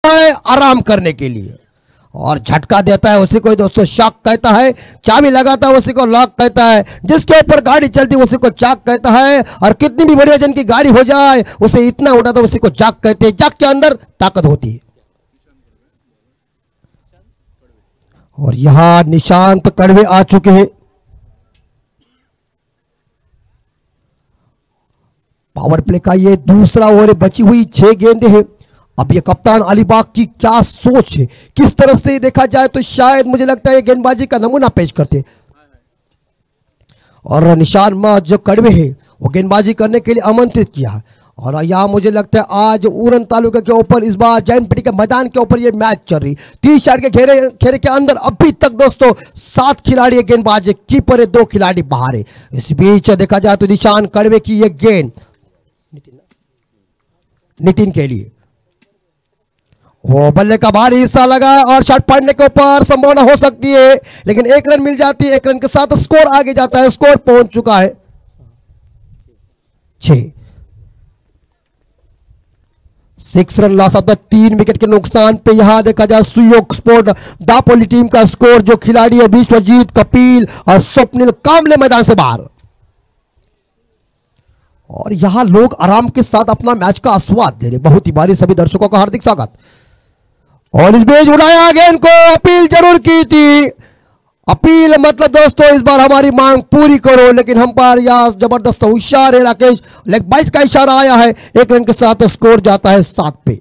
है आराम करने के लिए, और झटका देता है उसी को दोस्तों शॉक कहता है, चाबी लगाता है उसी को लॉक कहता है, जिसके ऊपर गाड़ी चलती है उसी को चाक कहता है, और कितनी भी बड़ी वजन की गाड़ी हो जाए उसे इतना उठाता है उसी को जाक कहते हैं। जाक के अंदर ताकत होती है। और यहां निशांत कड़वे आ चुके हैं। पावर प्ले का ये दूसरा ओवर, बची हुई 6 गेंदें हैं। अब ये कप्तान अलीबाग की क्या सोच है, किस तरह से देखा जाए तो शायद मुझे लगता है गेंदबाजी का नमूना पेश करते, और निशान माज जो कड़वे हैं वो गेंदबाजी करने के लिए आमंत्रित किया है। और यहाँ मुझे लगता है आज उरन तालुका के ऊपर इस बार जैनपट्टी के मैदान के ऊपर ये मैच चल रही। 30 यार्ड के घेरे के अंदर अभी तक दोस्तों 7 खिलाड़ी गेंदबाज है, कीपर है, 2 खिलाड़ी बाहर है। इस बीच देखा जाए तो निशान कड़वे की ये गेंद नितिन के लिए, वो बल्ले का भारी हिस्सा लगा और शॉट पड़ने के ऊपर संभावना हो सकती है, लेकिन 1 रन मिल जाती है। 1 रन के साथ स्कोर आगे जाता है। स्कोर पहुंच चुका है 6 run loss of the 3 wicket के नुकसान पे। यहां देखा जाए सुयोग स्पोर्ट दापोली टीम का स्कोर, जो खिलाड़ी है विश्वजीत, कपिल और स्वप्निल कामले मैदान से बाहर। और यहां लोग आराम के साथ अपना मैच का आस्वाद दे रहे। बहुत ही बारी सभी दर्शकों का हार्दिक स्वागत। और इस बीच उड़ाया गेंद को, अपील जरूर की थी। अपील मतलब दोस्तों इस बार हमारी मांग पूरी करो, लेकिन हम पर यह जबरदस्त होशियार है राकेश। लेग बाइस का इशारा आया है। 1 रन के साथ स्कोर जाता है 7 पे।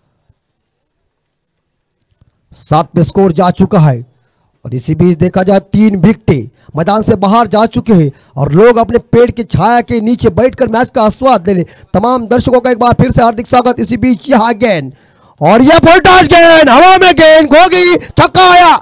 7 पे स्कोर जा चुका है। और इसी बीच देखा जाए 3 विकेटें मैदान से बाहर जा चुके हैं, और लोग अपने पेड़ की छाया के नीचे बैठकर मैच का आस्वाद ले ले। तमाम दर्शकों का एक बार फिर से हार्दिक स्वागत। इसी बीच यह गेंद, और यह वोल्टाज गेंद हवा में गेंद होगी, छक्का आया।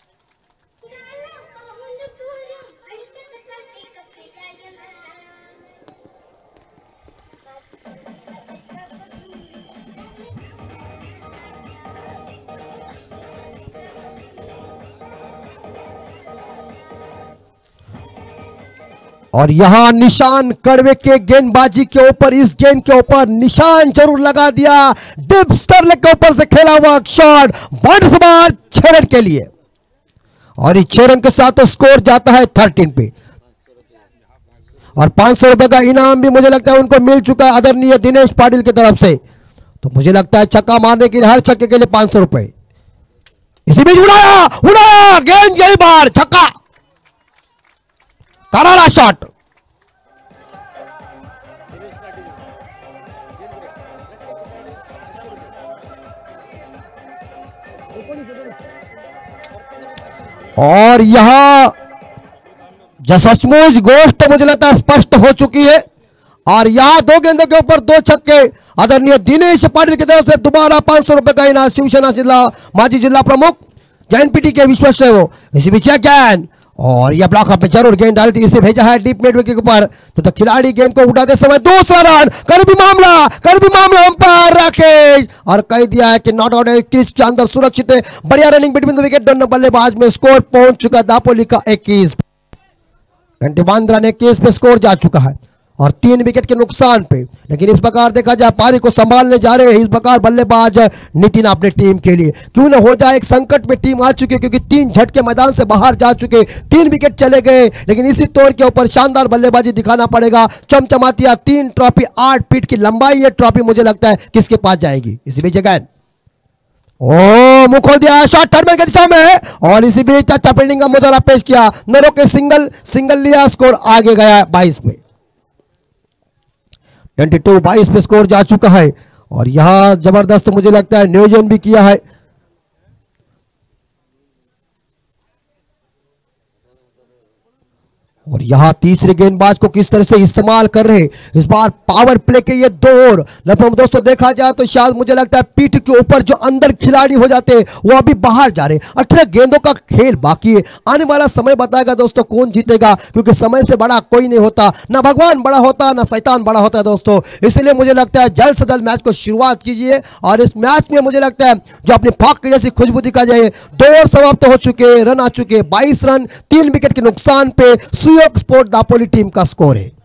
और यहां निशान कड़वे के गेंदबाजी के ऊपर, इस गेंद के ऊपर निशान जरूर लगा दिया। डिप स्टरलेग के ऊपर से खेला हुआ शॉट बॉर्डर से बाहर 6 रन के लिए। और इस 6 रन के साथ तो स्कोर जाता है 13 पे। और 500 रुपए का इनाम भी मुझे लगता है उनको मिल चुका है आदरणीय दिनेश पाटिल की तरफ से। तो मुझे लगता है छक्का मारने के लिए हर छक्के के लिए 500 रुपए। इसी बीच उड़ाया गेंद यही बार, छक्का, करारा शॉट। और यह सचमुच गोष्ट मुझे लगता है स्पष्ट हो चुकी है। और यहां 2 गेंदों के ऊपर 2 छक्के आदरणीय दिनेश पाटिल की तरफ से दोबारा 500 रुपए का इनाम। शिवसेना जिला माजी जिला प्रमुख जैनपीटी के विश्वास है वो। इसी बीच गेंद, और यह ब्लॉक पे जरूर गेंद डाली थी, इसे भेजा है डीप मिड विकेट के ऊपर। तो खिलाड़ी गेंद को उठाते समय दूसरा रन, कर भी मामला अंपायर राकेश, और कह दिया है कि नॉट आउट है, क्रीज के अंदर सुरक्षित है। बढ़िया रनिंग बिटवीन द विकेट दोनों बल्लेबाज में। स्कोर पहुंच चुका है दापोली का 21, 21 रन 21 पे स्कोर जा चुका है, और 3 विकेट के नुकसान पे। लेकिन इस प्रकार देखा जाए पारी को संभालने जा रहे हैं इस प्रकार बल्लेबाज नितिन अपने टीम के लिए। क्यों ना हो जाए, एक संकट में टीम आ चुकी है, क्योंकि 3 झटके मैदान से बाहर जा चुके, 3 विकेट चले गए। लेकिन इसी तौर के ऊपर शानदार बल्लेबाजी दिखाना पड़ेगा। चमचमातिया 3 ट्रॉफी, 8 फीट की लंबाई ये ट्रॉफी मुझे लगता है किसके पास जाएगी। इसी बीच गेंद, ओ मुंह खोल दिया, शॉट टर्मिनल की दिशा में, और इसी बीच अच्छा फील्डिंग का मुजाहरा पेश किया। नरो के सिंगल लिया, स्कोर आगे गया 22 पे। 22 पे स्कोर जा चुका है। और यहां जबरदस्त मुझे लगता है नियोजन भी किया है। और यहां तीसरे गेंदबाज को किस तरह से इस्तेमाल कर रहे हैं इस बार पावर प्ले के ये 2 ओवर। लगभग दोस्तों देखा जाए तो शायद मुझे लगता है पीठ के ऊपर जो अंदर खिलाड़ी हो जाते हैं वो अभी बाहर जा रहे। 18 गेंदों का खेल बाकी है। आने वाला समय बताएगा दोस्तों कौन जीतेगा, क्योंकि समय से बड़ा कोई नहीं होता, ना भगवान बड़ा होता ना शैतान बड़ा होता है दोस्तों। इसलिए मुझे लगता है जल्द से जल्द मैच को शुरुआत कीजिए। और इस मैच में मुझे लगता है जो अपनी फाक की जैसी खुशबू दिखा जाए। 2 ओवर समाप्त हो चुके, रन आ चुके 22 रन 3 विकेट के नुकसान पे। सुयोग स्पोर्ट दापोली टीम का स्कोर है।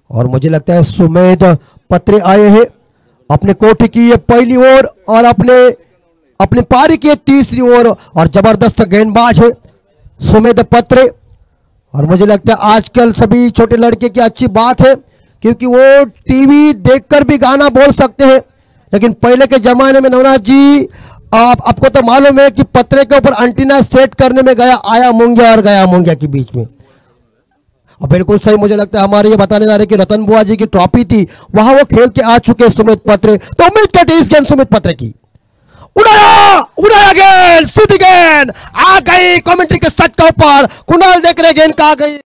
और मुझे लगता है सुमेध पत्रे आए हैं अपने कोठी की ये पहली ओवर और अपने पारी की तीसरी ओवर और जबरदस्त गेंदबाज है सुमेध पत्रे। और मुझे लगता है आजकल सभी छोटे लड़के की अच्छी बात है क्योंकि वो टीवी देखकर भी गाना बोल सकते हैं, लेकिन पहले के जमाने में नवनाथ जी आपको तो मालूम है कि पत्रे के ऊपर एंटीना सेट करने में आया मूंगिया और गया मूंगिया के बीच में। और बिल्कुल सही मुझे लगता है हमारे ये बताने जा रहे कि रतन बुआ जी की ट्रॉफी थी वहां वो खेल के आ चुके सुमित पत्रे, तो उम्मीद करते इस गेंद सुमित पत्रे की उड़ाया गेंद सीधी गेंद आ गई कमेंट्री के सच के ऊपर। कुणाल देख रहे गेंद कहां गई।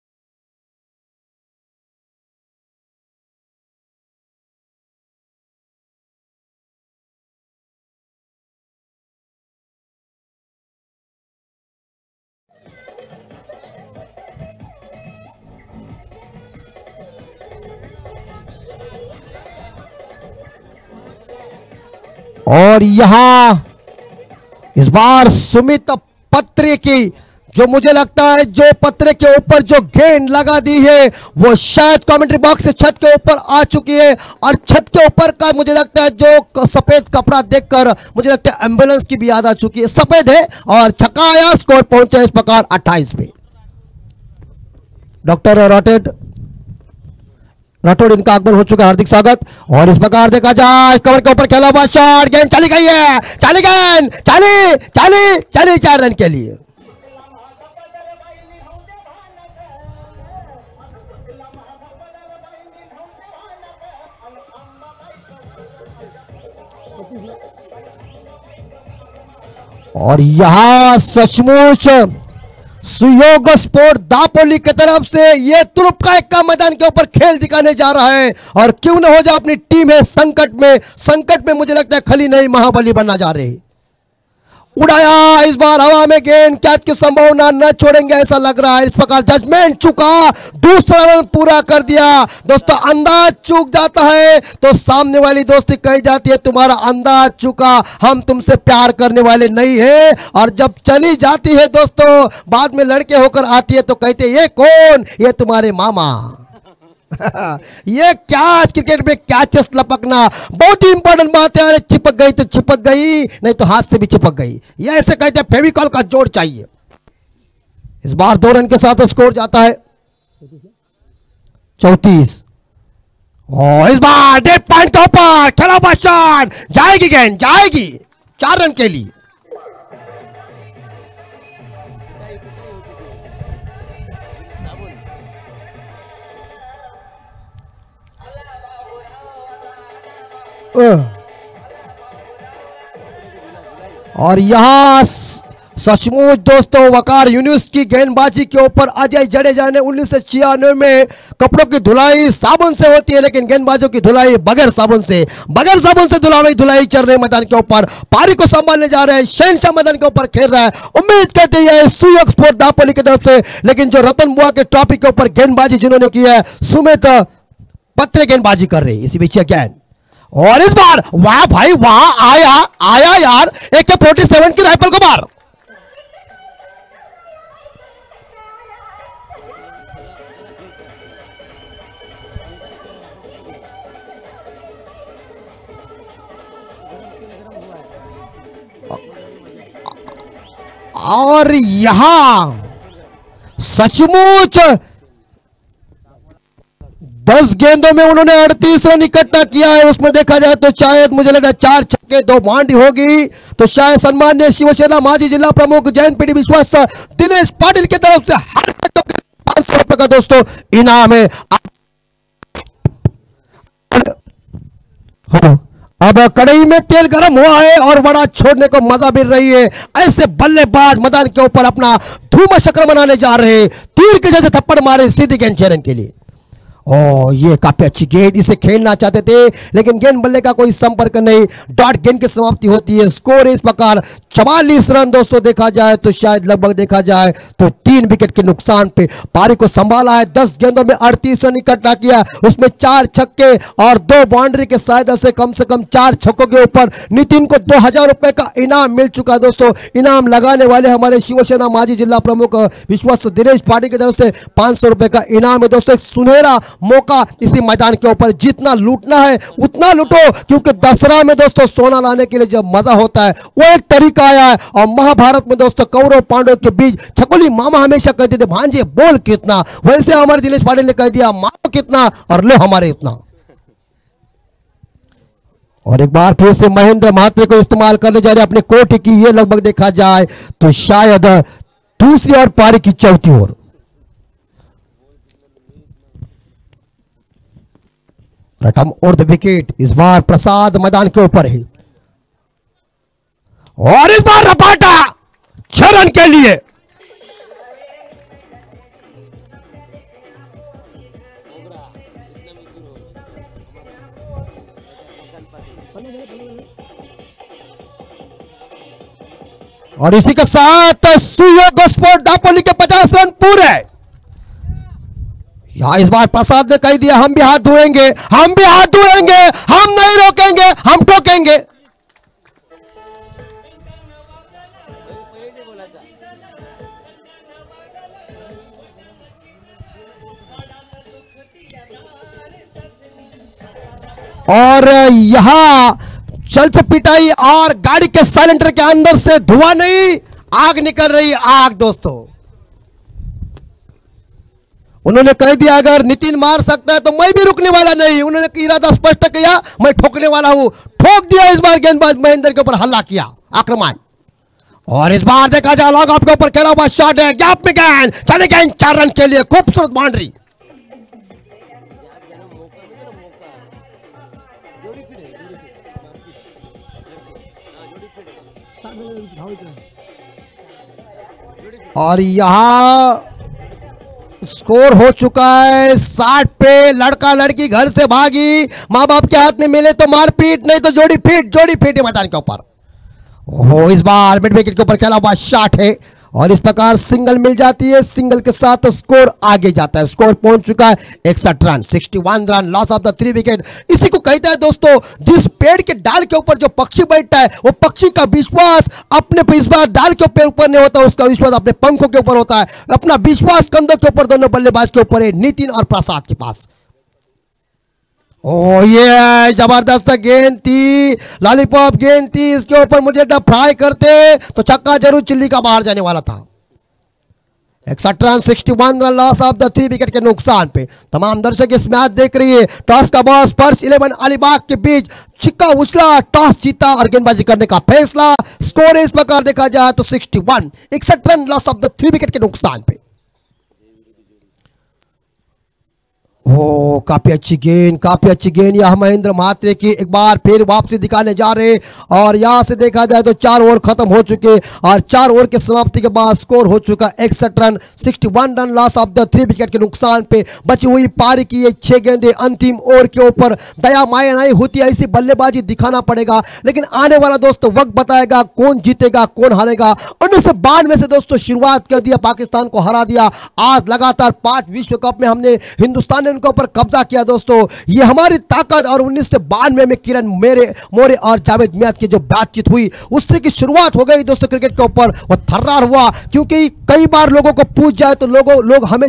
और यहां इस बार सुमित पत्रे की जो मुझे लगता है जो पत्रे के ऊपर जो गेंद लगा दी है वो शायद कमेंट्री बॉक्स से छत के ऊपर आ चुकी है। और छत के ऊपर का मुझे लगता है जो सफेद कपड़ा देखकर मुझे लगता है एम्बुलेंस की भी याद आ चुकी है। सफेद है और छक्का आया, स्कोर पहुंचा इस प्रकार 28 पे। डॉक्टर राठौड़ इनका आगमन हो चुका है, हार्दिक स्वागत। और इस प्रकार देखा जाए कवर के ऊपर खेला हुआ शॉट, गेंद चली गई है, चली गेंद चली 4 रन के लिए। और यहां सचमुच सुयोग स्पोर्ट दापोली की तरफ से ये तुरुप का एक मैदान के ऊपर खेल दिखाने जा रहा है। और क्यों न हो जाए अपनी टीम है संकट में मुझे लगता है खली नहीं महाबली बनना जा रहे। उड़ाया इस बार हवा में गेंद, कैच की संभावना न छोड़ेंगे ऐसा लग रहा है। इस प्रकार जजमेंट चुका, दूसरा रन पूरा कर दिया। दोस्तों अंदाज चूक जाता है तो सामने वाली दोस्ती कही जाती है तुम्हारा अंदाज चुका, हम तुमसे प्यार करने वाले नहीं है। और जब चली जाती है दोस्तों बाद में लड़के होकर आती है तो कहते ये कौन, ये तुम्हारे मामा। ये क्या क्रिकेट में कैचेस लपकना बहुत ही इंपॉर्टेंट बात है। चिपक गई तो चिपक गई, नहीं तो हाथ से भी चिपक गई। ये ऐसे कहते हैं फेविकॉल का जोड़ चाहिए। इस बार 2 रन के साथ स्कोर जाता है 34। और इस बार डेड पॉइंट के ऊपर खेला हुआ शॉट, जाएगी गेंद जाएगी 4 रन के लिए। और यहां सचमुच दोस्तों वकार यूनुस की गेंदबाजी के ऊपर अजय जडेजा ने 1996 में कपड़ों की धुलाई साबुन से होती है, लेकिन गेंदबाजों की धुलाई बगैर साबुन से धुलाई चल रही मैदान के ऊपर। पारी को संभालने जा रहे हैं, शहनशाह मैदान के ऊपर खेल रहा है। उम्मीद करते हैं सुयोग स्पोर्ट दापोली की तरफ से, लेकिन जो रतन बुआ के ट्रॉफी के ऊपर गेंदबाजी जिन्होंने की है सुमित पत्रे गेंदबाजी कर रहे इसी बीच गेंद। और इस बार वाह भाई वाह, आया यार AK-47 की राइफल को मार। और यहां सचमुच 10 गेंदों में उन्होंने 38 रन इकट्ठा किया है। उसमें देखा जाए तो शायद मुझे लगा 4 छक्के 2 बाउंड्री होगी तो शायद सम्मान्य शिवसेना माजी जिला प्रमुख जैन पीडी विश्वास दिनेश पाटिल की तरफ से हर 500 रुपए का दोस्तों इनाम है। अब कड़ाई में तेल गर्म हुआ है और बड़ा छोड़ने को मजा मिल रही है। ऐसे बल्लेबाज मैदान के ऊपर अपना धूम चक्र मनाने जा रहे हैं। तीर के जैसे थप्पड़ मारे सीधी गेंद 6 रन के लिए। ये काफी अच्छी गेंद, इसे खेलना चाहते थे लेकिन गेंद बल्ले का कोई संपर्क नहीं। डॉट गेंद की समाप्ति होती है। स्कोर इस प्रकार 44 रन दोस्तों देखा जाए तो शायद लगभग देखा जाए तो 3 विकेट के नुकसान पे पारी को संभाला है। 10 गेंदों में 38 रन इकट्ठा किया, उसमें 4 छक्के और 2 बाउंड्री के सहायता से कम 4 छक्कों के ऊपर नितिन को 2000 रुपए का इनाम मिल चुका दोस्तों। इनाम लगाने वाले हमारे शिवसेना माजी जिला प्रमुख विश्वास दिनेश पाटिल की तरफ से 500 रुपए का इनाम है दोस्तों। एक सुनहरा मौका इसी मैदान के ऊपर जितना लूटना है उतना लूटो, क्योंकि दसरा में दोस्तों सोना लाने के लिए जब मजा होता है वो एक तरीका आया है। और महाभारत में दोस्तों कौरव पांडव के बीच छकुली मामा हमेशा कहते थे भांजे बोल कितना, वैसे हमारे दिनेश पाटिल ने कह दिया मारो कितना और लो हमारे इतना। और एक बार फिर से महेंद्र महात्रे को इस्तेमाल करने जा रहे अपने कोट की, ये लगभग देखा जाए तो शायद दूसरी और पारी की चौथी ओर। रटम और द विकेट, इस बार प्रसाद मैदान के ऊपर है और इस बार रपाटा 6 रन के लिए। और इसी के साथ सुयोग स्पोर्ट दापोली के 50 रन पूरे। यहां इस बार प्रसाद ने कह दिया हम भी हाथ धोएंगे, हम भी हाथ धोएंगे, हम नहीं रोकेंगे, हम ठोकेंगे। और यहां चल से पिटाई और गाड़ी के साइलेंसर के अंदर से धुआं नहीं, आग निकल रही, आग दोस्तों। उन्होंने कह दिया अगर नितिन मार सकता है तो मैं भी रुकने वाला नहीं। उन्होंने इरादा स्पष्ट किया, मैं ठोकने वाला हूं। ठोक दिया इस बार गेंदबाज महेंद्र के ऊपर हल्ला किया, आक्रमण। और इस बार देखा जाए लॉन्ग ऑफ के ऊपर खेला हुआ शॉट है, गैप में गेंद चले गए 4 रन के लिए, खूबसूरत बाउंड्री। और यहां स्कोर हो चुका है 60 पे। लड़का लड़की घर से भागी, मां बाप के हाथ में मिले तो मारपीट, नहीं तो जोड़ी फीट है मैदान के ऊपर। ओहो, इस बार मिड विकेट के ऊपर खेला हुआ शॉट है और इस प्रकार सिंगल मिल जाती है। सिंगल के साथ स्कोर आगे जाता है। स्कोर पहुंच चुका है 61 run, 61 run, loss of the 3 wicket. इसी को कहता है दोस्तों, जिस पेड़ के डाल के ऊपर जो पक्षी बैठता है वो पक्षी का विश्वास अपने पे इस बार डाल के ऊपर नहीं होता, उसका विश्वास अपने पंखों के ऊपर होता है। अपना विश्वास कंधों के ऊपर दोनों बल्लेबाज के ऊपर है, नितिन और प्रसाद के पास। ओ ये जबरदस्त गेंद थी, लॉलीपॉप गेंद थी, इसके ऊपर मुझे फ्राई करते तो छक्का जरूर चिल्ली का बाहर जाने वाला था। 61 run, 61 run, loss of the 3 wicket के नुकसान पे। तमाम दर्शक इस मैच देख रही है। टॉस का बॉस फर्स्ट 11 अलीबाग के बीच छिक्का उछला, टॉस जीता और गेंदबाजी करने का फैसला। स्कोर इस प्रकार देखा जाए तो 61, 61 run, loss of the 3 wicket के नुकसान पे। ओ काफी अच्छी गेंद, काफी अच्छी गेंद। यह महेंद्र महात्रे की एक बार फिर वापसी दिखाने जा रहे। और यहां से देखा जाए तो 4 ओवर खत्म हो चुके और 4 ओवर की समाप्ति के बाद स्कोर हो चुका 61 run, 61 run, loss of the 3 wicket के नुकसान पे। बची हुई पारी की ये 6 गेंदें अंतिम ओवर के ऊपर दया माया नहीं होती, ऐसी बल्लेबाजी दिखाना पड़ेगा। लेकिन आने वाला दोस्तों वक्त बताएगा कौन जीतेगा कौन हारेगा। 1992 से दोस्तों शुरुआत कर दिया, पाकिस्तान को हरा दिया। आज लगातार 5 विश्व कप में हमने हिंदुस्तान ने उनके ऊपर कब्जा किया दोस्तों। ये हमारी ताकत। और 1992 में किरण मोरे और जावेद मियां की जो बातचीत हुई उससे की शुरुआत हो गई दोस्तों क्रिकेट के ऊपर। वो थर्रार हुआ, क्योंकि कई बार लोगों को पूछ जाए तो लोग हमें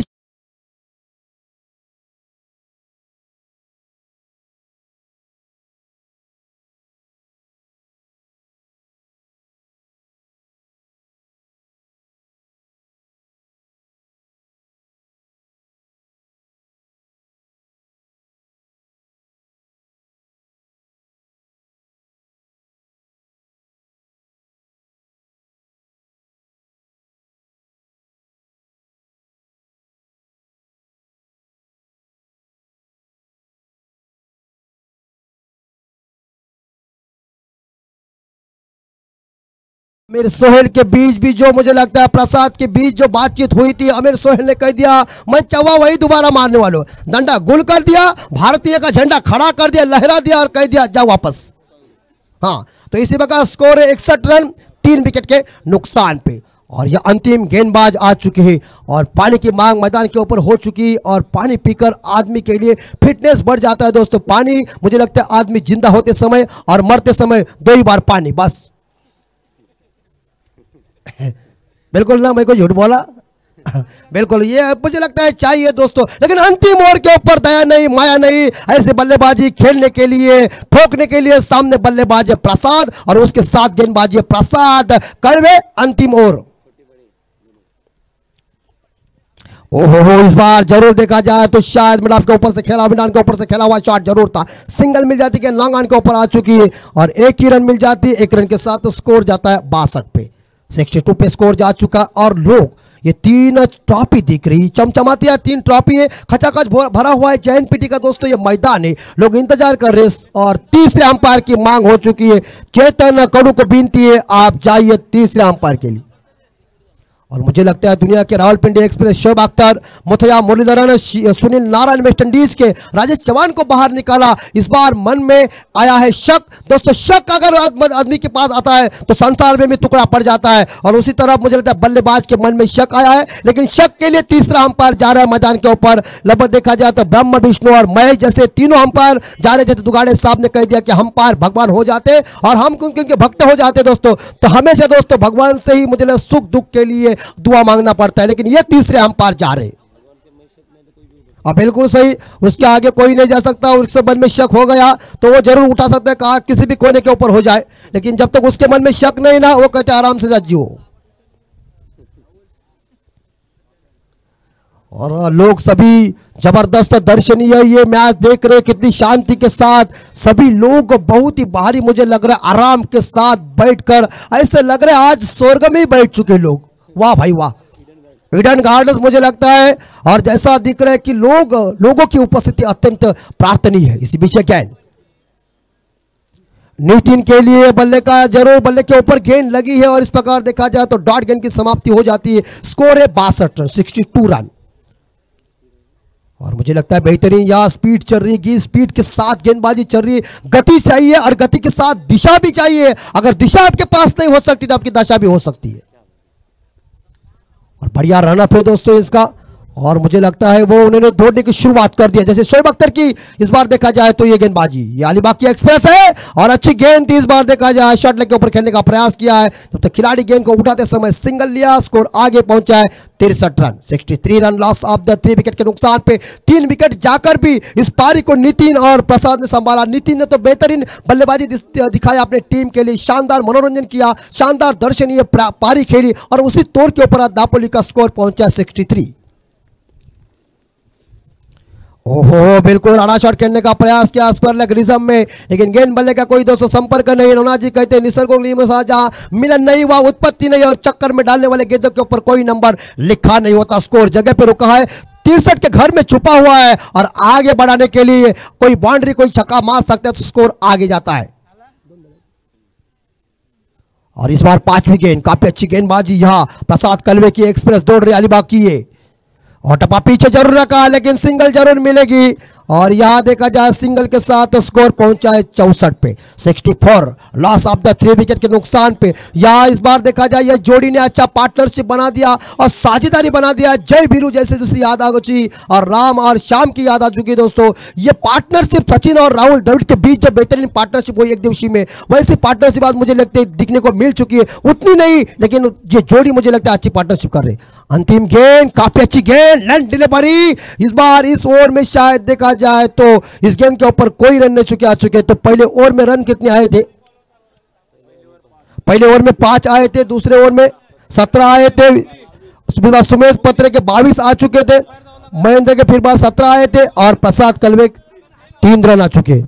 आमिर सोहेल के बीच भी जो मुझे लगता है प्रसाद के बीच जो बातचीत हुई थी, आमिर सोहेल ने कह दिया मैं चवा वही दोबारा मारने वालों। डंडा गुल कर दिया, भारतीय का झंडा खड़ा कर दिया, लहरा दिया और कह दिया जाओ वापस। हाँ, तो इसी प्रकार स्कोर है 61 रन 3 विकेट के नुकसान पे। और यह अंतिम गेंदबाज आ चुके हैं और पानी की मांग मैदान के ऊपर हो चुकी। और पानी पीकर आदमी के लिए फिटनेस बढ़ जाता है दोस्तों। पानी मुझे लगता है आदमी जिंदा होते समय और मरते समय 2 ही बार पानी बस। बिल्कुल ना, मैं कोई झूठ बोला? बिल्कुल, ये मुझे लगता है चाहिए दोस्तों, लेकिन अंतिम ओवर के ऊपर दया नहीं, माया नहीं, ऐसे बल्लेबाजी खेलने के लिए, ठोकने के लिए सामने बल्लेबाज है प्रसाद और उसके साथ गेंदबाजी है प्रसाद कड़वे। अंतिम ओवर, ओहो, इस बार जरूर देखा जाए तो शायद मिड ऑफ के ऊपर से खेला, मिडान के ऊपर से खेला हुआ शॉट जरूर था। सिंगल मिल जाती है, लॉन्ग ऑन के ऊपर आ चुकी है और एक ही रन मिल जाती है। एक रन के साथ स्कोर जाता है 62 पे, 62 पे स्कोर जा चुका। और लोग ये 3 ट्रॉफी दिख रही, चमचमाती है, 3 ट्रॉफी है, खचाखच भरा हुआ है JNPT का दोस्तों ये मैदान है। लोग इंतजार कर रहे हैं और तीसरे अंपायर की मांग हो चुकी है। चेतन कड़ू को विनती है, आप जाइए तीसरे अंपायर के लिए। और मुझे लगता है दुनिया के Rawalpindi express, Shoaib Akhtar, Muttiah Muralitharan, Sunil Narine, West Indies के राजेश चौहान को बाहर निकाला। इस बार मन में आया है शक दोस्तों, शक अगर आदमी के पास आता है तो संसार में भी टुकड़ा पड़ जाता है। और उसी तरह मुझे लगता है बल्लेबाज के मन में शक आया है, लेकिन शक के लिए तीसरा अंपायर जा रहा है मैदान के ऊपर। लगभग देखा जाए तो ब्रह्म, विष्णु और महेश जैसे तीनों अंपायर जा रहे। जैसे दुगाड़े साहब ने कह दिया कि अंपायर भगवान हो जाते और हम उनके भक्त हो जाते दोस्तों, तो हमेशा दोस्तों भगवान से ही मुझे लगता है सुख दुख के लिए दुआ मांगना पड़ता है। लेकिन ये तीसरे अंपायर जा रहे और बिल्कुल सही, उसके आगे कोई नहीं जा सकता। उसके मन में शक हो गया तो वो जरूर उठा सकता है, कहा किसी भी कोने के ऊपर हो जाए, लेकिन जब तक उसके मन में शक नहीं ना, वो कहते आराम से जियो। और लोग सभी जबरदस्त दर्शनीय ये मैच देख रहे, कितनी शांति के साथ सभी लोग, बहुत ही भारी मुझे लग रहा है आराम के साथ बैठकर, ऐसे लग रहा है आज स्वर्ग में ही बैठ चुके लोग। वाह भाई वाह, ईडन गार्डन्स मुझे लगता है। और जैसा दिख रहा है कि लोगों की उपस्थिति अत्यंत प्रार्थनीय है। इसी बीच गेंद नितिन के लिए, बल्ले का जरूर, बल्ले के ऊपर गेंद लगी है और इस प्रकार देखा जाए तो डॉट गेंद की समाप्ति हो जाती है। स्कोर है 62 रन, 62 रन। और मुझे लगता है बेहतरीन यहाँ स्पीड चल रही है, स्पीड के साथ गेंदबाजी चल रही है, गति चाहिए और गति के साथ दिशा भी चाहिए। अगर दिशा आपके पास नहीं हो सकती तो आपकी दशा भी हो सकती है। और बढ़िया रन अप है दोस्तों इसका, और मुझे लगता है वो उन्होंने दौड़ने की शुरुआत कर दिया। जैसे शोएब अख्तर की इस बार देखा जाए तो ये गेंदबाजी, ये अलीबाग की एक्सप्रेस है और अच्छी गेंद थी। इस बार देखा जाए शॉट लेग के ऊपर खेलने का प्रयास किया है, जब तक खिलाड़ी गेंद को उठाते समय सिंगल लिया, स्कोर आगे पहुंचा है 63 run, 63 run. Loss of the 3 wicket के नुकसान पे 3 विकेट जाकर भी इस पारी को नितिन और प्रसाद ने संभाला। नितिन ने तो बेहतरीन बल्लेबाजी दिखाया अपने टीम के लिए, शानदार मनोरंजन किया, शानदार दर्शनीय पारी खेली और उसी तौर के ऊपर दापोली का स्कोर पहुंचा 63। ओहो, बिल्कुल अड़ा शॉट खेलने का प्रयास किया स्क्वायर लेग रिज्म में, लेकिन गेंद बल्ले का कोई दोस्तों संपर्क नहीं। नोना जी कहते हैं निसर्गों जहां मिलन नहीं हुआ, उत्पत्ति नहीं, और चक्कर में डालने वाले गेंदों के ऊपर कोई नंबर लिखा नहीं होता। स्कोर जगह पे रुका है, 63 के घर में छुपा हुआ है और आगे बढ़ाने के लिए कोई बाउंड्री, कोई छक्का मार सकता है तो स्कोर आगे जाता है। और इस बार 5वीं गेंद, काफी अच्छी गेंदबाजी यहां प्रसाद कलवे की, एक्सप्रेस दौड़ रही अलीबाग की है और टप्पा पीछे जरूर रखा, लेकिन सिंगल जरूर मिलेगी। और यहां देखा जाए सिंगल के साथ स्कोर पहुंचा है 64 पे, 64। लॉस ऑफ द 3 विकेट के नुकसान पे यहां इस बार देखा जाए ये जोड़ी ने अच्छा पार्टनरशिप बना दिया और साझेदारी बना दिया। जय बीरू जैसे दूसरी याद आ गई और राम और श्याम की याद आ चुकी दोस्तों। ये पार्टनरशिप सचिन और राहुल द्रविड़ के बीच जो बेहतरीन पार्टनरशिप हुई एक दिवसीय में, वैसी पार्टनरशिप आज मुझे लगता है दिखने को मिल चुकी है। उतनी नहीं, लेकिन ये जोड़ी मुझे लगता है अच्छी पार्टनरशिप कर रही। अंतिम गेंद, काफी अच्छी गेंद, लैंड डिलीवरी। इस बार इस ओवर में शायद देखा जाए तो इस गेंद के ऊपर कोई रन नहीं आ चुके। तो पहले ओवर में रन कितने आए थे? पहले ओवर में 5 आए थे, दूसरे ओवर में 17 आए थे। सुमेश पत्रे के 22 आ चुके थे, महेंद्र के फिर बार 17 आए थे और प्रसाद कलवे 3 रन आ चुके,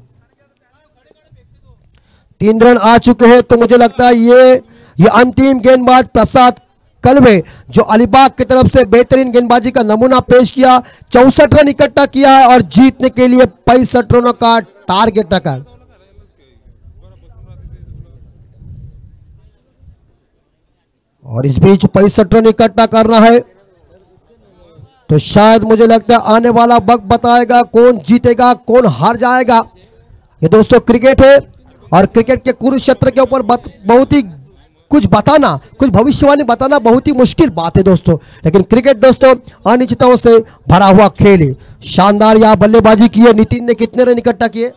3 रन आ चुके हैं। तो मुझे लगता है ये अंतिम गेंदबाज प्रसाद कलवे जो अलीबाग की तरफ से बेहतरीन गेंदबाजी का नमूना पेश किया, 64 रन इकट्ठा किया है और जीतने के लिए 65 रनों का टारगेट रखा। और इस बीच 65 रन इकट्ठा करना है तो शायद मुझे लगता है आने वाला वक्त बताएगा कौन जीतेगा कौन हार जाएगा। ये दोस्तों क्रिकेट है और क्रिकेट के कुरुक्षेत्र के ऊपर बहुत ही कुछ बताना, कुछ भविष्यवाणी बताना बहुत ही मुश्किल बात है दोस्तों। लेकिन क्रिकेट दोस्तों अनिश्चितताओं से भरा हुआ खेल है। शानदार यहां बल्लेबाजी की है। नितिन ने कितने रन इकट्ठा किए?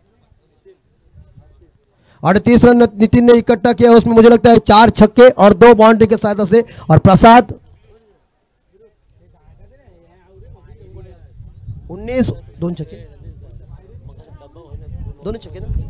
38 रन नितिन ने इकट्ठा किया। उसमें मुझे लगता है 4 छक्के और 2 बाउंड्री के सहायता से। और प्रसाद 19 दोन छक्के दोनों छक्के ना,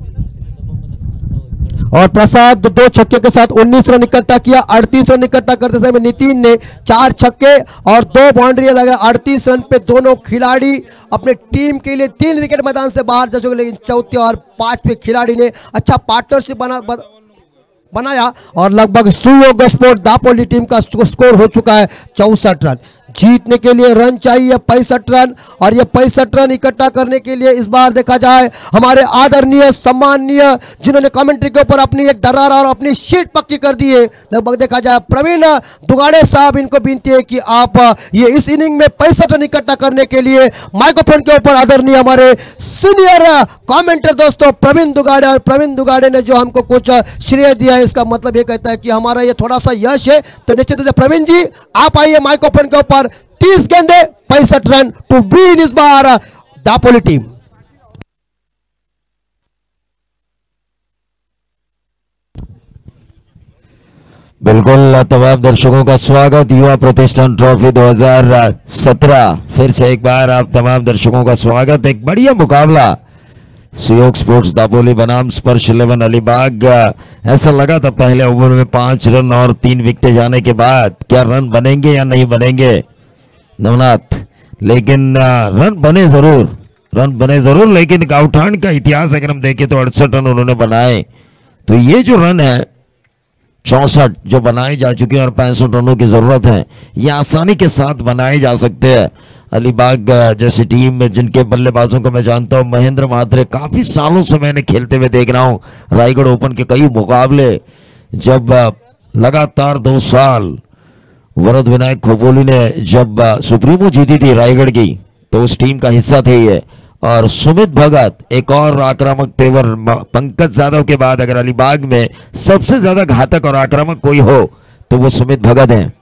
और प्रसाद 2 छक्के के साथ 19 रन इकट्ठा किया। 38 रन इकट्ठा करते समय नितिन ने 4 छक्के और 2 बाउंड्री लगा। 38 रन पे दोनों खिलाड़ी अपने टीम के लिए 3 विकेट मैदान से बाहर जा चुके, लेकिन चौथे और 5वें खिलाड़ी ने अच्छा पार्टनरशिप बनाया और लगभग सुयोग स्पोर्ट दापोली टीम का स्कोर हो चुका है 64 रन। जीतने के लिए रन चाहिए 65 रन, और ये 65 रन इकट्ठा करने के लिए इस बार देखा जाए हमारे आदरणीय सम्माननीय जिन्होंने कमेंट्री के ऊपर अपनी एक दरार और अपनी सीट पक्की कर दी है, लगभग देखा जाए प्रवीण दुगाड़े साहब, इनको विनती है कि आप ये इस इनिंग में 65 रन इकट्ठा करने के लिए माइक्रोफोन के ऊपर आदरणीय हमारे सीनियर कमेंटर दोस्तों प्रवीण दुगाड़े, और प्रवीण दुगाड़े ने जो हमको कुछ श्रेय दिया है, इसका मतलब ये कहता है कि हमारा ये थोड़ा सा यश है। तो निश्चित रूप से प्रवीण जी आप आइए माइक्रोफोन के ऊपर। 30 गेंदे 65 रन टू विन इस बार दापोली टीम। बिल्कुल तमाम दर्शकों का स्वागत युवा प्रतिष्ठान ट्रॉफी 2017 फिर से एक बार आप तमाम दर्शकों का स्वागत। एक बढ़िया मुकाबला सुयोग स्पोर्ट्स दापोली बनाम स्पर्श 11 अलीबाग। ऐसा लगा था पहले ओवर में 5 रन और 3 विकेट जाने के बाद क्या रन बनेंगे या नहीं बनेंगे नवनाथ, लेकिन रन बने जरूर, लेकिन गाउठान का इतिहास अगर हम देखें तो 68 रन उन्होंने बनाए। तो ये जो रन है 64 जो बनाए जा चुके हैं और 65 रनों की जरूरत है, ये आसानी के साथ बनाए जा सकते हैं। अलीबाग जैसी टीम में जिनके बल्लेबाजों को मैं जानता हूं, महेंद्र महात्रे काफी सालों से मैंने खेलते हुए देख रहा हूं। रायगढ़ ओपन के कई मुकाबले, जब लगातार 2 साल वरद विनायक खोपोली ने जब सुप्रीमो जीती थी रायगढ़ की, तो उस टीम का हिस्सा थे ये। और सुमित भगत एक और आक्रामक तेवर, पंकज यादव के बाद अगर अलीबाग में सबसे ज्यादा घातक और आक्रामक कोई हो तो वो सुमित भगत हैं।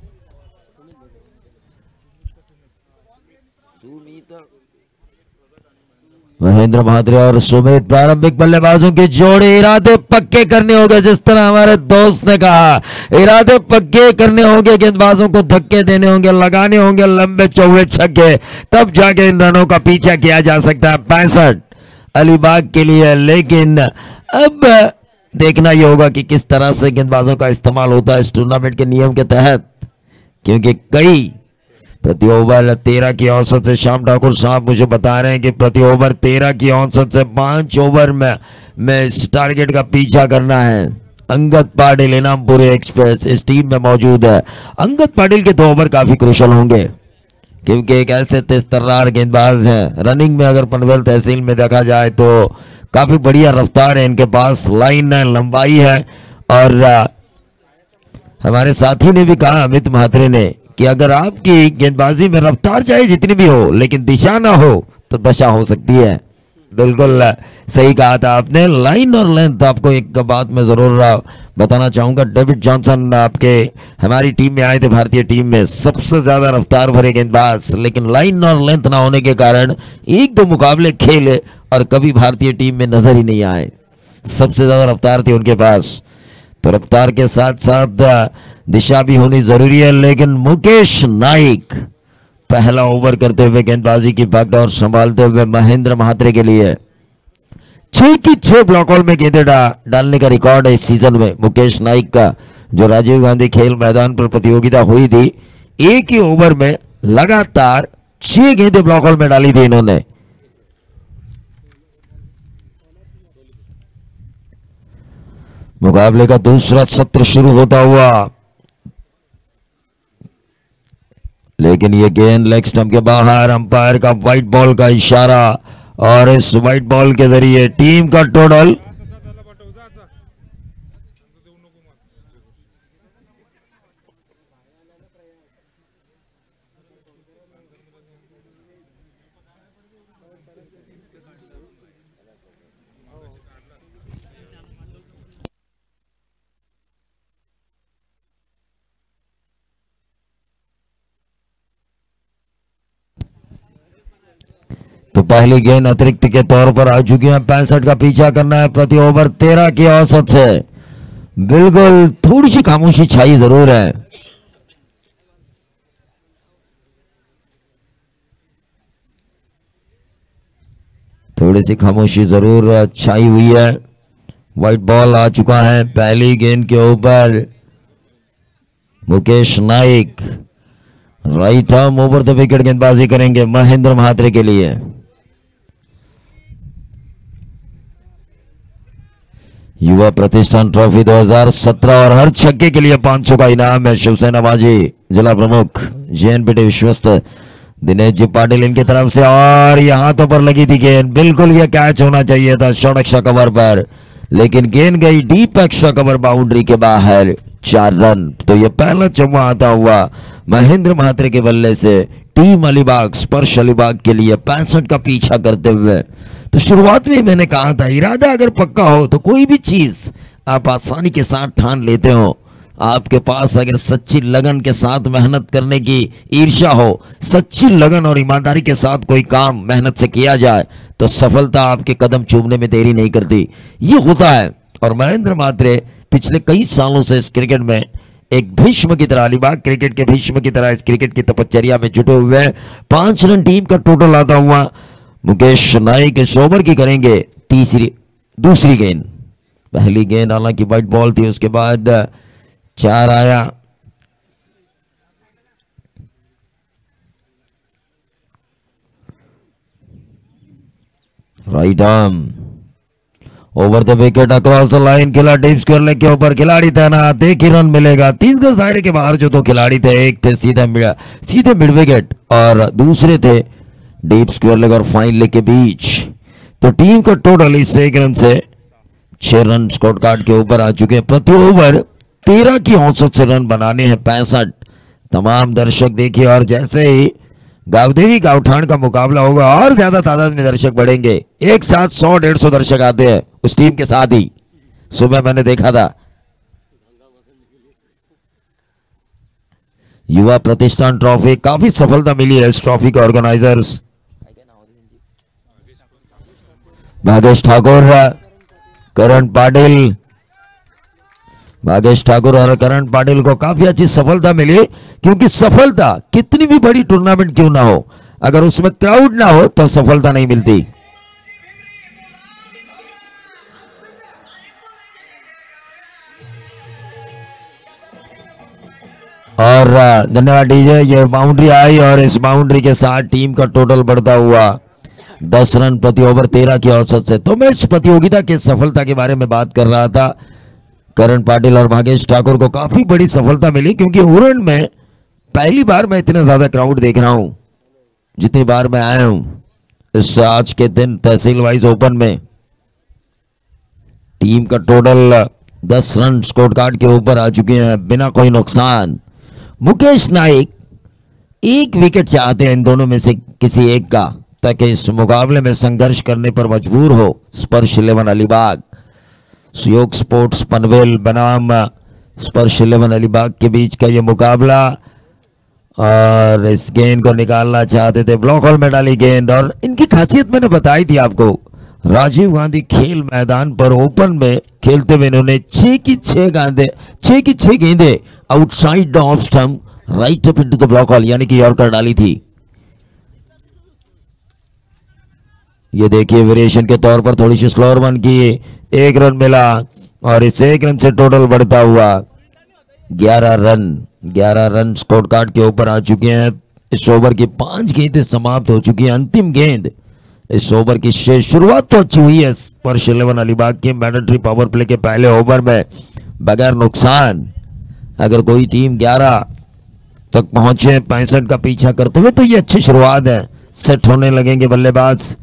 महेंद्र महात्रे और सुमित प्रारंभिक बल्लेबाजों के जोड़े, इरादे पक्के करने होंगे, जिस तरह हमारे दोस्त ने कहा, इरादे पक्के करने होंगे, गेंदबाजों को धक्के देने होंगे, लगाने होंगे लंबे चौवे छक्के, तब जाके इन रनों का पीछा किया जा सकता है 65 अलीबाग के लिए। लेकिन अब देखना यह होगा कि किस तरह से गेंदबाजों का इस्तेमाल होता है इस टूर्नामेंट के नियम के तहत, क्योंकि कई प्रति ओवर 13 की औसत से श्याम ठाकुर साहब मुझे बता रहे हैं कि प्रति ओवर 13 की औसत से 5 ओवर में इस टारगेट का पीछा करना है। अंगद पाटिल इनामपुरी एक्सप्रेस इस टीम में मौजूद है। अंगद पाटिल के 2 ओवर काफी क्रूशल होंगे, क्योंकि एक ऐसे तेज तर्रार गेंदबाज हैं। रनिंग में अगर पनवेल तहसील में देखा जाए तो काफी बढ़िया रफ्तार है इनके पास, लाइन है, लंबाई है। और हमारे साथी ने भी कहा, अमित महात्रे ने, कि अगर आपकी गेंदबाजी में रफ्तार चाहे जितनी भी हो, लेकिन दिशा ना हो तो दशा हो सकती है। बिल्कुल सही कहा था आपने। लाइन और लेंथ, आपको एक बात मैं जरूर बताना चाहूंगा, डेविड जॉनसन आपके हमारी टीम में आए थे, भारतीय टीम में सबसे ज्यादा रफ्तार भरे गेंदबाज, लेकिन लाइन और लेंथ ना होने के कारण 1-2 मुकाबले खेले और कभी भारतीय टीम में नजर ही नहीं आए। सबसे ज्यादा रफ्तार थी उनके पास, तो रफ्तार के साथ साथ दिशा भी होनी जरूरी है। लेकिन मुकेश नाइक पहला ओवर करते हुए गेंदबाजी की भागदौड़ संभालते हुए महेंद्र महात्रे के लिए 6 की 6 ब्लॉक होल में गेंदे डालने का रिकॉर्ड है इस सीजन में मुकेश नाइक का। जो राजीव गांधी खेल मैदान पर प्रतियोगिता हुई थी, एक ही ओवर में लगातार 6 गेंदें ब्लॉक होल में डाली थी इन्होंने। मुकाबले का दूसरा सत्र शुरू होता हुआ, लेकिन ये गेंद लेग स्टंप के बाहर, अंपायर का व्हाइट बॉल का इशारा, और इस व्हाइट बॉल के जरिए टीम का टोटल तो पहली गेंद अतिरिक्त के तौर पर आ चुकी है। 65 का पीछा करना है प्रति ओवर 13 की औसत से। बिल्कुल थोड़ी सी खामोशी छाई जरूर है। थोड़ी सी खामोशी जरूर छाई हुई है। व्हाइट बॉल आ चुका है पहली गेंद के ऊपर। Mukesh Naik right arm over the wicket गेंदबाजी करेंगे महेंद्र महात्रे के लिए। युवा प्रतिष्ठान ट्रॉफी 2017 और हर छक्के के लिए 500 का इनाम है। शिवसेना माजी जिला प्रमुख जेएनपीटी विश्वस्त दिनेश जी पाटिल इनकी तरफ से, और यह हाथों पर लगी थी गेंद, बिल्कुल यह कैच होना चाहिए था शॉर्ट एक्स्ट्रा कवर पर, लेकिन गेंद गई डीप एक्स्ट्रा कवर बाउंड्री के बाहर। 4 रन। तो यह पहला चौका आता हुआ महेंद्र महात्रे के बल्ले से टीम अलीबाग स्पर्श अलीबाग के लिए 65 का पीछा करते हुए। तो शुरुआत में मैंने कहा था इरादा अगर पक्का हो तो कोई भी चीज आप आसानी के साथ ठान लेते हो। आपके पास अगर सच्ची लगन के साथ मेहनत करने की ईर्ष्या हो, सच्ची लगन और ईमानदारी के साथ कोई काम मेहनत से किया जाए तो सफलता आपके कदम चूमने में देरी नहीं करती। ये होता है। और महेंद्र महात्रे पिछले कई सालों से इस क्रिकेट में एक भीष्म की तरह, अलीबाग क्रिकेट के भीष्म की तरह इस क्रिकेट की तपश्चर्या में जुटे हुए हैं। 5 रन टीम का टोटल आता हुआ मुकेश नाइक इस ओवर की करेंगे दूसरी गेंद। पहली गेंद हालांकि व्हाइट बॉल थी, उसके बाद 4 आया। Right arm over the wicket across the line, खिला डीप स्क्वायर लेग के ऊपर, खिलाड़ी तैनात, 1 ही रन मिलेगा। 30 गज दायरे के बाहर जो 2 खिलाड़ी थे, एक थे सीधे मिड विकेट और दूसरे थे डीप स्क्वायर लेग और फाइन लेग के बीच। तो टीम का टोटल इस 1 रन से 6 रन स्कोर कार्ड के ऊपर आ चुके हैं। प्रति ओवर 13 की औसत से रन बनाने हैं 65। तमाम दर्शक देखिए, और जैसे ही गावदेवी गावठान का मुकाबला होगा और ज्यादा तादाद में दर्शक बढ़ेंगे। एक साथ 100-150 दर्शक आते हैं उस टीम के साथ ही। सुबह मैंने देखा था युवा प्रतिष्ठान ट्रॉफी, काफी सफलता मिली है इस ट्रॉफी के ऑर्गेनाइजर्स भागेश ठाकुर, करण पाटिल, भागेश ठाकुर और करण पाटिल को काफी अच्छी सफलता मिली। क्योंकि सफलता कितनी भी बड़ी टूर्नामेंट क्यों ना हो, अगर उसमें क्राउड ना हो तो सफलता नहीं मिलती। और धन्यवाद डीजे। ये बाउंड्री आई और इस बाउंड्री के साथ टीम का टोटल बढ़ता हुआ 10 रन प्रति ओवर 13 की औसत से। तो मैं इस प्रतियोगिता की सफलता के बारे में बात कर रहा था। करण पाटिल और भागेश ठाकुर को काफी बड़ी सफलता मिली, क्योंकि उरण में पहली बार मैं इतना ज्यादा क्राउड देख रहा हूं जितनी बार मैं आया हूं इस आज के दिन तहसील वाइज ओपन में। टीम का टोटल 10 रन स्कोर कार्ड के ऊपर आ चुके हैं बिना कोई नुकसान। मुकेश नाइक 1 विकेट चाहते हैं इन दोनों में से किसी एक का, ताकि इस मुकाबले में संघर्ष करने पर मजबूर हो स्पर्श 11 अलीबाग। सुयोग स्पोर्ट्स पनवेल बनाम स्पर्श 11 अलीबाग के बीच का यह मुकाबला, और इस गेंद को निकालना चाहते थे, ब्लॉक होल में डाली गेंद। और इनकी खासियत मैंने बताई थी आपको, राजीव गांधी खेल मैदान पर ओपन में खेलते हुए इन्होंने 6 की 6 गेंदें outside the off stump right up into the block hole यानी कि यॉर्कर डाली थी। ये देखिए वेरिएशन के तौर पर थोड़ी सी स्लोअर वन की, 1 रन मिला और इस 1 रन से टोटल बढ़ता हुआ 11 रन स्कोर कार्ड के ऊपर आ चुके हैं। इस ओवर की 5 गेंदें समाप्त हो चुकी हैं। अंतिम गेंद इस ओवर की शेष। शुरुआत तो अच्छी हुई है स्पर्श 11 अलीबाग के मैंडेटरी पावर प्ले के पहले ओवर में बगैर नुकसान। अगर कोई टीम 11 तक पहुंचे 65 का पीछा करते हुए तो ये अच्छी शुरुआत है। सेट होने लगेंगे बल्लेबाज,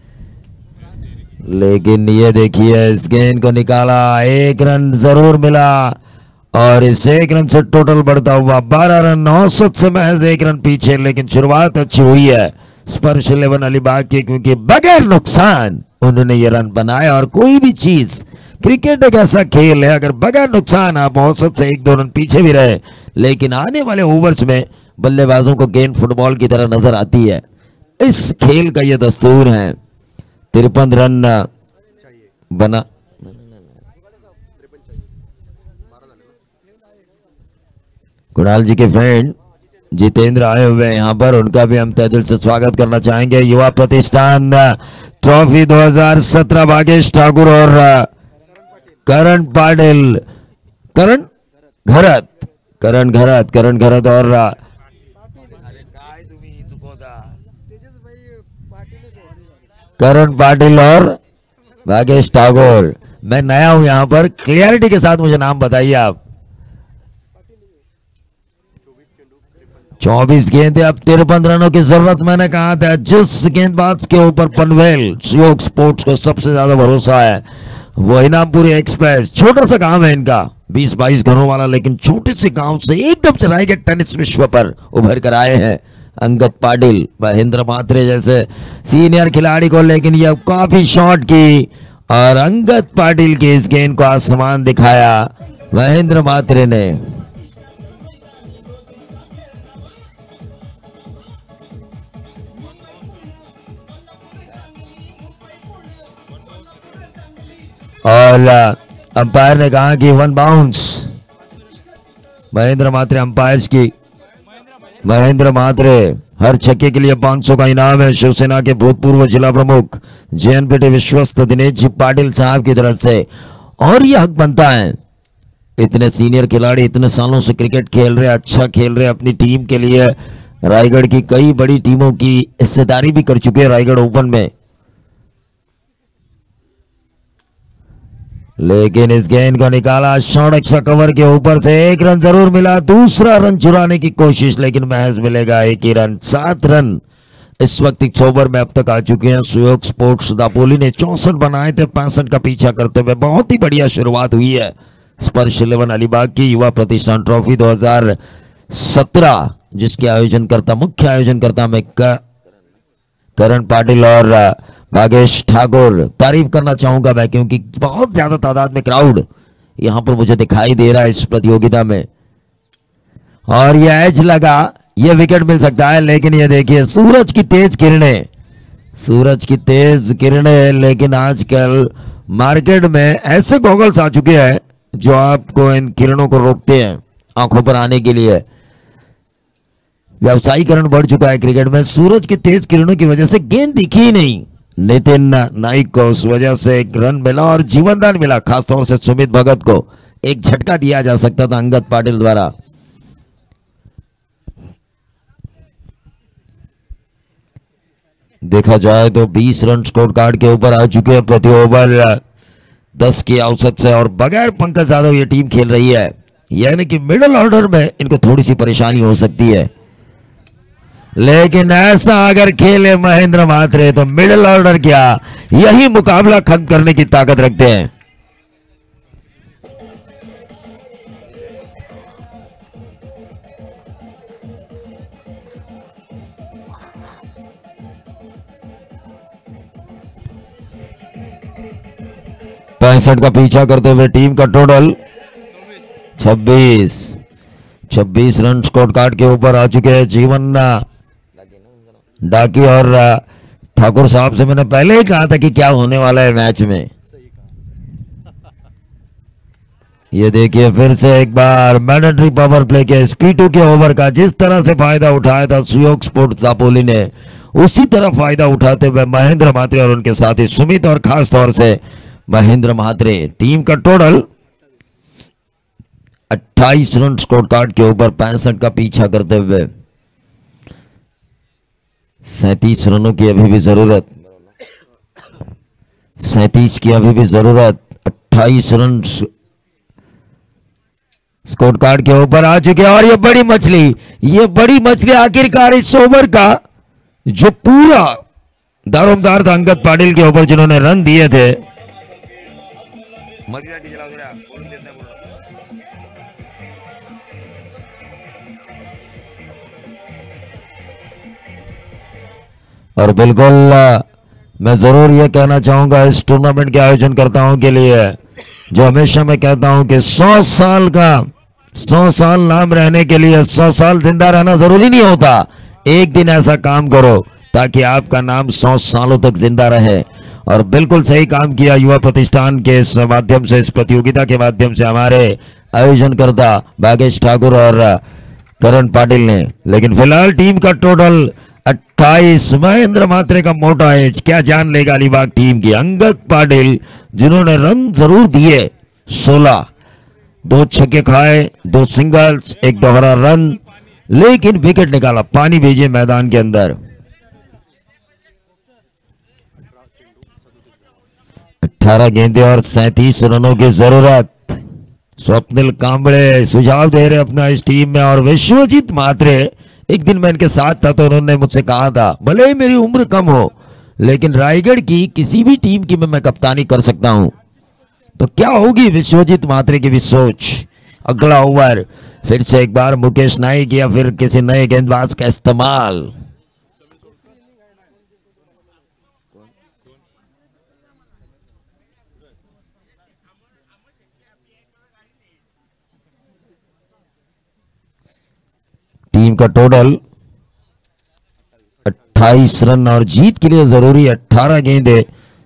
लेकिन ये देखिए इस गेंद को निकाला, 1 रन जरूर मिला और इस 1 रन से टोटल बढ़ता हुआ 12 रन। औसत से महज 1 रन पीछे, लेकिन शुरुआत अच्छी हुई है स्पर्श 11 अलीबाग की, क्योंकि बगैर नुकसान उन्होंने ये रन बनाया। और कोई भी चीज, क्रिकेट एक ऐसा खेल है, अगर बगैर नुकसान आप औसत से 1-2 रन पीछे भी रहे, लेकिन आने वाले ओवर्स में बल्लेबाजों को गेंद फुटबॉल की तरह नजर आती है। इस खेल का यह दस्तूर है। 53 रन बना, कुणाल जी के फ्रेंड जितेंद्र आए हुए हैं यहाँ पर, उनका भी हम तहे दिल से स्वागत करना चाहेंगे। युवा प्रतिष्ठान ट्रॉफी 2017 भागेश ठाकुर और करण पाटिल, करण घरत और करण पाटिल और भागेश ठाकुर। मैं नया हूं यहां पर, क्लियरिटी के साथ मुझे नाम बताइए आप। 24 गेंदे, अब 53 रनों की जरूरत। मैंने कहा था जिस गेंदबाज के ऊपर पनवेल सुयोग स्पोर्ट्स को सबसे ज्यादा भरोसा है वो इनामपुरी एक्सप्रेस। छोटा सा गांव है इनका, 20-22 घरों वाला, लेकिन छोटे से गांव से एकदम चढ़ाई के टेनिस विश्व पर उभर कर आए हैं अंगद पाटिल, महेंद्र म्हात्रे जैसे सीनियर खिलाड़ी को। लेकिन यह काफी शॉट की और अंगद पाटिल के इस गेंद को आसमान दिखाया महेंद्र म्हात्रे ने। और अंपायर ने कहा कि 1 बाउंस। महेंद्र म्हात्रे अंपायर्स की, महेंद्र म्हात्रे हर छक्के के लिए 500 का इनाम है शिवसेना के भूतपूर्व जिला प्रमुख जेएनपीटी विश्वस्त दिनेश जी पाटिल साहब की तरफ से। और यह हक बनता है, इतने सीनियर खिलाड़ी इतने सालों से क्रिकेट खेल रहे, अच्छा खेल रहे अपनी टीम के लिए। रायगढ़ की कई बड़ी टीमों की हिस्सेदारी भी कर चुके हैं रायगढ़ ओपन में। लेकिन इस गेंद को निकाला शॉर्ट एक्स्ट्रा कवर के ऊपर से, 1 रन जरूर मिला। दूसरा रन चुराने की कोशिश, लेकिन महज मिलेगा 1 ही रन। 7 रन इस वक्त 1 ओवर में अब तक आ चुके हैं सुयोग स्पोर्ट्स दापोली ने। 64 बनाए थे, 65 का पीछा करते हुए। बहुत ही बढ़िया शुरुआत हुई है स्पर्श 11 अलीबाग की युवा प्रतिष्ठान ट्रॉफी 2017, जिसके आयोजनकर्ता, मुख्य आयोजनकर्ता में करण पाटिल और भागेश ठाकुर। तारीफ करना चाहूंगा मैं, क्योंकि बहुत ज्यादा तादाद में क्राउड यहां पर मुझे दिखाई दे रहा है इस प्रतियोगिता में। और यह एज लगा, यह विकेट मिल सकता है। लेकिन यह देखिए सूरज की तेज किरणें, सूरज की तेज किरणें। लेकिन आजकल मार्केट में ऐसे गॉगल्स आ चुके हैं जो आपको इन किरणों को रोकते हैं आंखों पर आने के लिए। व्यवसायीकरण बढ़ चुका है क्रिकेट में। सूरज की तेज किरणों की वजह से गेंद दिखी ही नहीं। नितिन नाइक को उस वजह से 1 रन मिला और जीवनदान मिला। खासतौर से सुमित भगत को एक झटका दिया जा सकता था अंगद पाटिल द्वारा। देखा जाए तो 20 रन स्कोर कार्ड के ऊपर आ चुके हैं प्रति ओवर 10 की औसत से। और बगैर पंकज यादव ये टीम खेल रही है, यानी कि मिडिल ऑर्डर में इनको थोड़ी सी परेशानी हो सकती है। लेकिन ऐसा अगर खेले महेंद्र म्हात्रे तो मिडिल ऑर्डर क्या, यही मुकाबला खत्म करने की ताकत रखते हैं। पैंसठ का पीछा करते हुए टीम का टोटल 26 रन स्कोर कार्ड के ऊपर आ चुके हैं। जीवन डाकी और ठाकुर साहब से मैंने पहले ही कहा था कि क्या होने वाला है मैच में। ये देखिए फिर से एक बार मैंडेटरी पावर प्ले के SP2 के ओवर का जिस तरह से फायदा उठाया था सुयोग स्पोर्ट्स दापोली ने, उसी तरह फायदा उठाते हुए महेंद्र म्हात्रे और उनके साथी सुमित और खास तौर से महेंद्र म्हात्रे। टीम का टोटल 28 रन स्कोर कार्ड के ऊपर 65 का पीछा करते हुए 37 रनों की अभी भी जरूरत, 37 की अभी भी जरूरत। 28 रन स्कोर कार्ड के ऊपर आ चुके हैं। और ये बड़ी मछली आखिरकार इस ओवर का जो पूरा दारोमदार था अंगद पाटिल के ऊपर जिन्होंने रन दिए थे। और बिल्कुल मैं जरूर यह कहना चाहूंगा इस टूर्नामेंट के आयोजनकर्ताओं के लिए, जो हमेशा मैं कहता हूं कि 100 साल नाम रहने के लिए 100 साल जिंदा रहना जरूरी नहीं होता। एक दिन ऐसा काम करो ताकि आपका नाम 100 सालों तक जिंदा रहे। और बिल्कुल सही काम किया युवा प्रतिष्ठान के इस माध्यम से, इस प्रतियोगिता के माध्यम से हमारे आयोजनकर्ता भागेश ठाकुर और करण पाटिल ने। लेकिन फिलहाल टीम का टोटल 28 महेंद्र म्हात्रे का मोटा एज क्या जान लेगा अलीबाग टीम की। अंगद पाटिल जिन्होंने रन जरूर दिए 16, 2 छक्के खाए, 2 सिंगल्स, 1 दोहरा रन, लेकिन विकेट निकाला, पानी भेजे मैदान के अंदर। 18 गेंदे और 37 रनों की जरूरत। स्वप्निल कांबळे सुझाव दे रहे अपना इस टीम में। और विश्वजीत म्हात्रे, एक दिन मैं इनके साथ था तो उन्होंने मुझसे कहा था भले ही मेरी उम्र कम हो लेकिन रायगढ़ की किसी भी टीम की मैं कप्तानी कर सकता हूं। तो क्या होगी विश्वजीत म्हात्रे की भी सोच। अगला ओवर फिर से एक बार मुकेश नाइक या फिर किसी नए गेंदबाज का इस्तेमाल। टीम का टोटल 28 रन और जीत के लिए जरूरी 18 गेंदे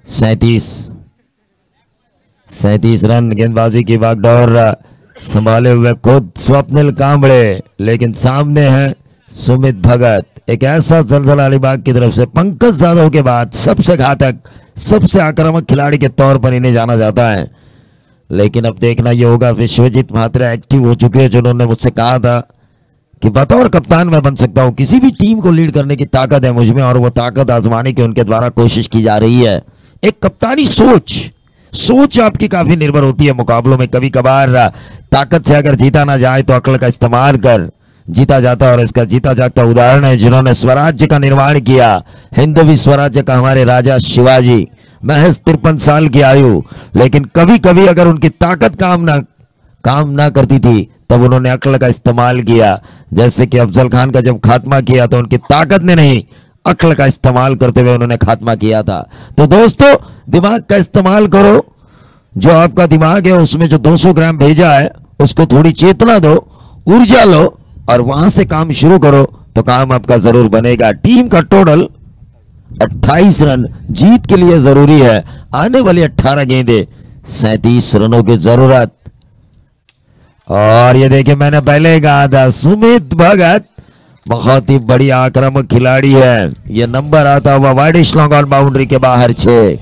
37 रन। गेंदबाजी की बागडोर संभाले हुए खुद स्वप्निल कांबळे, लेकिन सामने है सुमित भगत। एक ऐसा जलजला अलीबाग की तरफ से पंकज यादव के बाद सबसे घातक, सबसे आक्रामक खिलाड़ी के तौर पर इन्हें जाना जाता है। लेकिन अब देखना यह होगा, विश्वजीत म्हात्रे एक्टिव हो चुके हैं, जिन्होंने मुझसे कहा था कि बतौर कप्तान मैं बन सकता हूं, किसी भी टीम को लीड करने की ताकत है मुझमें और वो ताकत आजमाने की उनके द्वारा कोशिश की जा रही है। एक कप्तानी सोच आपकी काफी निर्भर होती है मुकाबलों में। कभी कभार ताकत से अगर जीता ना जाए तो अक्ल का इस्तेमाल कर जीता जाता है, और इसका जीता जागता उदाहरण है जिन्होंने स्वराज्य का निर्माण किया, हिंदवी स्वराज्य का, हमारे राजा शिवाजी। महज 53 साल की आयु, लेकिन कभी कभी अगर उनकी ताकत काम ना करती थी तब उन्होंने अक्ल का इस्तेमाल किया। जैसे कि अफजल खान का जब खात्मा किया तो उनकी ताकत ने नहीं, अक्ल का इस्तेमाल करते हुए उन्होंने खात्मा किया था। तो दोस्तों, दिमाग का इस्तेमाल करो। जो आपका दिमाग है उसमें जो 200 ग्राम भेजा है उसको थोड़ी चेतना दो, ऊर्जा लो और वहां से काम शुरू करो तो काम आपका जरूर बनेगा। टीम का टोटल 28 रन जीत के लिए जरूरी है। आने वाली 18 गेंदे 37 रनों की जरूरत। और ये देखिए, मैंने पहले कहा था सुमित भगत बहुत ही बड़ी आक्रामक खिलाड़ी है। ये नंबर आता हुआ वाइड लॉन्ग ऑन बाउंड्री के बाहर 6।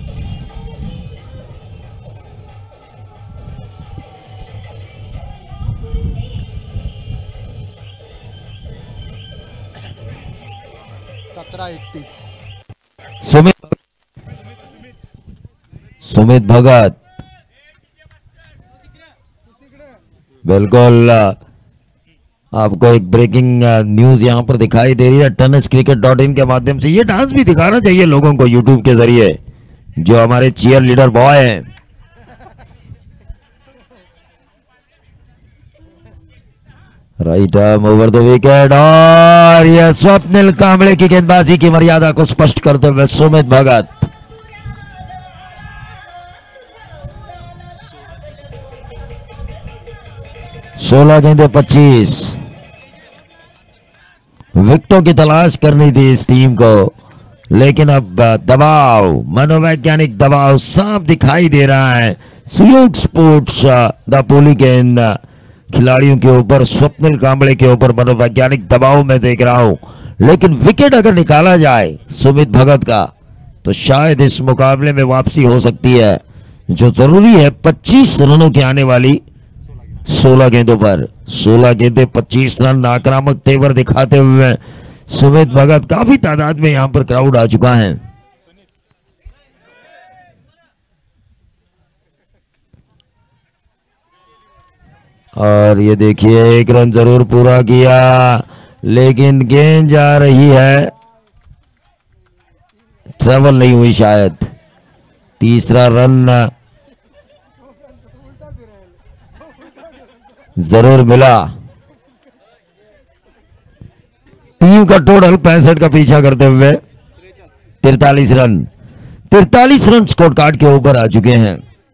सुमित भगत बिल्कुल। आपको एक ब्रेकिंग न्यूज यहां पर दिखाई दे रही है tenniscricket.in के माध्यम से। ये डांस भी दिखाना चाहिए लोगों को यूट्यूब के जरिए, जो हमारे चीयर लीडर बॉय हैं। Right arm over the wicket, और यह स्वप्निल कांबळे की गेंदबाजी की मर्यादा को स्पष्ट करते हुए सुमित भगत। सोलह गेंदे 25। विकेटों की तलाश करनी थी इस टीम को, लेकिन अब दबाव, मनोवैज्ञानिक दबाव साफ दिखाई दे रहा है सुयोग स्पोर्ट्स दापोली के इन खिलाड़ियों के ऊपर, स्वप्निल कांबळे के ऊपर मनोवैज्ञानिक दबाव में देख रहा हूं। लेकिन विकेट अगर निकाला जाए सुमित भगत का तो शायद इस मुकाबले में वापसी हो सकती है। जो जरूरी है 25 रनों की आने वाली 16 गेंदों पर। 16 गेंदे 25 रन, आक्रामक तेवर दिखाते हुए सुमित भगत। काफी तादाद में यहां पर क्राउड आ चुका है। और ये देखिए, 1 रन जरूर पूरा किया, लेकिन गेंद जा रही है, ट्रेवल नहीं हुई शायद। तीसरा रन जरूर मिला। टीम का टोटल 65 का पीछा करते हुए 43 रन। 43 रन स्कोर कार्ड के ऊपर आ चुके हैं।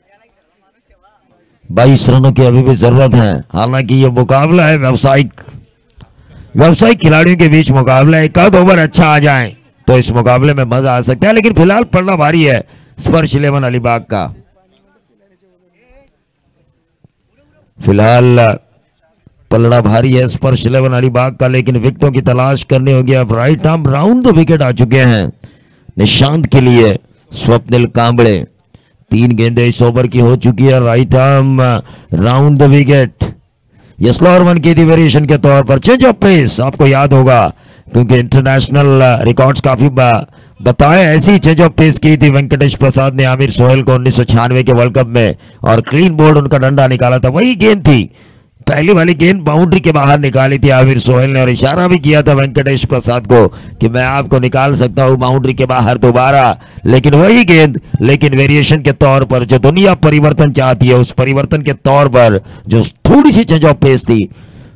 22 रनों की अभी भी जरूरत है। हालांकि यह मुकाबला है व्यावसायिक खिलाड़ियों के बीच मुकाबला है। एक आध ओवर अच्छा आ जाए तो इस मुकाबले में मजा आ सकता है, लेकिन फिलहाल पड़ना भारी है स्पर्श 11 अलीबाग का। फिलहाल पलड़ा भारी है स्पर्श 11 अलीबाग का, लेकिन विकेटों की तलाश करनी होगी। अब right arm round the wicket आ चुके हैं निशांत के लिए स्वप्निल कांबळे। 3 गेंदें इस ओवर की हो चुकी है। Right arm round the wicket. ये स्लोअर वन की थी वेरिएशन के तौर पर। चेंज ऑफ पेस आपको याद होगा क्योंकि इंटरनेशनल रिकॉर्ड्स काफी बताए, ऐसी चेंज ऑफ पेस की थी वेंकटेश प्रसाद ने आमिर सोहेल को 1996 के वर्ल्ड कप में, और क्लीन बोल्ड उनका डंडा निकाला था। वही गेंद थी, पहली वाली गेंद बाउंड्री के बाहर निकाली थी आमिर सोहेल ने, और इशारा भी किया था वेंकटेश प्रसाद को कि मैं आपको निकाल सकता हूं बाउंड्री के बाहर दोबारा। लेकिन वही गेंद, लेकिन वेरिएशन के तौर पर जो दुनिया परिवर्तन चाहती है, उस परिवर्तन के तौर पर जो थोड़ी सी चेंज ऑफ पेस थी,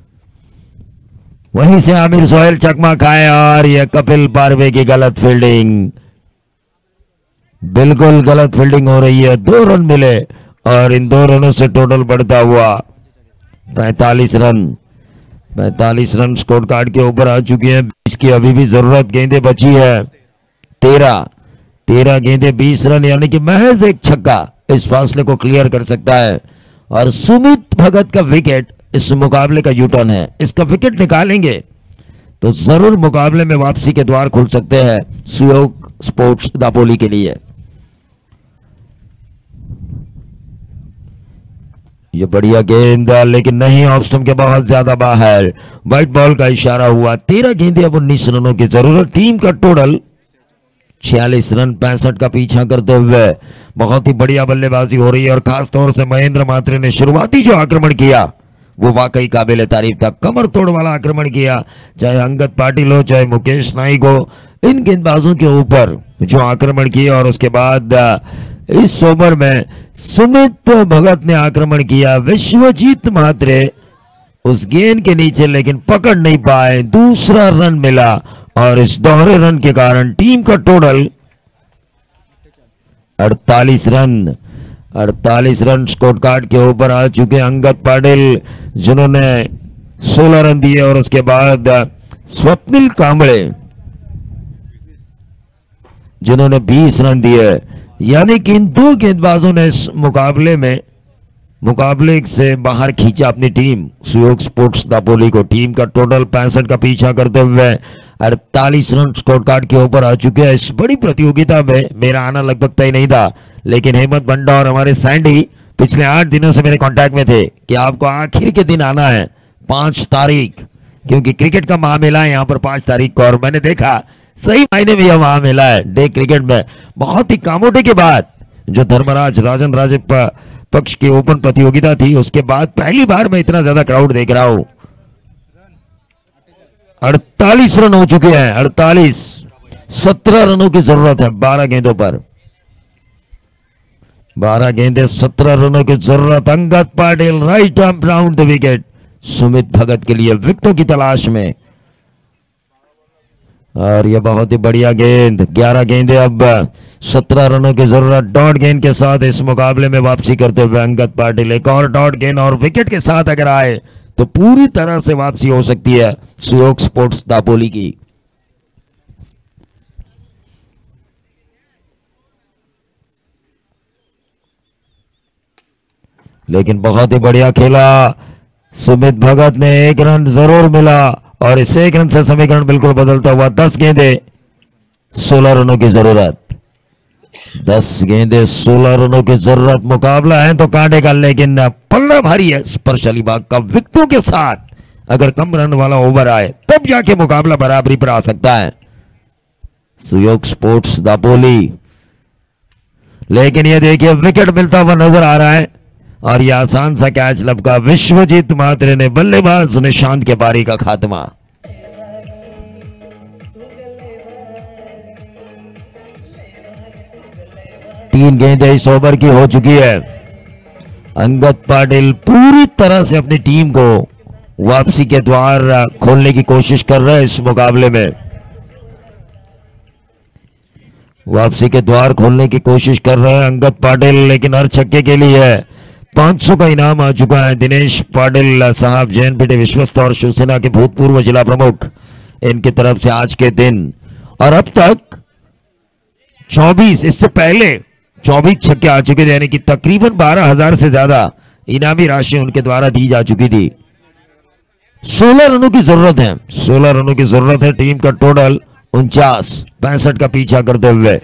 वहीं से आमिर सोहेल चकमा खाए। और यह कपिल पारवे की गलत फील्डिंग, बिल्कुल गलत फील्डिंग हो रही है। 2 रन मिले और इन 2 रनों से टोटल बढ़ता हुआ 45 रन। 45 रन स्कोर कार्ड के ऊपर आ चुके हैं। 20 की अभी भी जरूरत, गेंदें बची है 13 गेंदें 20 रन, यानी कि महज एक छक्का इस फासले को क्लियर कर सकता है। और सुमित भगत का विकेट इस मुकाबले का यूटर्न है। इसका विकेट निकालेंगे तो जरूर मुकाबले में वापसी के द्वार खुल सकते हैं सुयोग स्पोर्ट्स दापोली के लिए। ये बढ़िया गेंद, लेकिन नहीं, ऑफ स्टंप के बहुत ज्यादा बाहर। व्हाइट बॉल का इशारा हुआ। 13 गेंदें, अब 19 रनों की जरूरत। टीम का टोटल 46 रन 65 का पीछा करते हुए बहुत ही बढ़िया बल्लेबाजी हो रही है। और खास तौर से महेंद्र मात्रे ने शुरुआती जो आक्रमण किया वो वाकई काबिल तारीफ था। कमर तोड़ वाला आक्रमण किया, चाहे अंगद पाटिल हो चाहे मुकेश नाइक हो, इन गेंदबाजों के ऊपर जो आक्रमण किया। और उसके बाद इस ओवर में सुमित भगत ने आक्रमण किया। विश्वजीत म्हात्रे उस गेंद के नीचे लेकिन पकड़ नहीं पाए, दूसरा रन मिला। और इस दोहरे रन के कारण टीम का टोटल 48 रन स्कोर कार्ड के ऊपर आ चुके। अंगद पाटिल जिन्होंने 16 रन दिए, और उसके बाद स्वप्निल कांबळे जिन्होंने 20 रन दिए। यानी कि इन 2 गेंदबाजों ने इस मुकाबले से बाहर खींचा अपनी टीम सुयोग स्पोर्ट्स दापोली को। टीम का टोटल 65 का पीछा करते हुए 48 रन स्कोर कार्ड के ऊपर आ चुके हैं। इस बड़ी प्रतियोगिता में मेरा आना लगभग तय नहीं था, लेकिन हेमंत बंडा और हमारे सैंडी पिछले 8 दिनों से मेरे कांटेक्ट में थे कि आपको आखिर के दिन आना है 5 तारीख, क्योंकि क्रिकेट का महामेला है यहाँ पर 5 तारीख को। और मैंने देखा सही मायने में यह महामेला है डे क्रिकेट में। बहुत ही कामोटे के बाद जो धर्मराज राजन राजे पक्ष की ओपन प्रतियोगिता थी, उसके बाद पहली बार मैं इतना ज्यादा क्राउड देख रहा हूं। 48 रन हो चुके हैं। 48, 17 रनों की जरूरत है 12 गेंदों पर। 12 गेंदें 17 रनों की जरूरत। Angad Patil right arm round the wicket Sumit Bhagat के लिए विकेटों की तलाश में। और यह बहुत ही बढ़िया गेंद। 11 गेंदें, अब 17 रनों की जरूरत। डॉट गेंद के साथ इस मुकाबले में वापसी करते हुए अंगद पाटिल एक और डॉट गेंद और विकेट के साथ अगर आए तो पूरी तरह से वापसी हो सकती है सुयोग स्पोर्ट्स दापोली की। लेकिन बहुत ही बढ़िया खेला सुमित भगत ने। 1 रन जरूर मिला, और इस 1 रन से समीकरण बिल्कुल बदलता हुआ। 10 गेंदें 16 रनों की जरूरत। 10 गेंदें 16 रनों की जरूरत। मुकाबला है तो कांटे का, लेकिन पल्ला भारी है स्पर्श अलीबाग का। विकेटों के साथ अगर कम रन वाला ओवर आए तब जाके मुकाबला बराबरी पर आ सकता है सुयोग स्पोर्ट्स दापोली। लेकिन ये देखिए विकेट मिलता हुआ नजर आ रहा है, और यह आसान सा कैच लपका। विश्वजीत म्हात्रे ने बल्लेबाज निशांत के पारी का खात्मा। तीन गेंदें इस ओवर की हो चुकी है। अंगद पाटिल पूरी तरह से अपनी टीम को वापसी के द्वार खोलने की कोशिश कर रहे हैं इस मुकाबले में। वापसी के द्वार खोलने की कोशिश कर रहे हैं अंगद पाटिल, लेकिन हर छक्के के लिए 500 का इनाम आ चुका है। दिनेश पाटिल साहब जेएनपीटी विश्वस्त और शिवसेना के भूतपूर्व जिला प्रमुख, इनकी तरफ से आज के दिन। और अब तक 24, इससे पहले 24 छक्के आ चुके थे, यानी कि तकरीबन 12,000 से ज्यादा इनामी राशि उनके द्वारा दी जा चुकी थी। 16 रनों की जरूरत है, 16 रनों की जरूरत है। टीम का टोटल 49-65 का पीछा करते हुए।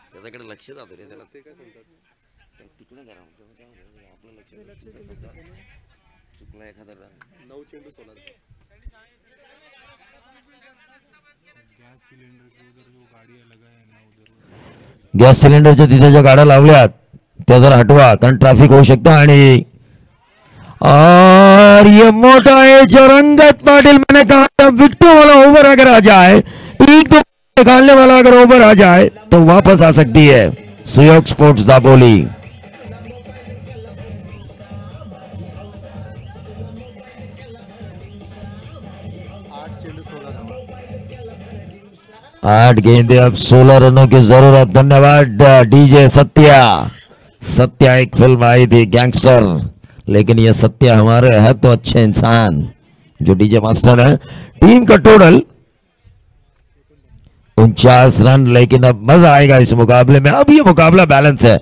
गॅस सिलेंडरच्या तिथे ज्या गाड्या लावल्यात त्या जरा हटवा, कारण ट्रॅफिक होऊ शकतं। आणि और ये मोटा है जो रंगत पाटिल, मैंने कहा विकेटों वाला ओवर अगर आ जाए, एक दो निकालने वाला अगर ओवर आ जाए तो वापस आ सकती है सुयोग स्पोर्ट्स दापोली। 8 गेंदे, अब 16 रनों की जरूरत। धन्यवाद डीजे सत्या। सत्या एक फिल्म आई थी गैंगस्टर, लेकिन ये सत्या हमारे है तो अच्छे इंसान जो डीजे मास्टर है। टीम का टोटल 49 रन, लेकिन अब मजा आएगा इस मुकाबले में। अब ये मुकाबला बैलेंस है।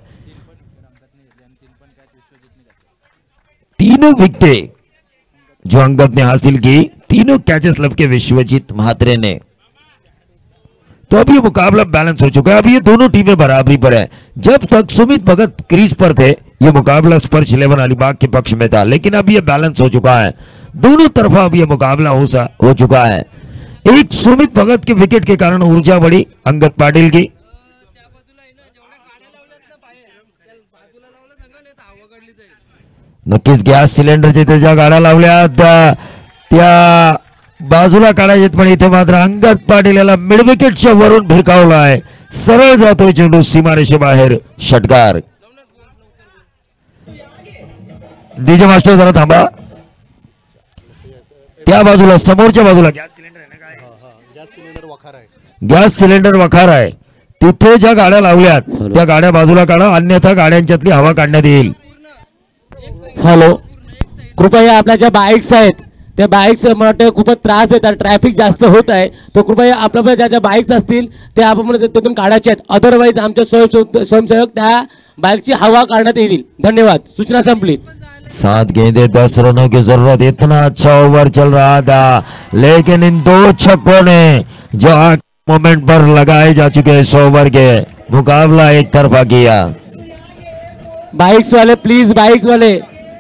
तीनों विकेटें जो अंगद ने हासिल की, तीनों कैचेस लपके विश्वजीत महात्रे ने। तो अब ये मुकाबला बैलेंस हो चुका है। अब ये दोनों टीमें बराबरी पर है। जब तक सुमित भगत क्रीज पर थे ये मुकाबला स्पर्श 11 अलीबाग के पक्ष में था, लेकिन अब ये बैलेंस हो चुका है। दोनों तरफा अब ये मुकाबला हो चुका है। एक सुमित भगत के विकेट के कारण ऊर्जा बढ़ी अंगद पाटिल की। नक्कीच गॅस सिलेंडरचे ते ज्या गाड्या लावल्यात त्या बाजूला काढायचे, पण इथे मात्र अंगद पाटील याला मिड विकेटच्या वरून भिरकावला आहे। सरळ जातोय चेंडू सीमारेषेबाहेर, षटकार। डीजे मास्टर जरा थांबा, त्या बाजूला समोरच्या बाजूला गॅस सिलेंडर आहे ना, काय गॅस सिलेंडर वखार आहे, तिथे ज्या गाड्या लावल्यात त्या गाड्या बाजूला काढा, अन्यथा गाड्यांच्यातली हवा काढण्यात येईल। हॅलो, कृपया आपल्या ज्या बाईक्स आहेत त्या बाईक्स मला खूपच त्रास देतात, ट्रॅफिक जास्त होत आहे, तो कृपया आपल्या ज्या ज्या बाईक्स असतील ते आपण तिथून काढायचे आहेत। अदरवाईज आमचे स्वयंसेवक त्या बाईकची हवा काढण्यात येईल। धन्यवाद, सूचना संपली। 7 गेंदे 10 रनों की जरूरत। इतना अच्छा ओवर चल रहा था, लेकिन इन दो छक्कों ने जो मोमेंट पर लगाए जा चुके इस ओवर के, मुकाबला एक तरफा किया। बाईक्स वाले प्लीज, बाईक्स वाले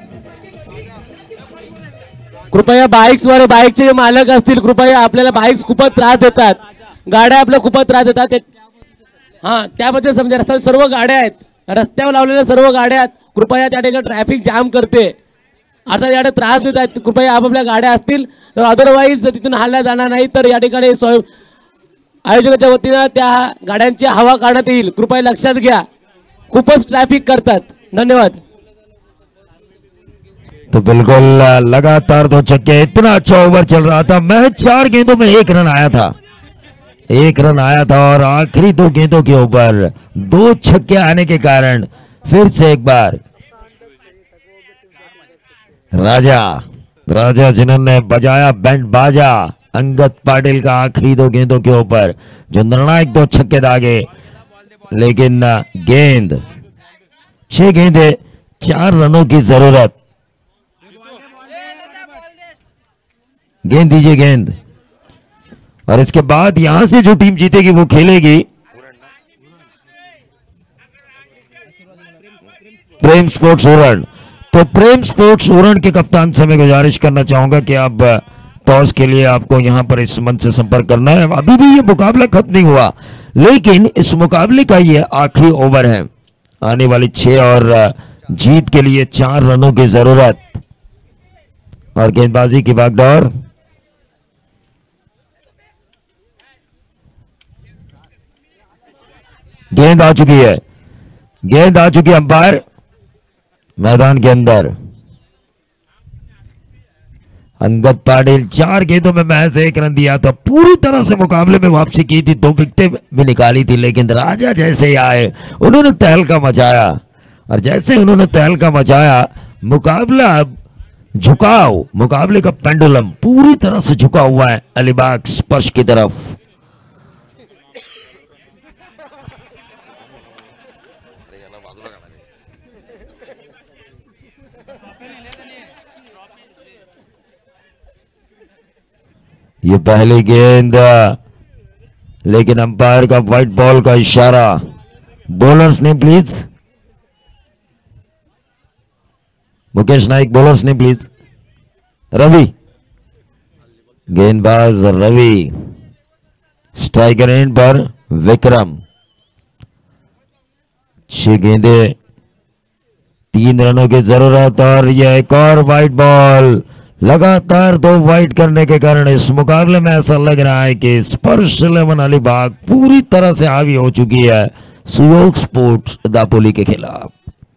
कृपया, बाईक्स वाले, बाईकचे जे मालक असतील कृपया, आपल्याला बाईक्स खूपच त्रास देतात, गाड्या आपल्या खूपच त्रास देतात। हां, त्याबद्दल समजा, रस्त्यावर सर्व गाड्या आहेत, रस्त्यावर लावलेल्या सर्व गाड्या आहेत, कृपया त्या ठिकाणी ट्रॅफिक जाम करते, आता या त्रास देत आहेत। कृपया आपापल्या गाड्या असतील तर अदरवाईज तिथून हल्ला जाणार नाही, तर या ठिकाणी आयोजकाच्या वतीनं त्या गाड्यांची हवा काढण्यात येईल, कृपया लक्षात घ्या, खूपच ट्रॅफिक करतात। धन्यवाद। तो बिल्कुल लगातार 2 छक्के, इतना अच्छा ओवर चल रहा था। मैच 4 गेंदों में 1 रन आया था, 1 रन आया था, और आखिरी 2 गेंदों के ऊपर 2 छक्के आने के कारण फिर से एक बार राजा जिन्होंने बजाया बैंड बाजा अंगद पाटिल का आखिरी 2 गेंदों के ऊपर, जो निर्णायक 2 छक्के दागे। लेकिन गेंद 6 गेंदे 4 रनों की जरूरत। गेंद दीजिए, गेंद। और इसके बाद यहां से जो टीम जीतेगी वो खेलेगी प्रेम स्पोर्ट्स उरण। तो प्रेम स्पोर्ट्स उरण के कप्तान से मैं गुजारिश करना चाहूंगा कि अब टॉस के लिए आपको यहां पर इस मंच से संपर्क करना है। अभी भी ये मुकाबला खत्म नहीं हुआ, लेकिन इस मुकाबले का ये आखिरी ओवर है। आने वाली 6 और जीत के लिए 4 रनों की जरूरत, और गेंदबाजी की भागदौड़। गेंद आ चुकी है, गेंद आ चुकी है अंपायर मैदान के अंदर। अंगद पाटिल 4 गेंदों में महज 1 रन दिया था, पूरी तरह से मुकाबले में वापसी की थी, 2 विकेटें भी निकाली थी, लेकिन राजा जैसे ही आए उन्होंने तहलका मचाया, और जैसे उन्होंने तहलका मचाया मुकाबला अब झुकाव, मुकाबले का पेंडुलम पूरी तरह से झुका हुआ है अलीबाग स्पर्श की तरफ। ये पहली गेंद, लेकिन अंपायर का व्हाइट बॉल का इशारा। बॉलर्स ने प्लीज, मुकेश नाइक बॉलर्स ने प्लीज। रवि, गेंदबाज रवि, स्ट्राइकर एंड पर विक्रम। 6 गेंदें 3 रनों की जरूरत, और यह एक और व्हाइट बॉल। लगातार 2 वाइड करने के कारण इस मुकाबले में ऐसा लग रहा है कि स्पर्श 11 अलीबाग पूरी तरह से हावी हो चुकी है सुयोग स्पोर्ट्स दापोली के खिलाफ।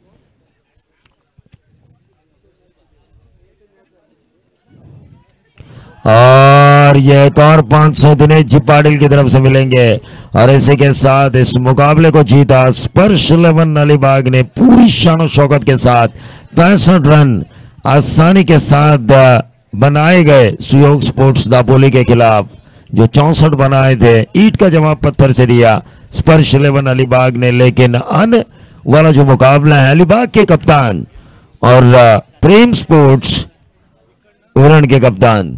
और यह एक और 500 दिनेश जी पाटिल की तरफ से मिलेंगे, और इसी के साथ इस मुकाबले को जीता स्पर्श 11 अलीबाग ने पूरी शान और शौकत के साथ। 65 रन आसानी के साथ बनाए गए सुयोग स्पोर्ट्स दापोली के खिलाफ, जो 64 बनाए थे। ईट का जवाब पत्थर से दिया स्पर्श 11 अलीबाग ने। लेकिन अन वाला जो मुकाबला है, अलीबाग के कप्तान और प्रेम स्पोर्ट्स उरण के कप्तान।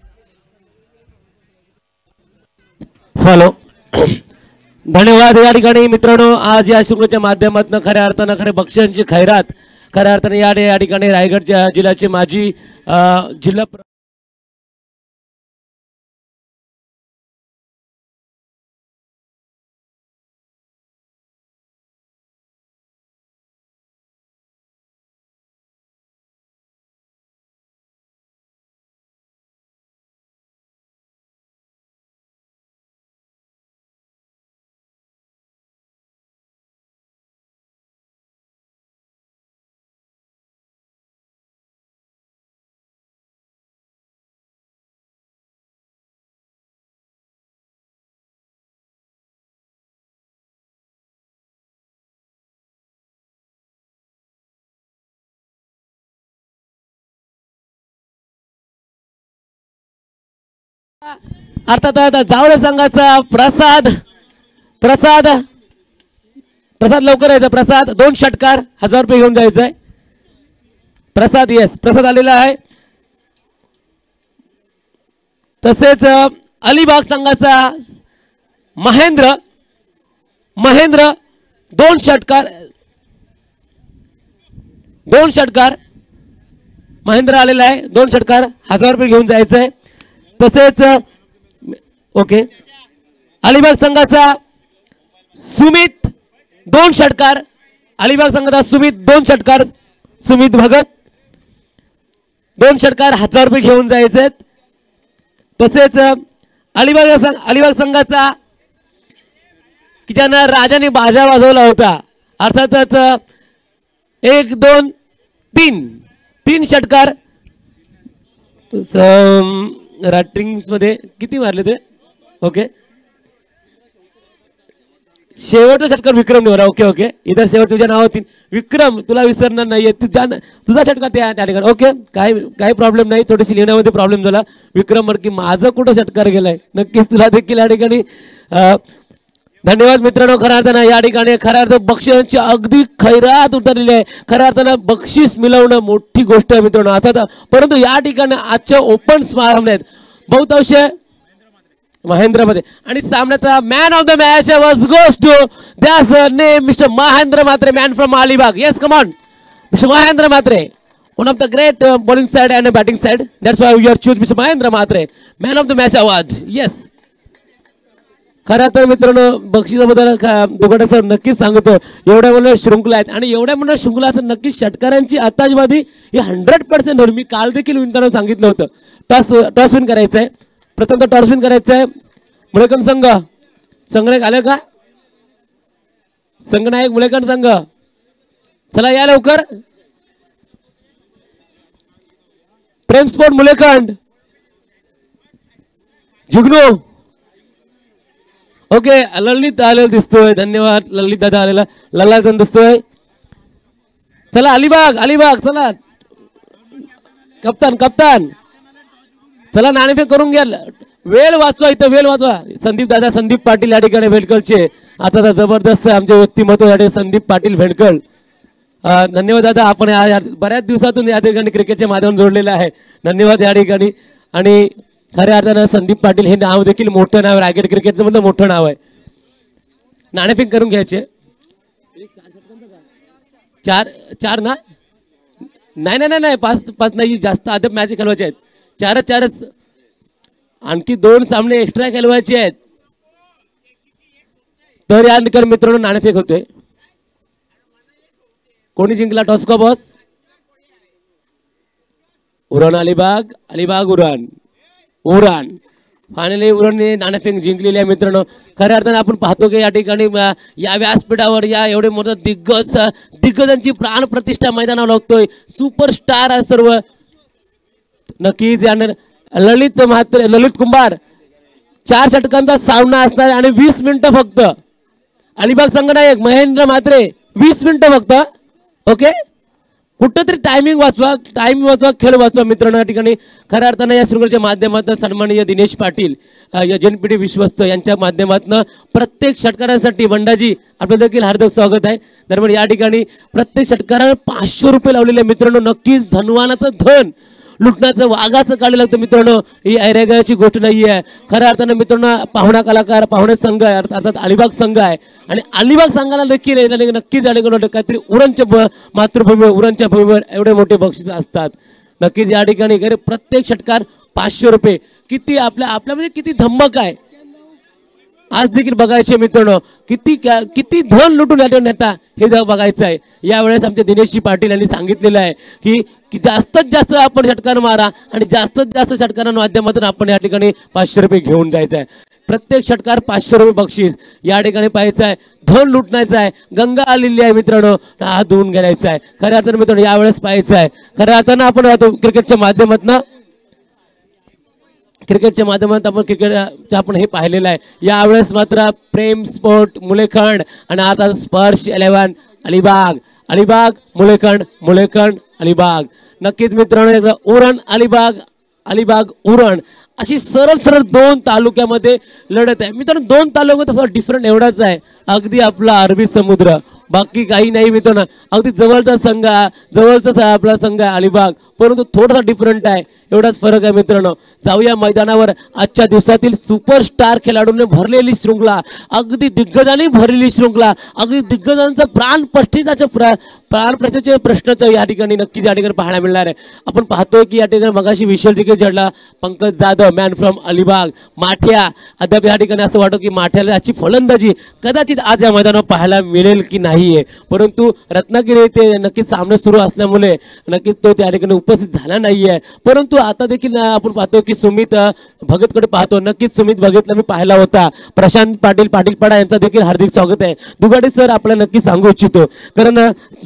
फॉलो धन्यवाद। या ठिकाणी मित्रांनो, आज या शृंखलेच्या माध्यमातून खऱ्या अर्थानं खरे बक्षिसांची खैरात, खऱ्या अर्थाने या ठिकाणी रायगड जिल्ह्याचे माजी जिल्हा अर्थात जावळे संघाचा प्रसाद लवकर यायचा। प्रसाद 2 षटकार 1000 रुपये घेऊन जायचंय। प्रसाद, येस प्रसाद आलेला आहे। तसेच अलिबाग संघाचा महेंद्र 2 षटकार महेंद्र आलेला आहे। 2 षटकार 1000 रुपये घेऊन जायचंय। तसेच ओके, अलिबाग संघाचा सुमित 2 षटकार, अलिबाग संघाचा सुमित 2 षटकार, सुमित भगत 2 षटकार 1000 रुपये घेऊन जायचे। तसेच अलिबाग संघाचा की ज्यांना राजाने बाजा वाजवला होता, अर्थातच 1 2 3 षटकार रॅटिंग्स मध्ये किती मारले ते? ओके, शेवटचा षटकार विक्रम निवडा। ओके, इधर शेवट तुझ्या नावावर 3 विक्रम, तुला विसरणार नाहीये, तुझा षटकार त्या ठिकाणी। ओके, काही प्रॉब्लेम नाही, थोडीशी लिहिण्यामध्ये प्रॉब्लेम झाला। विक्रम म्हण की माझं कुठं षटकार गेलाय, नक्कीच तुला देखील या ठिकाणी धन्यवाद मित्रांनो। खऱ्या अर्थानं या ठिकाणी खऱ्या अर्थ बक्षिसांची अगदी खैरात उतरलेली आहे। खऱ्या अर्थानं बक्षीस मिळवणं मोठी गोष्ट आहे मित्रांनो। अर्थात परंतु या ठिकाणी आजच्या ओपन समारंभ आहेत बहुतांश महेंद्रमध्ये, आणि सामन्याचा man of the match was goes to that's name mister Mahendra Mhatre, man from Alibag. Yes, come on mister Mahendra Mhatre, one of the great bowling side and batting side, that's why we are choose mister Mahendra Mhatre, man of the match award. Yes, खरं तर मित्रांनो बक्षिसाबद्दल दुगडे sir नक्कीच सांगतो, एवढ्या मोठ्या शृंखला आहेत आणि एवढ्या मोठ्या शृंखला तर नक्कीच षटकारांची आताजबाजी ही 100% होईल। मी काल देखील विनताना सांगितलं होतं, टॉस विन करायचं आहे, प्रथम टॉस विन करायचं आहे। मुळेकण संघनायक आलं का? संघनायक मुळेकण संघ, चला या लवकर। प्रेम स्पोर्ट मुळेकंड, जुगनू, ओके, ललित आलेला दिसतोय, धन्यवाद ललित दादा आलेला, लल्ला जण दिसतोय। चला अलिबाग चला, कप्तान चला नाणेफेक करून घ्या, वेळ वाचवा, इथं वेळ वाचवा। संदीप पाटील या ठिकाणी भेटकळचे, आता जबरदस्त आमचे व्यक्तिमत्व या ठिकाणी संदीप पाटील भेटकळ, धन्यवाद दादा, आपण बऱ्याच दिवसातून या ठिकाणी क्रिकेटच्या माध्यमातून जोडलेले आहे, धन्यवाद या ठिकाणी। आणि खऱ्या अर्थानं संदीप पाटील हे नाव देखील मोठं नाव, रायगड क्रिकेटचं मधलं मोठं नाव आहे. नाणेफेक करून घ्यायचे. चार ना, नाही पाच नाही, जास्त अदब मॅच खेळवायचे आहेत. चारच आणखी 2 सामने एक्स्ट्रा खेळवायचे आहेत. तर या ठिकाणी मित्रांनो नाणेफेक होते. कोणी जिंकला टॉस का बॉस? उरण अलिबाग उरण फायनली उरणने नाणेफेक जिंकलेली आहे. मित्रांनो खऱ्या अर्थाने आपण पाहतो की या ठिकाणी या व्यासपीठावर या एवढे मोठं दिग्गजांची प्राण प्रतिष्ठा मैदानावर लागतोय. सुपरस्टार आहे सर्व. नक्कीच ललित कुंभार 4 षटकांचा सामना असणार आणि 20 मिनिटं फक्त. अलिबाग संघनायक महेंद्र म्हात्रे 20 मिनिटं फक्त. ओके, कुठंतरी टायमिंग वाचवा, खेळ वाचवा मित्रांनो. या ठिकाणी खऱ्या अर्थानं या शृंखलेच्या माध्यमातून सन्माननीय दिनेश पाटील जनपीडी विश्वस्त यांच्या माध्यमातून प्रत्येक षटकारांसाठी बंडाजी आपलं देखील हार्दिक स्वागत आहे. दरम्यान या ठिकाणी प्रत्येक षटकाराला 500 रुपये लावलेले मित्रांनो. नक्कीच धनवानाचं धन लुटण्याचं वाघाचं काढलं लागतं मित्रांनो. ही ऐरेगाची गोष्ट नाही आहे. खऱ्या अर्थानं मित्रांनो पाहुणा कलाकार पाहुणे संघ आहे, अर्थात अलिबाग संघ आहे आणि अलिबाग संघाला देखील नक्कीच काहीतरी उरणच्या मातृभूमीवर उरणच्या भूमीवर एवढे मोठे बक्षीस असतात. नक्कीच या ठिकाणी प्रत्येक षटकार 500 रुपये. किती आपल्यामध्ये किती धम्मक आहे आज देखील बघायचे मित्रांनो. किती धन लुटून नेता हे बघायचं आहे. यावेळेस आमच्या दिनेशजी पाटील यांनी सांगितलेलं आहे की जास्तीत जास्त आपण षटकार मारा आणि जास्तीत जास्त षटकारांच्या माध्यमातून आपण या ठिकाणी 500 रुपये घेऊन जायचं आहे. प्रत्येक षटकार 500 रुपये बक्षीस या ठिकाणी पाहायचं आहे. धन लुटण्याचं आहे. गंगा आलेली आहे मित्रांनो, हात धुवून घ्यायचा आहे. खऱ्या अर्थानं मित्रांनो यावेळेस पाहायचं आहे. खऱ्या अर्थानं आपण क्रिकेटच्या माध्यमातून आपण हे पाहिलेलं आहे. यावेळेस मात्र प्रेम स्पोर्ट मुलेखंड आणि आता स्पर्श 11 अलिबाग मुलेखंड अलिबाग. नक्कीच मित्रांनो उरण अलिबाग उरण अशी सरळ 2 तालुक्यामध्ये लढत आहे मित्रांनो. 2 तालुक्यात डिफरंट एवढाच आहे, अगदी आपला अरबी समुद्र, बाकी काही नाही मित्रांनो. अगदी जवळचाच आपला संघ आहे अलिबाग, परंतु थोडासा डिफरंट आहे, एवढाच फरक आहे मित्रांनो. जाऊया मैदानावर. आजच्या दिवसातील सुपरस्टार खेळाडूंनी भरलेली शृंखला, अगदी दिग्गजांनी भरलेली शृंखला, अगदी दिग्गजांचं प्राणप्रश्नाचे प्रश्नाचं या ठिकाणी नक्कीच या ठिकाणी पाहायला मिळणार आहे. आपण पाहतोय की या ठिकाणी मगाशी विशाल देखील जडला. पंकज जाधव मॅन फ्रॉम अलिबाग, माठ्या अद्याप या ठिकाणी असं वाटतं की माठ्याला याची फलंदाजी कदाचित आज या मैदानावर पाहायला मिळेल की नाहीये, परंतु रत्नागिरी येथे नक्कीच सामना सुरू असल्यामुळे नक्कीच तो त्या ठिकाणी उपस्थित झाला नाहीये. परंतु आता देखील आपण पाहतो की सुमित भगतकडे पाहतो. नक्कीच सुमित भगतला मी पाहिला होता. प्रशांत पाटीलपाडा यांचा देखील हार्दिक स्वागत आहे. दुगाडे सर आपल्याला नक्की सांगू इच्छितो, कारण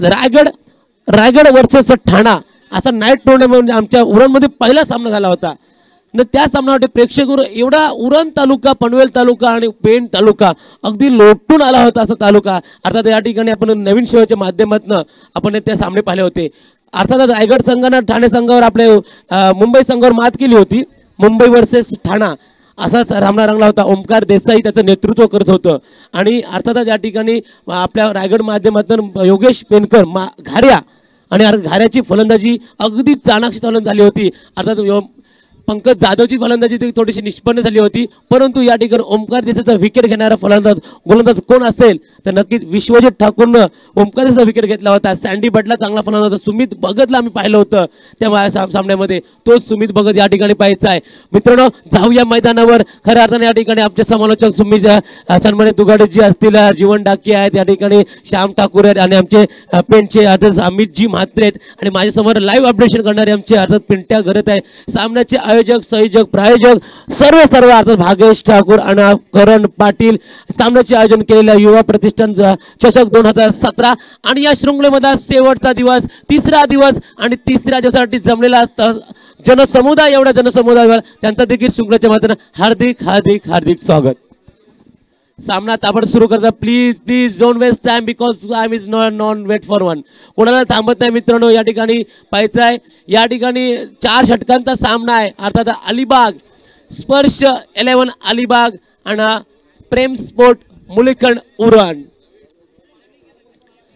रायगड वर्सेस ठाणा असा नाईट टुर्नामेंट आमच्या उरणमध्ये पहिला सामना झाला होता. त्या सामन्यासाठी प्रेक्षक एवढा उरण तालुका, पनवेल तालुका आणि पेण तालुका अगदी लोटून आला होता असा तालुका. अर्थात या ठिकाणी आपण नवीन सेवेच्या माध्यमातून आपण ते सामने पाहिले होते. अर्थात रायगड संघानं ठाणे संघावर आपले मुंबई संघावर मात केली होती. मुंबई वर्सेस ठाणा असा सामना रंगला होता. ओमकार देसाई त्याचं नेतृत्व करत होतं आणि अर्थातच या ठिकाणी आपल्या रायगड माध्यमातून योगेश पेनकर घाऱ्या आणि घाऱ्याची फलंदाजी अगदी चाणाक्षी झाली होती. अर्थात पंकज जाधवची फलंदाजी थोडीशी निष्पन्न झाली होती, परंतु या ठिकाणी ओमकार देसाईचा विकेट घेणारा गोलंदाज कोण असेल तर नक्कीच विश्वजित ठाकूरनं ओमकार देसाईचा विकेट घेतला होता. सँडी बटला चांगला फलंदाज होता. सुमित भगतला आम्ही पाहिलं होतं त्या सामन्यामध्ये, तोच सुमित भगत या ठिकाणी पाहायचा आहे. मित्रांनो जाऊया मैदानावर. खऱ्या अर्थाने या ठिकाणी आमचे समालोचक सुमित सन्मानित दुगाडेजी असतील, जीवन डाके आहेत या ठिकाणी, श्याम ठाकूर आहेत आणि आमचे पेंटचे अर्थात अमितजी म्हात्रे आहेत आणि माझ्यासमोर लाईव्ह अपडेशन करणारे आमचे अर्थात पिंट्या घरत आहे. सामन्याचे आयोजक, संयोजक, प्रायोजक सर्व अर्थात भागेश ठाकूर आणि करण पाटील. सामन्याचे आयोजन केलेल्या युवा प्रतिष्ठान चषक 2017 आणि या शृंखलेमध्ये शेवटचा दिवस, तिसरा दिवस आणि तिसऱ्या दिवसासाठी जमलेला जनसमुदाय, एवढा जनसमुदाय त्यांचा देखील शृंखलेच्या माध्यमातून हार्दिक स्वागत. सामना ताबडतोब सुरू करायचा. Please don't waste time because time is non wait for one. कोणाला थांबत नाही मित्रांनो. या ठिकाणी पाहायचं आहे, या ठिकाणी 4 षटकांचा सामना आहे. अर्थात अलिबाग स्पर्श 11 अलिबाग आणि प्रेम स्पोर्ट मुलेखंड उरण.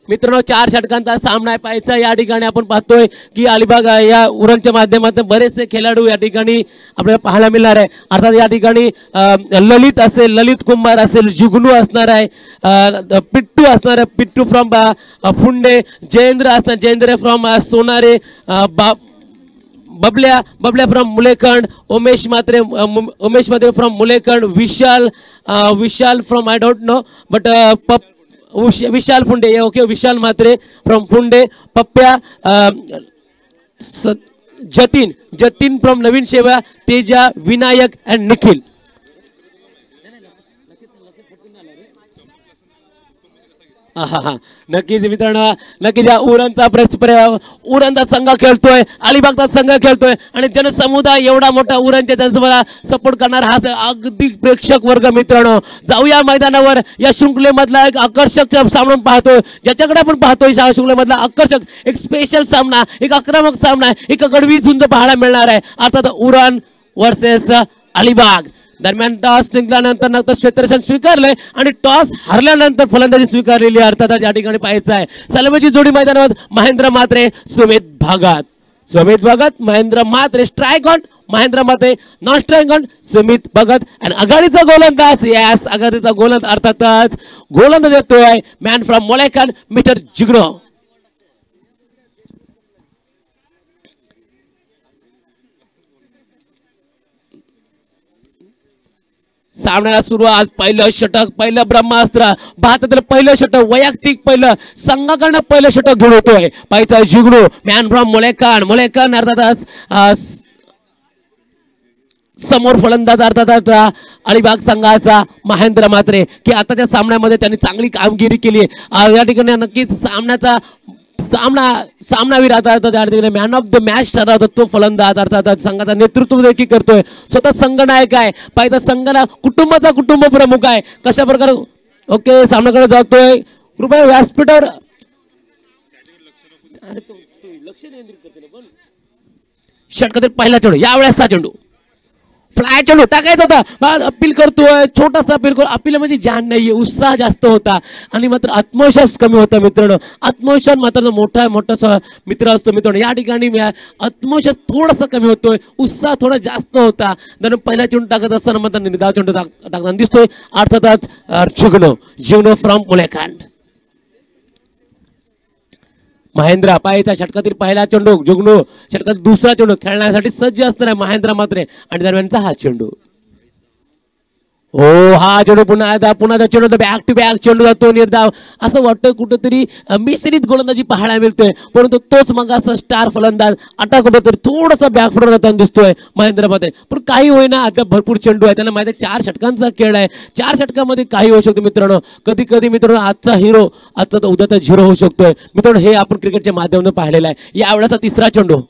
मित्रांनो 4 षटकांचा सामना पाहायचा या ठिकाणी आपण पाहतोय की अलिबाग या उरणच्या माध्यमातून बरेचसे खेळाडू या ठिकाणी आपल्याला पाहायला मिळणार आहे। अर्थात या ठिकाणी ललित असेल, ललित कुंभार असेल, जुगनू असणार आहे, पिट्टू असणार आहे, पिट्टू फ्रॉम फुंडे, जयेंद्र असणार, Jayendra from Sonare, Bablya from Mulekhand, Umesh Mhatre from Mulekhand, Vishal from I don't know but Vishal Funde, okay, Vishal Mhatre from Funde, Pappya, Jatin from Naveen Seva, Teja, Vinayak and Nikhil. नक्कीच मित्रांनो, नक्कीच या उरणचा संघ खेळतोय, अलिबागचा संघ खेळतोय आणि जनसमुदाय एवढा मोठा उरणच्या जनसमुदायाला सपोर्ट करणार हा अगदी प्रेक्षक वर्ग। मित्रांनो जाऊया मैदानावर, या शृंखलेमधला एक आकर्षक सामना पाहतोय, ज्याच्याकडे आपण पाहतोय या शृंखलेमधला आकर्षक एक स्पेशल सामना, एक आक्रमक सामना, एक गडवी झुंज पाहायला मिळणार आहे। अर्थात उरण वर्सेस अलिबाग दरम्यान टॉस जिंकल्यानंतर क्षेत्ररक्षण स्वीकारलंय आणि टॉस हरल्यानंतर फलंदाजी स्वीकारलेली अर्थात या ठिकाणी पाहायचं आहे। सलामीची जोडी मैदानावर Mahendra Mhatre, Sumit Bhagat, Mahendra Mhatre strike on, Mahendra Mhatre non strike on, Sumit Bhagat आणि आघाडीचा गोलंदाज, यस आघाडीचा गोलंदाज अर्थातच गोलंदाज येतोय man from Molekhand mister Jigno. सामन्याला सुरुवात, पहिलं षटक, पहिलं ब्रह्मास्त्र, भारतातील पहिलं षटक, वैयक्तिक पहिलं, संघाकडनं पहिलं षटक घेऊन होतोय पाहिजे जिग्नो मॅन फ्रॉम मोलेखंड अर्थातच समोर फलंदाज अर्थात अलिबाग संघाचा महेंद्र म्हात्रे की आताच्या सामन्यामध्ये त्यांनी चांगली कामगिरी केली आहे। या ठिकाणी नक्कीच सामनावीर आता मॅन ऑफ द मॅच ठरवतो तो फलंदाज अर्थात संघाचा नेतृत्व देखील करतोय, स्वतः संघनायक आहे, पाहिजे संघाला कुटुंब प्रमुख आहे। कशा प्रकारे ओके सामन्याकडे जातोय, कृपया व्यासपीठावर षटकातील पहिला चेंडू, यावेळेसचा चेंडू फ्लाय चेंडू टाकायचा होता, अपील करतोय, छोटासा अपील म्हणजे जान नाहीये, उत्साह जास्त होता आणि मात्र आत्मविश्वास कमी होता। मित्रांनो आत्मविश्वास मात्र मोठा मित्र असतो। मित्रांनो या ठिकाणी आत्मविश्वास थोडासा कमी होतोय, उत्साह थोडा जास्त होता। जर पहिला चेंडू टाकत असताना मात्र निदान चेंडू टाकताना दिसतोय अर्थातच जिग्नो फ्रॉम मुलेखंड। महेंद्र पाहायचा षटकातील पहिला चेंडू, जुगनू षटकातील दुसरा चेंडू खेळण्यासाठी सज्ज असणार महेंद्र म्हात्रे आणि दरम्यानचा हा चेंडू, हा चेंडू पुन्हा चेंडू बॅक टू बॅक चेंडू जातो निर्धाव, असं वाटतं कुठेतरी मिश्रित गोलंदाजी पाहायला मिळतोय, परंतु तोच मग असा स्टार फलंदाज अटक होतो तरी थोडासा बॅकफुट जाताना दिसतोय महेंद्र म्हात्रे। पण काही होईना, आता भरपूर चेंडू आहे, त्यांना माहिती 4 षटकांचा खेळ आहे, 4 षटकामध्ये काही होऊ शकतो। मित्रांनो कधी मित्रांनो आजचा हिरो आजचा उद्याचा झिरो होऊ शकतोय। मित्रांनो हे आपण क्रिकेटच्या माध्यमातून पाहिलेलं आहे। यावेळेचा तिसरा चेंडू,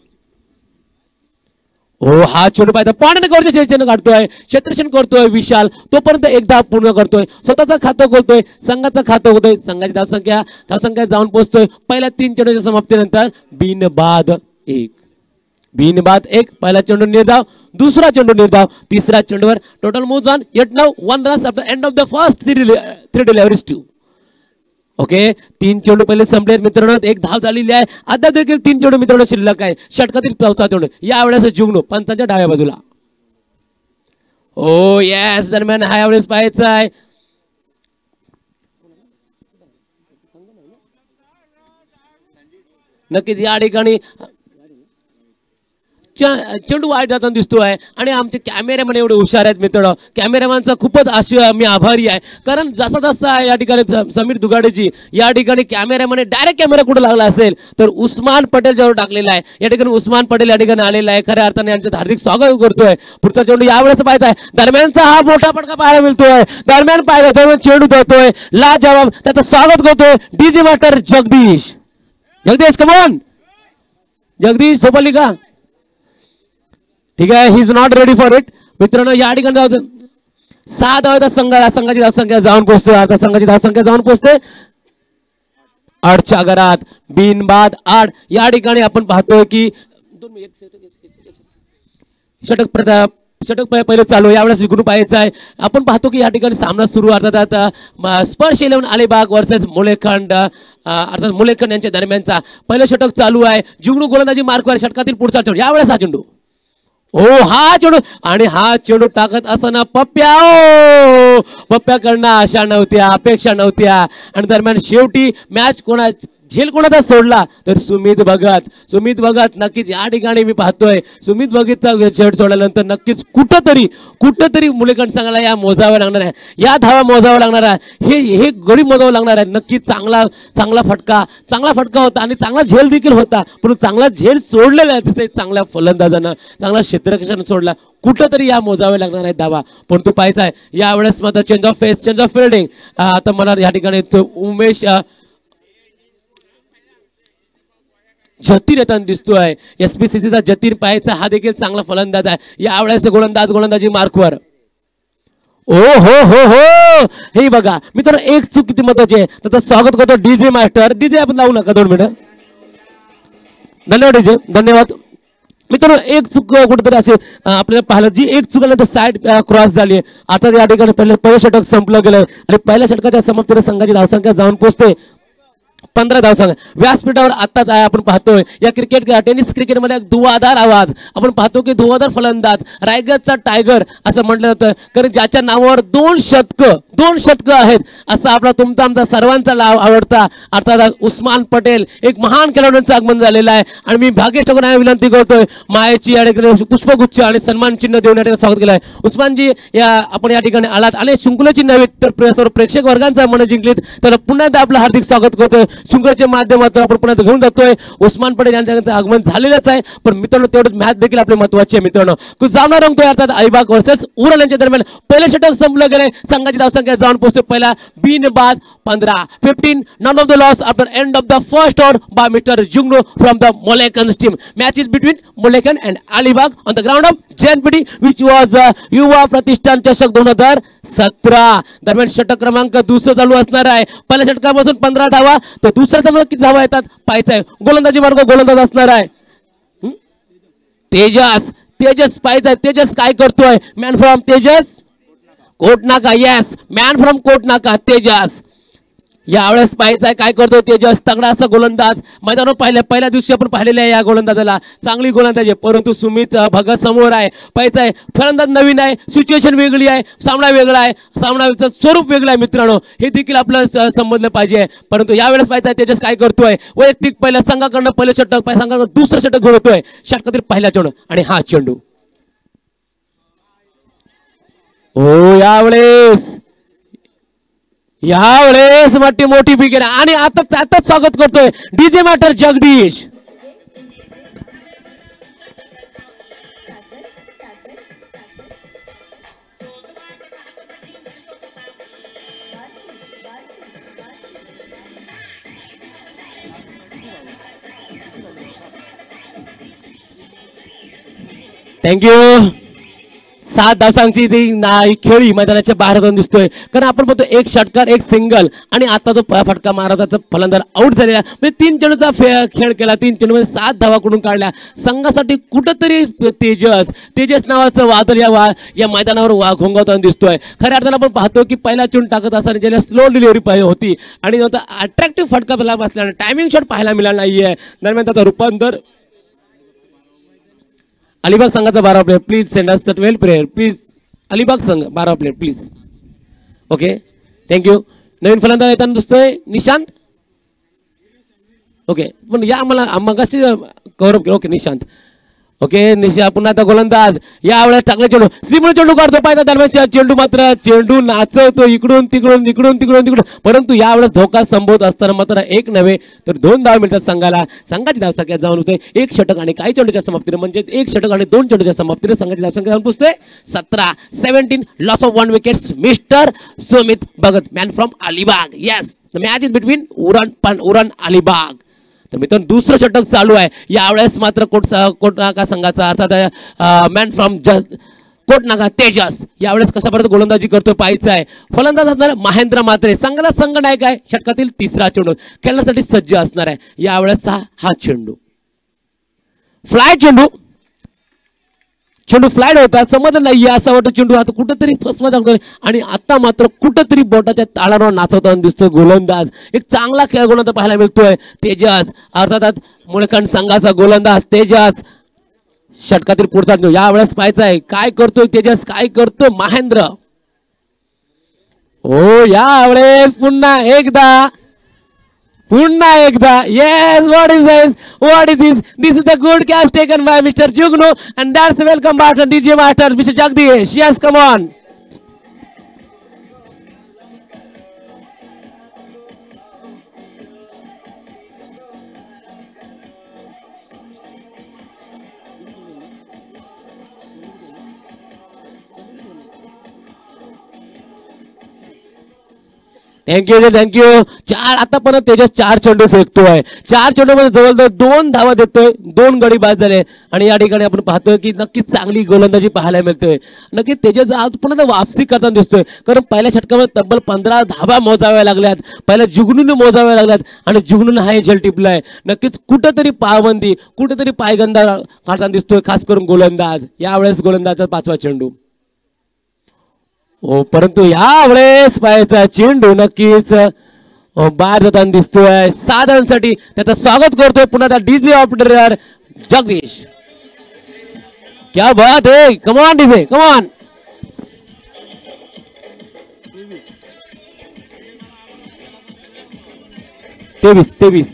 हा चेंडू पाहिजे पाण्याने चेंडू काढतोय, क्षेत्ररक्षण करतोय विशाल, तोपर्यंत एकदा पूर्ण करतोय, स्वतःचं खातं खोलतोय, संघाचं खातं होतोय, संघाची धावसंख्या जाऊन पोहोचतोय पहिल्या 3 चेंडूच्या समाप्तीनंतर बिनबाद एक पहिला चेंडू निर्धाव, दुसरा चेंडू निर्धाव, तिसऱ्या चेंडूवर total moves on 8 now 1 runs after end of the first 3 deliveries 2। Okay 3 चेंडू पहिले संपले मित्रांनो, एक धाव झालेली आहे, आता देखील 3 चेंडू मित्रांनो शिल्लक आहे। षटकातील चौथा चेंडू यावेळेस जुगनू पंचांच्या डाव्या बाजूला, यस दरम्यान हा यावेळेस पाहायचा आहे नक्कीच या ठिकाणी चेंडू वाईट जाताना दिसतोय आणि आमचे कॅमेरामॅन एवढे हुशार आहेत मित्रांनो, कॅमेरामॅनचा खूपच मी आभारी आहे, कारण जसा या ठिकाणी समीर दुगाडेजी या ठिकाणी कॅमेरामॅन डायरेक्ट कॅमेरा कुठे लागला असेल तर उस्मान पटेल जवळ टाकलेला आहे, या ठिकाणी उस्मान पटेल या ठिकाणी आलेला आहे, खऱ्या अर्थाने यांचं हार्दिक स्वागत करतोय। पुढचा चेंडू यावेळेस पाहायचा आहे, दरम्यानचा हा मोठा फटका पाहायला मिळतोय, दरम्यान पाहायचा चेंडू देतोय ला जवाब, त्याचं स्वागत करतोय DJ master Jagdish come on Jagdish सोपली का, ठीक आहे, he is not ready for it. मित्रांनो या ठिकाणी 6 धाव संघाची धावसंख्या जाऊन पोहोचते, आता संघाची धावसंख्या जाऊन पोहोचते 8च्या घरात बिनबाद 8। या ठिकाणी आपण पाहतोय की षटक षटक पहिले चालू यावेळेस जिंकून पाहायचं आहे. आपण पाहतो की या ठिकाणी सामना सुरू अर्थात स्पर्श 11 अलिबाग वर्सेस मुलेखंड अर्थात मुलेखंड यांच्या दरम्यानचा पहिलं षटक चालू आहे. जिंकून गोलंदाजी मार्कवर षटकातील पुढचा चेंडू यावेळेस हा चेंडू हा चेंडू आणि हा चेंडू टाकत असताना पप्प्याकडनं आशा नव्हत्या अपेक्षा नव्हत्या आणि दरम्यान शेवटी मॅच झेल कोणाचा सोडला तर सुमित भगत नक्कीच या ठिकाणी मी पाहतोय सुमित भगतचा झेल सोडल्यानंतर नक्कीच कुठंतरी मुलेखंड संघाला या मोजावं लागणार आहे या धावा मोजावं लागणार आहे हे गडी मोजावं लागणार आहे. नक्कीच चांगला फटका होता आणि चांगला झेल देखील होता पण चांगला झेल सोडलेला आहे तिथे चांगल्या फलंदाजानं चांगला क्षेत्ररक्षण सोडला कुठंतरी या मोजावे लागणार आहेत धावा पण तो पाहायचा आहे. यावेळेस मात्र चेंज ऑफ फिल्डिंग आता मला या ठिकाणी उमेश जतीर येताना दिसतोय. SPCCचा जतीर पाहायचा हा देखील चांगला फलंदाज आहे. यावेळेस गोलंदाजी मार्कवर हो हे बघा मित्र एक चूक किती महत्वाची आहे त्याचं स्वागत करतो डीजे मास्टर. डीजे आपण लावू नका 2 मिनिटं. धन्यवाद डीजे धन्यवाद. मित्रांनो एक चूक कुठेतरी असे आपल्याला पाहिलं जी एक चूक आल्यानंतर साईड क्रॉस झाली. आता या ठिकाणी पहिलं षटक संपलं गेलं आणि पहिल्या षटकाच्या समाप्तीला संघाची धावसंख्या जाऊन पोहोचते 15 धावसंख्या. व्यासपीठावर आत्ताच आहे आपण पाहतोय या टेनिस क्रिकेटमध्ये एक धुवाधार आवाज आपण पाहतो की धुवाधार फलंदाज रायगडचा टायगर असं म्हटलं जातं कारण ज्याच्या नावावर 2 शतकं आहेत असा आपला तुमचा आमचा सर्वांचा आवडता अर्थात उस्मान पटेल एक महान खेळाडूंचं आगमन झालेलं आहे आणि मी भाग्येश ठाकूर विनंती करतोय मायेची या ठिकाणी पुष्पगुच्छ आणि सन्मान चिन्ह देऊन या ठिकाणी स्वागत केलं आहे. उस्मानजी आपण या ठिकाणी आलात आणि शृंखलेची नव्हे तर सर्व प्रेक्षक वर्गांचा मन जिंकलीत तर पुन्हा एकदा आपलं हार्दिक स्वागत करतोय. शृंखलेच्या माध्यमातून आपण पुन्हा घेऊन जातोय. उस्मान पटेल यांचं आगमन झालेलंच आहे पण मित्रांनो तेवढंच मॅच देखील आपली महत्वाची आहे. मित्रांनो जाऊन रंगतोय अर्थात अलिबाग वर्सेस उरण यांच्या दरम्यान पहिलं षटक संपलं गेले. संघाची धावसंख्या जाऊन पोहोचते पहिला 15 none of the loss after end of the first over by Mr. Jungno from the Mulekhan's team. Match is between Mulekhan and Alibag on the ground of JNPT which was युवा प्रतिष्ठान चषक 2017 दरम्यान षटक क्रमांक दुसरं चालू असणार आहे. पहिल्या षटकापासून 15 धावा तर दुसऱ्या क्रमांकावर किती धावा येतात पाहायचं आहे. गोलंदाजी मार्ग गोलंदाज असणार आहे तेजस पाहायचं आहे. तेजस काय करतोय man from Tejas Kotnaka yes man from Kotnaka Tejas यावेळेस पाहायचं आहे काय करतोय तेजस तगडा असा गोलंदाज मैदानावर पहिल्या दिवशी आपण पाहिलेलं आहे. या गोलंदाजाला चांगली गोलंदाजी परंतु सुमित भगत समोर आहे. पाहायचं आहे फलंदाज नवीन आहे सिच्युएशन वेगळी आहे सामना वेगळा आहे सामनाचं स्वरूप वेगळं आहे. मित्रांनो हे देखील आपलं समजलं पाहिजे परंतु यावेळेस पाहायचं आहे तेजस काय करतोय वैयक्तिक पहिल्या संघाकडनं पहिलं षटक संघाकडनं दुसरं षटक घडवतोय षटकातील पहिला चेंडू आणि हा चेंडू यावेळेस मोठी विकेट आणि आताच स्वागत करतोय डीजे मॅटर जगदीश. थँक्यू. 7 धावसंख्येची ती खेळी मैदानाच्या बाहेर जाऊन दिसतोय कारण आपण बघतो एक षटकार एक सिंगल आणि आता जो फटका मारताचा फलंदाज आउट झालेला म्हणजे 3 चेंडूचा खेळ केला 3 चेंडूमध्ये 7 धावा कडून काढल्या. संघासाठी कुठंतरी तेजस नावाचं वादळ या मैदानावर घोंगावताना दिसतोय. खऱ्या अर्थानं आपण पाहतो की पहिला चेंडू टाकत असताना ज्याला स्लो डिलिव्हरी होती आणि अट्रॅक्टिव्ह फटका बसल्याने टायमिंग शॉट पाहायला मिळाला नाहीये. दरम्यान त्याचं रूपांतर अलिबाग संघाचा 12 player please send us the 12 player please Alibag संघ 12 प्लेयर प्लीज. Okay thank you. नवीन फलंदाज येताना दिसतोय निशांत. ओके पण या आम्हाला मगाशी गौरव केलं. ओके निशांत ओके निशा पुन्हा आता गोलंदाज यावेळेस टाकले चेंडू श्रीमुळे चेंडू काढतो पाहिजे दरम्यान चेंडू नाचवतो इकडून तिकडून परंतु यावेळेस धोका संभवत असताना मात्र एक नव्हे तर 2 धावा मिळतात संघाला. संघाची धावसंख्या जाऊन होते 1 षटक आणि काही चेंडूच्या समाप्तीने म्हणजे 1 षटक आणि 2 चेंडूच्या समाप्तीने संघाची धावसंख्या जाऊन पोहोचते 17 loss of 1 wickets mister Sumit Bhagat man from Alibag. Yes the match is between Uran Alibag. तर मित्रांनो दुसरं षटक चालू आहे. यावेळेस मात्र कोटनाका संघाचा अर्थात मॅन फ्रॉम कोटनाका तेजस यावेळेस कशा परत गोलंदाजी करतोय पाहायचं आहे. फलंदाज असणार महेंद्र मात्रे संघाचा संघ नायक आहे. षटकातील 3रा चेंडू खेळण्यासाठी सज्ज असणार आहे. यावेळेस हा चेंडू फ्लाय चेंडू फ्लाईट होता, समजलं नाही असं वाटतं चेंडू आता कुठंतरी फसवा जातोय आणि आता मात्र कुठंतरी बोटाच्या ताळावर नाचवताना दिसतोय गोलंदाज. एक चांगला खेळ गोलंदाज पाहायला मिळतोय. तेजस अर्थात मुळखंड संघाचा गोलंदाज तेजस षटकातील पुढचा चेंडू यावेळेस पाहायचा आहे काय करतोय तेजस, काय करतोय महेंद्र. हो यावेळेस पुन्हा एकदा yes what is this is the good catch taken by mister Jugnu and that's welcome bat DJ master mister Jagdish. Yes come on. Thank you. चार आतापर्यंत तेजस 4 चेंडू फेकतोय. 4 चेंडू मध्ये जवळजवळ 2 धावा देतोय, 2 गडी बाद झाले आणि या ठिकाणी आपण पाहतोय की नक्कीच चांगली गोलंदाजी पाहायला मिळतोय. नक्कीच तेजस आज पुन्हा वापसी करताना दिसतोय कारण पहिल्या षटकामध्ये तब्बल 15 धावा मोजाव्या लागल्यात, पहिल्या जुगनूने मोजाव्या लागल्यात आणि जुगनूने हा झेल टिपलाय. नक्कीच कुठंतरी पायबंदी कुठंतरी पायगंदा काढताना दिसतोय खास करून गोलंदाज. यावेळेस गोलंदाजचा 5वा चेंडू. हो परंतु यावेळेस पाहायचा चेंडू नक्कीच बाद होताना दिसतोय. साधारणसाठी त्याचं स्वागत करतोय पुन्हा त्या डीजे ऑपरेटर जगदीश. क्या बात है, कमॉन डीजे कमॉन. तेवीस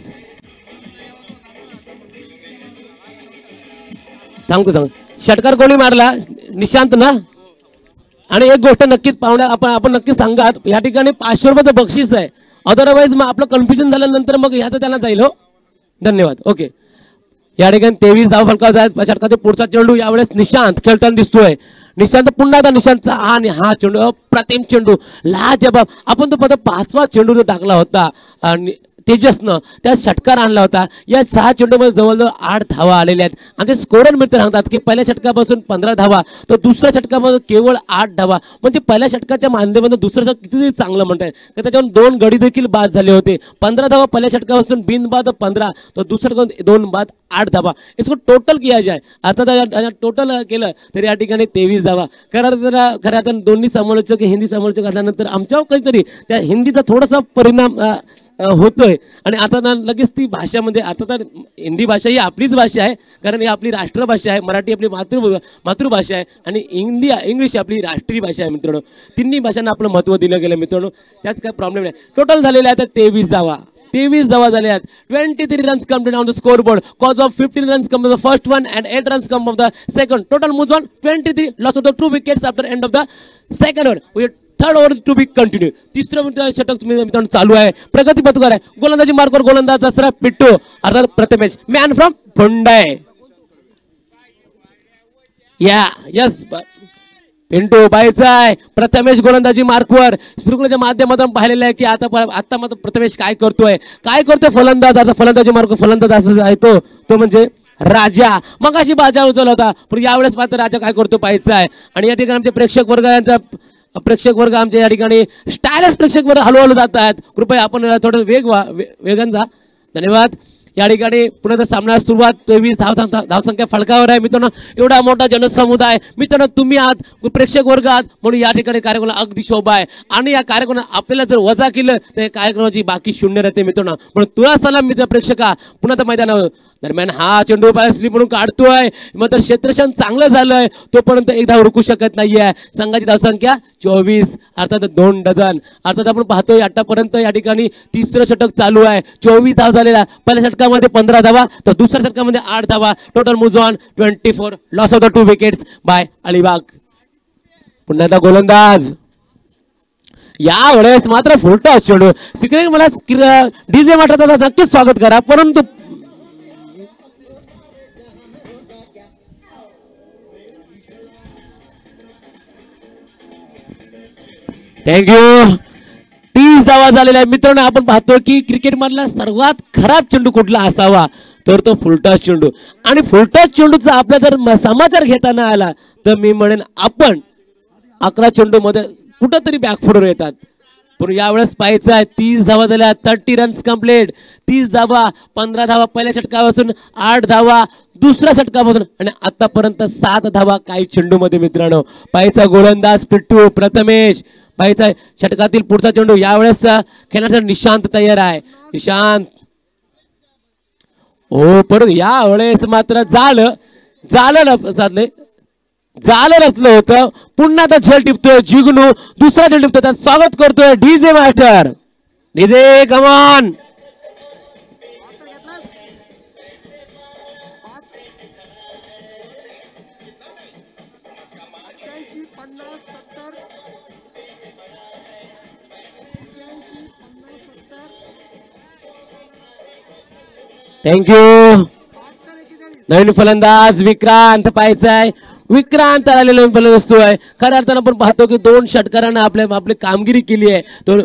सांगतो षटकार कोणी मारला निशांत ना. आणि एक गोष्ट नक्कीच पाहुण्या आपण नक्कीच सांगा या ठिकाणी 500 रुपयाचं बक्षीस आहे. अदरवाईज मग आपलं कन्फ्युजन झाल्यानंतर मग ह्याचं त्यांना जाईल. हो धन्यवाद. ओके या ठिकाणी 23 धावा फलकाचा षटकाचा पुढचा चेंडू यावेळेस निशांत खेळताना दिसतोय. निशांत पुन्हा एकदा निशांतचा आणि हा चेंडू अप्रतिम चेंडू लाजबाब. आपण तो 5वा चेंडू जो टाकला होता आणि तेजसनं त्या षटकार आणला होता. या 6 चेंडूमध्ये जवळजवळ 8 धावा आलेल्या आहेत. आमचे स्कोरर मित्र सांगतात की पहिल्या षटकापासून 15 धावा तर दुसऱ्या षटकापासून केवळ 8 धावा. म्हणजे पहिल्या षटकाच्या माध्यमातून दुसरं षटक किती चांगलं म्हणताय तर त्याच्यावर 2 गडी देखील बाद झाले होते. 15 धावा पहिल्या षटकापासून बिनबाद 15 तर दुसऱ्या 2 बाद 8 धावा. इसको टोटल किया जाए अर्थात टोटल केलं तर या ठिकाणी 23 धावा. खरं दोन्ही समालोचक हिंदी समालोचक असल्यानंतर आमच्यावर काहीतरी त्या हिंदीचा थोडासा परिणाम होतोय आणि आता लगेच ती भाषा म्हणजे अर्थात हिंदी भाषा ही आपलीच भाषा आहे कारण ही आपली राष्ट्रभाषा आहे. मराठी आपली मातृभाषा आहे आणि इंग्लिश आपली राष्ट्रीय भाषा आहे मित्रांनो. तिन्ही भाषांना आपलं महत्त्व दिलं गेलं मित्रांनो. त्यात काय प्रॉब्लेम नाही. टोटल झालेले आहेत 23 धावा झाले आहेत. 23 runs complete on the score board cause of 15 runs come off the first one and 8 runs come off the second. Total moves on 23 loss of the 2 wickets after end of the second over. Third over to be continue. तिसरं षटक मित्रांनो चालू आहे. प्रगती पथकार आहे. गोलंदाजी मार्कवर गोलंदाज असरा पिट्टू अर्थात प्रथमेश मॅन फ्रॉम फुंडाय. यस पिंटू बाईचा आहे. प्रथमेश गोलंदाजी मार्कवर स्प्रिंकलरच्या माध्यमातून पाहिलेलं आहे की आता मात्र प्रथमेश काय करतोय फलंदाज. आता फलंदाजी मार्क फलंदाज आहे तो म्हणजे राजा. मग अशी बाजा उचलला होता पण यावेळेस मात्र राजा काय करतो पाहायचा आहे. आणि या ठिकाणी आमचे प्रेक्षक वर्ग आमच्या या ठिकाणी स्टायलिश प्रेक्षक वर्ग हळूहळू जात आहेत. कृपया आपण थोडं वेगान जा. धन्यवाद. या ठिकाणी पुन्हा सामन्याला सुरुवात 23 धावसंख्या फलकावर आहे मित्रांनो. एवढा मोठा जनसमुदाय मित्रांनो तुम्ही आहात प्रेक्षक वर्ग आहात म्हणून या ठिकाणी कार्यक्रमाला अगदी शोभा आहे. आणि या कार्यक्रमात आपल्याला जर वजा केलं तर या कार्यक्रमाची बाकी शून्य राहते मित्रांनो. म्हणून तुला सलाम मित्र प्रेक्षका. पुन्हा तर मैदानावर दरम्यान हा चेंडू स्लिप म्हणून काढतोय मात्र क्षेत्रक्षण चांगलं झालंय तोपर्यंत एक धाव रोखू शकत नाहीये. संघाची धावसंख्या 24 अर्थात 2 डझन. अर्थात आपण पाहतोय आतापर्यंत या ठिकाणी तिसरं षटक चालू आहे. 24 धाव झालेला. पहिल्या षटकामध्ये 15 धावा तर दुसऱ्या षटकामध्ये 8 धावा. Total moves on 24 loss of the 2 wickets by Alibag. पुन्हा एकदा गोलंदाज. यावेळेस मात्र फुलटा चेंडू. सिक्रेट मला डीजे मास्टर नक्कीच स्वागत करा परंतु थँक्यू. 30 धावा झालेल्या आहे मित्रांनो. आपण पाहतो की क्रिकेट मधला सर्वात खराब चेंडू कुठला असावा तर तो फुलटॉस चेंडू. आणि फुलटॉस चेंडूचा आपला जर समाचार घेताना आला तर मी म्हणेन आपण 11 चेंडू मध्ये कुठंतरी बॅकफुटवर येतात. पण यावेळेस पाहायचं आहे 30 धावा झाल्या, 30 रन्स कंप्लीट. 30 धावा, 15 धावा पहिल्या षटकापासून, 8 धावा दुसऱ्या षटकापासून आणि आतापर्यंत 7 धावा काही चेंडू मध्ये. मित्रांनो पाहायचा गोलंदाज पिट्टू प्रथमेश, पाहायचा षटकातील पुढचा चेंडू. यावेळेस खेळण्यासाठी निशांत तयार आहे. निशांत हो, पण यावेळेस मात्र झालं नसलं होतं. पुन्हा आता झेल टिपतोय जिग्नू, दुसरा झेल टिपतोय. स्वागत करतोय DJ master. DJ come on. Thank you. नवीन फलंदाज विक्रांत पाहायचाय. विक्रांत आलेला नवीन फलंदाज असतोय. खऱ्या अर्थानं आपण पाहतो की 2 षटकारांना आपली कामगिरी केली आहे. तो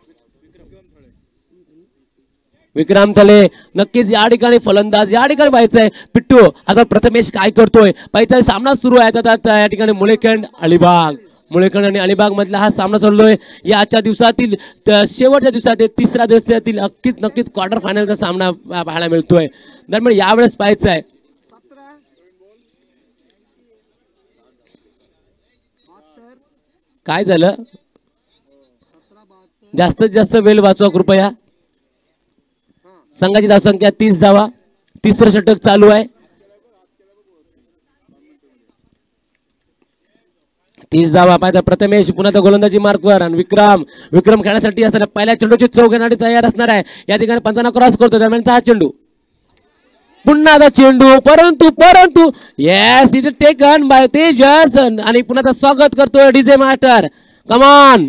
विक्रम थले नक्कीच या ठिकाणी फलंदाज या ठिकाणी पाहायचाय. पिट्टू आता प्रथमेश काय करतोय पाहायचाय. सामना सुरू आहे आता या ठिकाणी मुळेखंड अलिबाग. मुळेखंड आणि अलिबाग मधला हा सामना चाललोय. या आजच्या दिवसातील शेवटच्या दिवसात 3ऱ्या दिवसातील नक्कीच क्वार्टर फायनलचा सामना पाहायला मिळतोय. दरम्यान यावेळेस पाहायचाय काय झालं. जास्तीत जास्त वेळ वाचवा कृपया. संघाची धावसंख्या 30 धावा. 3रं षटक चालू आहे. 30 धावा पाहिजे. प्रथमेश पुन्हा गोलंदाजी मार्कवर आणि विक्रम खेळण्यासाठी असताना पहिल्या चेंडूची चौक घेण्यासाठी तयार असणार आहे. या ठिकाणी पंचांना क्रॉस करतो. दरम्यान हा चेंडू पुन्हा आता चेंडू परंतु yes it taken by Tejas आणि पुन्हा स्वागत करतोय डीजे मास्टर. कमॉन.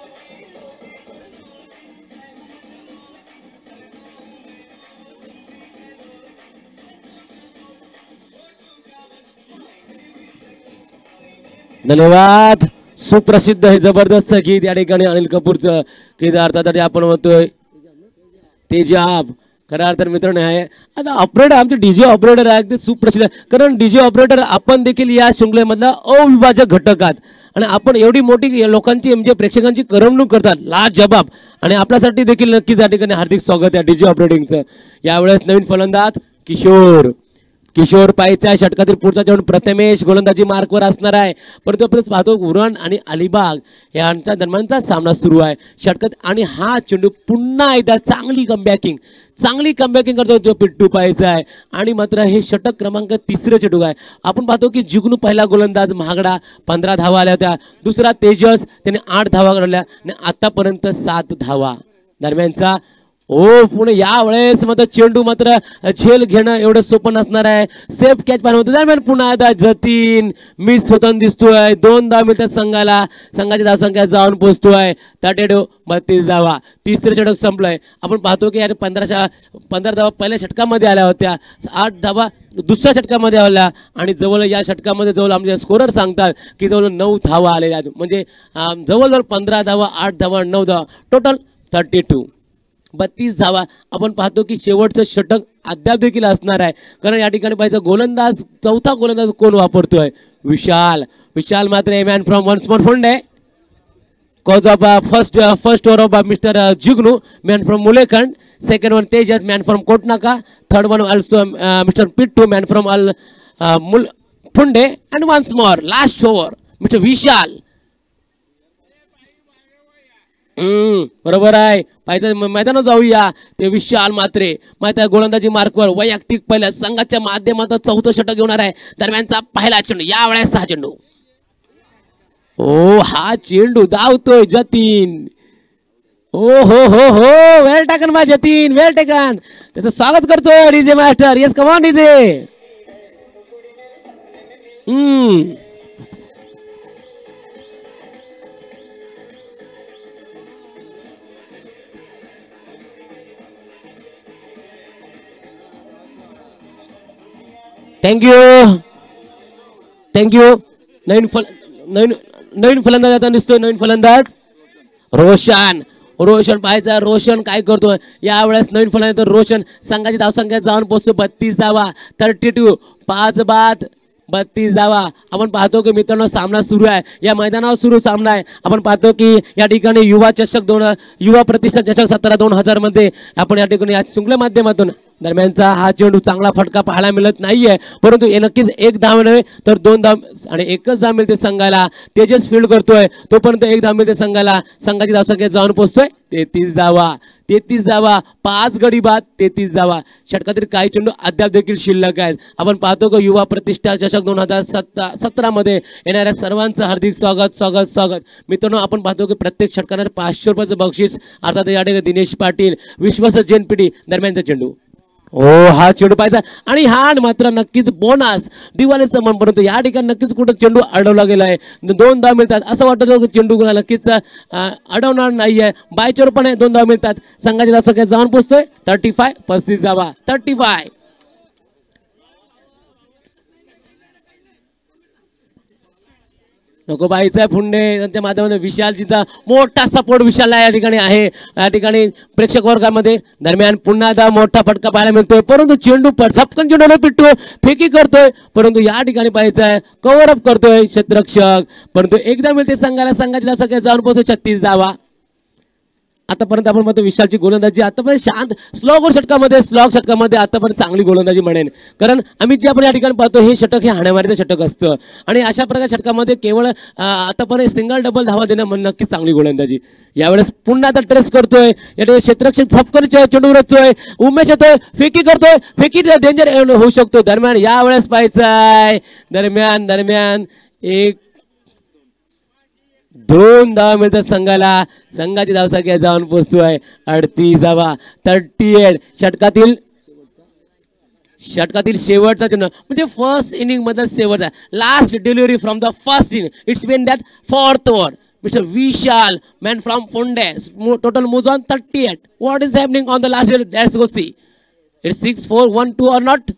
धन्यवाद. सुप्रसिद्ध हे जबरदस्त गीत या ठिकाणी अनिल कपूरचं गीत अर्थात आपण म्हणतोय तेजाब. खऱ्या अर्थाने मित्रांनो आहे आता ऑपरेटर आमचे डीजे ऑपरेटर आहे अगदी सुप्रसिद्ध. कारण डीजे ऑपरेटर आपण देखील या शृंखलेमधला अविभाज्य घटक आहात आणि आपण एवढी मोठी लोकांची म्हणजे प्रेक्षकांची करमणूक करतात लाजबाब. आणि आपल्यासाठी देखील नक्कीच या ठिकाणी हार्दिक स्वागत आहे डीजे ऑपरेटिंगचं. यावेळेस नवीन फलंदाज किशोर पाहायचा. षटकातील पुढचा चेंडू प्रथमेश गोलंदाजी मार्कवर असणार आहे. परंतु आपण पाहतो उरण आणि अलिबाग यांच्या दरम्यानचा सामना सुरू आहे षटकात. आणि हा चेंडू पुन्हा एकदा चांगली कमबॅकिंग करतो जो पिट्टू पाहायचा आहे. आणि मात्र हे षटक क्रमांक 3रं चेंडू आहे. आपण पाहतो की जिग्नू पहिला गोलंदाज महागडा 15 धावा आल्या होत्या. दुसरा तेजस त्याने 8 धावा काढल्या आणि आतापर्यंत 7 धावा. दरम्यानचा पुणे यावेळेस मात्र चेंडू मात्र झेल घेणं एवढं सोपं नसणार आहे. सेफ कॅच पाहिजे होतं. दरम्यान पुन्हा एकदा जतीन मिस होताना दिसतोय. 2 धावा मिळतात संघाला. संघाची धावसंख्या जाऊन पोहोचतोय 32 धावा. 3रं षटक संपलंय. आपण पाहतो की यार 15 धावा पहिल्या षटकामध्ये आल्या होत्या. 8 धावा दुसऱ्या षटकामध्ये आल्या आणि जवळ या षटकामध्ये जवळ आमचे स्कोरर सांगतात की जवळ 9 धावा आलेल्या आहेत. म्हणजे जवळजवळ 15 धावा 8 धावा 9 धावा टोटल 32 32 धावा. आपण पाहतो की शेवटचं षटक अद्याप देखील असणार आहे. कारण या ठिकाणी पाहिजे गोलंदाज चौथा गोलंदाज कोण वापरतोय. Vishal Mhatre man from once more Funde. Cause of first over of mister Jignu man from Mulekhand. Second one Tejas man from Kotnaka. Third one also mister Pittu man from Funde. And once more last over mister Vishal. बरोबर आहे. पाहिजे मैदानात जाऊया. ते विशाल मात्रे माहिती आहे गोलंदाजी मार्कवर वैयक्तिक पहिल्या संघाच्या माध्यमातून 4थं षटक घेणार आहे. दरम्यानचा पहिला चेंडू यावेळेस हा चेंडू हा चेंडू धावतोय जतीन. हो well taken by Jatin. Well taken. त्याचं स्वागत करतोय DJ master. Yes come on DJ. Thank you. नवीन फलंदाज आता दिसतोय. नवीन फलंदाज रोशन पाहायचा. रोशन काय करतोय यावेळेस नवीन फलंदाज रोशन. संघाची धावसंख्या जाऊन पोहोचतो 32 धावा. 32 5 बाद 32 धावा. आपण पाहतो की मित्रांनो सामना सुरू आहे, या मैदानावर सुरू सामना आहे. आपण पाहतो की या ठिकाणी युवा चषक युवा प्रतिष्ठान चषक 17-2000 मध्ये आपण या ठिकाणी या शृंखले माध्यमातून दरम्यानचा हा चेंडू चांगला फटका पाहायला मिळत नाहीये, परंतु हे नक्कीच एक धाव नव्हे तर 2 धाव आणि एकच धाव मिळते संघाला. तेजस फील्ड करतोय तोपर्यंत एक धाव मिळते संघाला. संघाची धावसंख्या जाऊन पोहोचतोय 33 धावा. 33 धावा, 5 गडी बाद, 33 धावा. षटकातील काही चेंडू अद्याप देखील शिल्लक आहेत. आपण पाहतो की युवा प्रतिष्ठा चषक 2017 मध्ये येणाऱ्या सर्वांचं हार्दिक स्वागत स्वागत स्वागत. मित्रांनो आपण पाहतो की प्रत्येक षटकावर 500 रुपयाचं बक्षीस. अर्थात या ठिकाणी दिनेश पाटील विश्वास JNPT दरम्यानचा चेंडू. हा चेंडू पाहिजे आणि हा मात्र नक्कीच बोनस दिवाळीचं मन, परंतु या ठिकाणी नक्कीच कुठं चेंडू अडवला गेलाय. 2 धाव मिळतात असं वाटतं की चेंडू नक्कीच अडवणार नाहीये. बायचेवर पण 2 धाव मिळतात. संघाची धावसंख्या जाऊन पोहोचतोय 35 धावा. 35. नको बाईचा फुंडे त्यांच्या माध्यमातून विशालजीचा मोठा सपोर्ट विशालला या ठिकाणी आहे. या ठिकाणी प्रेक्षक वर्गामध्ये दरम्यान पुन्हा एकदा मोठा फटका पाहायला मिळतोय, परंतु चेंडू झपकन चेंडूला पिटतो, फेकी करतोय, परंतु या ठिकाणी पाहायचं आहे कव्हर अप करतोय क्षेत्ररक्षक, परंतु एकदा मिळते संघाला. संघाची धावसंख्या जाऊन पोहोचतो 36 धावा. आतापर्यंत आपण म्हणतो विशालची गोलंदाजी आतापर्यंत शांत स्लॉग षटकामध्ये आतापर्यंत चांगली गोलंदाजी म्हणेन, कारण आम्ही जे आपण या ठिकाणी पाहतो हे षटक हे हाणामारीचं षटक असतं आणि अशा प्रकारे षटकामध्ये केवळ आतापर्यंत सिंगल डबल धावा देणं म्हणजे नक्कीच चांगली गोलंदाजी. यावेळेस पुन्हा आता ट्रेस करतोय, या ठिकाणी क्षेत्ररक्षक झपकन चेंडू रचतोय, उमेश येतोय, फेकी करतोय, फेकी डेंजर होऊ शकतो. दरम्यान यावेळेस पाहायचंय दरम्यान 2 धावा मिळतात संघाला. संघाची धावसंख्या जाऊन पोहोचतोय 38 धावा. 38. षटकातील शेवटचा चेंडू म्हणजे फर्स्ट इनिंग मधला शेवटचा last delivery from the first inning. It's been that 4th over. Mister Vishal man from Funde total moves on 38. What is happening on the last delivery? Let's go see. It's 6-4-1-2 or not?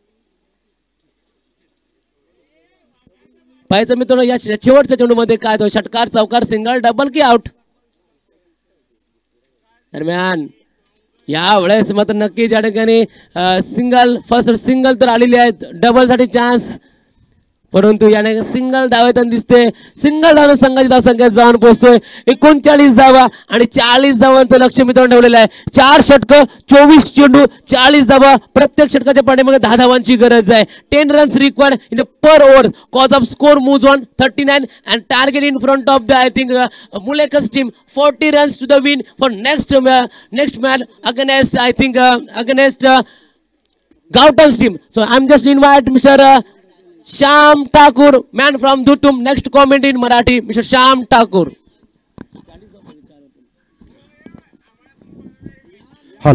पाहायचं मित्रांनो या शेवटच्या चेंडूमध्ये काय तो षटकार चौकार सिंगल डबल की out. दरम्यान यावेळेस मात्र नक्कीच या ठिकाणी फर्स्ट सिंगल तर आलेली आहेत, डबल साठी चान्स, परंतु याने सिंगल धावेतून दिसते. सिंगल धावून संघाची धावसंख्या जाऊन पोहोचतोय 39 धावा आणि 40 धावांचं लक्ष मित्रांनो ठेवलेलं आहे. 4 षटकं 24 चेंडू 40 धावा. प्रत्येक षटकाच्या पाठीमागे 10 धावांची गरज आहे. 10 runs required in the per over. Cause of score moves on 39 and target in front of the I think मुलेकस team 40 runs to the win for next match against I think against गावटन्स team. So I am just invite mister Shyam Thakur man from Dhutum. Next comment in Marathi mister Shyam Thakur. Hello,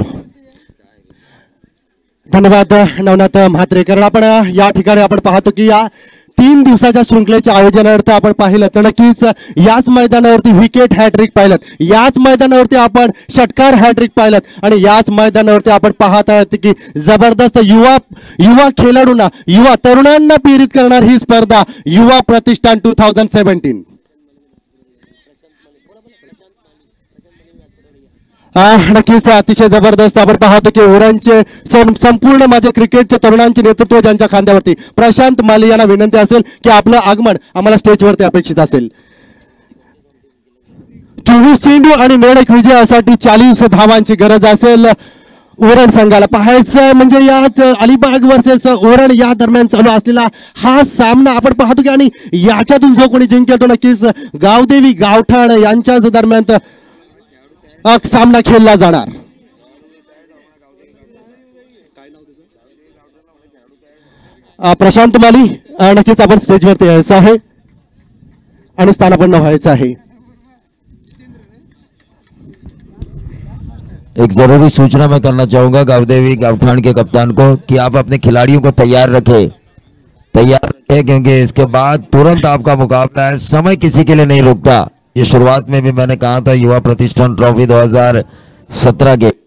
धन्यवाद नवनाथ म्हात्रेकर. आपण या ठिकाणी आपण पाहतो की या 3 दिवसाच्या शृंखलेच्या आयोजनार्थ आपण पाहिलं तर नक्कीच याच मैदानावरती विकेट हॅट्रिक पाहिलं, याच मैदानावरती आपण षटकार हॅट्रिक पाहिलं आणि याच मैदानावरती आपण पाहत आहात की जबरदस्त युवा खेळाडूंना युवा तरुणांना प्रेरित करणार ही स्पर्धा युवा प्रतिष्ठान 2017. नक्कीच अतिशय जबरदस्त आपण पाहतो की उरणचे संपूर्ण माझे क्रिकेटचे तरुणांचे नेतृत्व ज्यांच्या खांद्यावरती प्रशांत माली यांना विनंती असेल की आपलं आगमन आम्हाला स्टेजवरती अपेक्षित असेल. 24 चेंडू आणि निर्णायक विजयासाठी 40 धावांची गरज असेल उरण संघाला. पाहायचं म्हणजे याच अलिबाग वर्सेस उरण या दरम्यान चालू असलेला हा सामना आपण पाहतो की आणि याच्यातून जो कोणी जिंकेल तो नक्कीच गावदेवी गावठाण यांच्याच दरम्यान सामना खेळला जाणार. प्रशांत माली नक्कीच आपण स्टेजवरती यायचं आहे आणि स्थानापन्न व्हायचं आहे. एक जरूरी सूचना मैं करना चाहूंगा गावदेवी गावठाण के कप्तान को कि आप अपने खिलाड़ियों को तैयार रखें क्योंकि इसके बाद तुरंत आपका मुकाबला है. समय किसी के लिए नहीं रुकता. ये शुरुआत में भी मैंने कहा था युवा प्रतिष्ठान ट्रॉफी 2017 के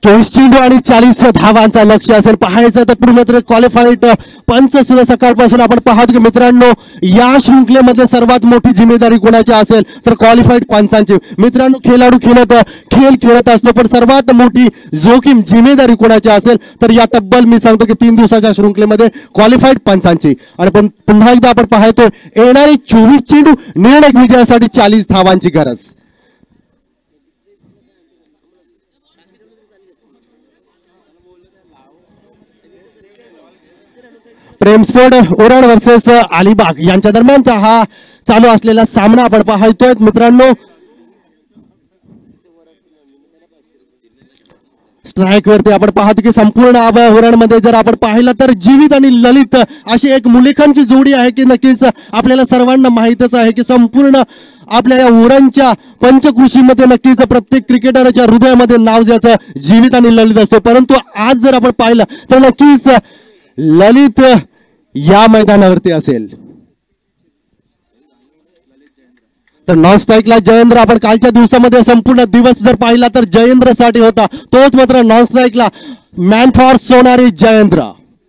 24 चेंडू आणि 40 धावांचा लक्ष असेल. पाहायचं तर मात्र क्वालिफाईड पंच सुद्धा सकाळपासून आपण पाहतो की मित्रांनो या शृंखलेमध्ये सर्वात मोठी जिम्मेदारी कोणाची असेल तर क्वालिफाईड पंचांची. मित्रांनो खेळाडू खेळ खेळत असतो पण सर्वात मोठी जोखीम जिम्मेदारी कोणाची असेल तर या तब्बल मी सांगतो की 3 दिवसाच्या शृंखलेमध्ये क्वालिफाईड पंचांची. आणि पण पुन्हा एकदा आपण पाहतो येणारे 24 चेंडू निर्णायक विजयासाठी 40 धावांची गरज. प्रेमस्फोर्ड ओराड वर्सेस अलिबाग यांच्या दरम्यान हा चालू असलेला सामना आपण पाहतोय मित्रांनो. स्ट्राईक वरती आपण पाहतो की संपूर्ण ओराडमध्ये जर आपण पाहिलं तर जीवित आणि ललित अशी एक मुलेखांची जोडी आहे की नक्कीच आपल्याला सर्वांना माहितच आहे की संपूर्ण आपल्या या ओरांच्या पंचकृषीमध्ये नक्कीच प्रत्येक क्रिकेटरच्या हृदयामध्ये नाव ज्याचं जीवित आणि ललित असतो. परंतु आज जर आपण पाहिलं तर नक्कीच ललित या मैदानावरती असेल. तर नॉन स्ट्राईकला जयेंद्र आपण कालच्या दिवसामध्ये संपूर्ण दिवस जर पाहिला तर जयेंद्रसाठी होता. तोच मात्र नॉन स्ट्राईकला मॅन फॉर सोनारी जयेंद्र.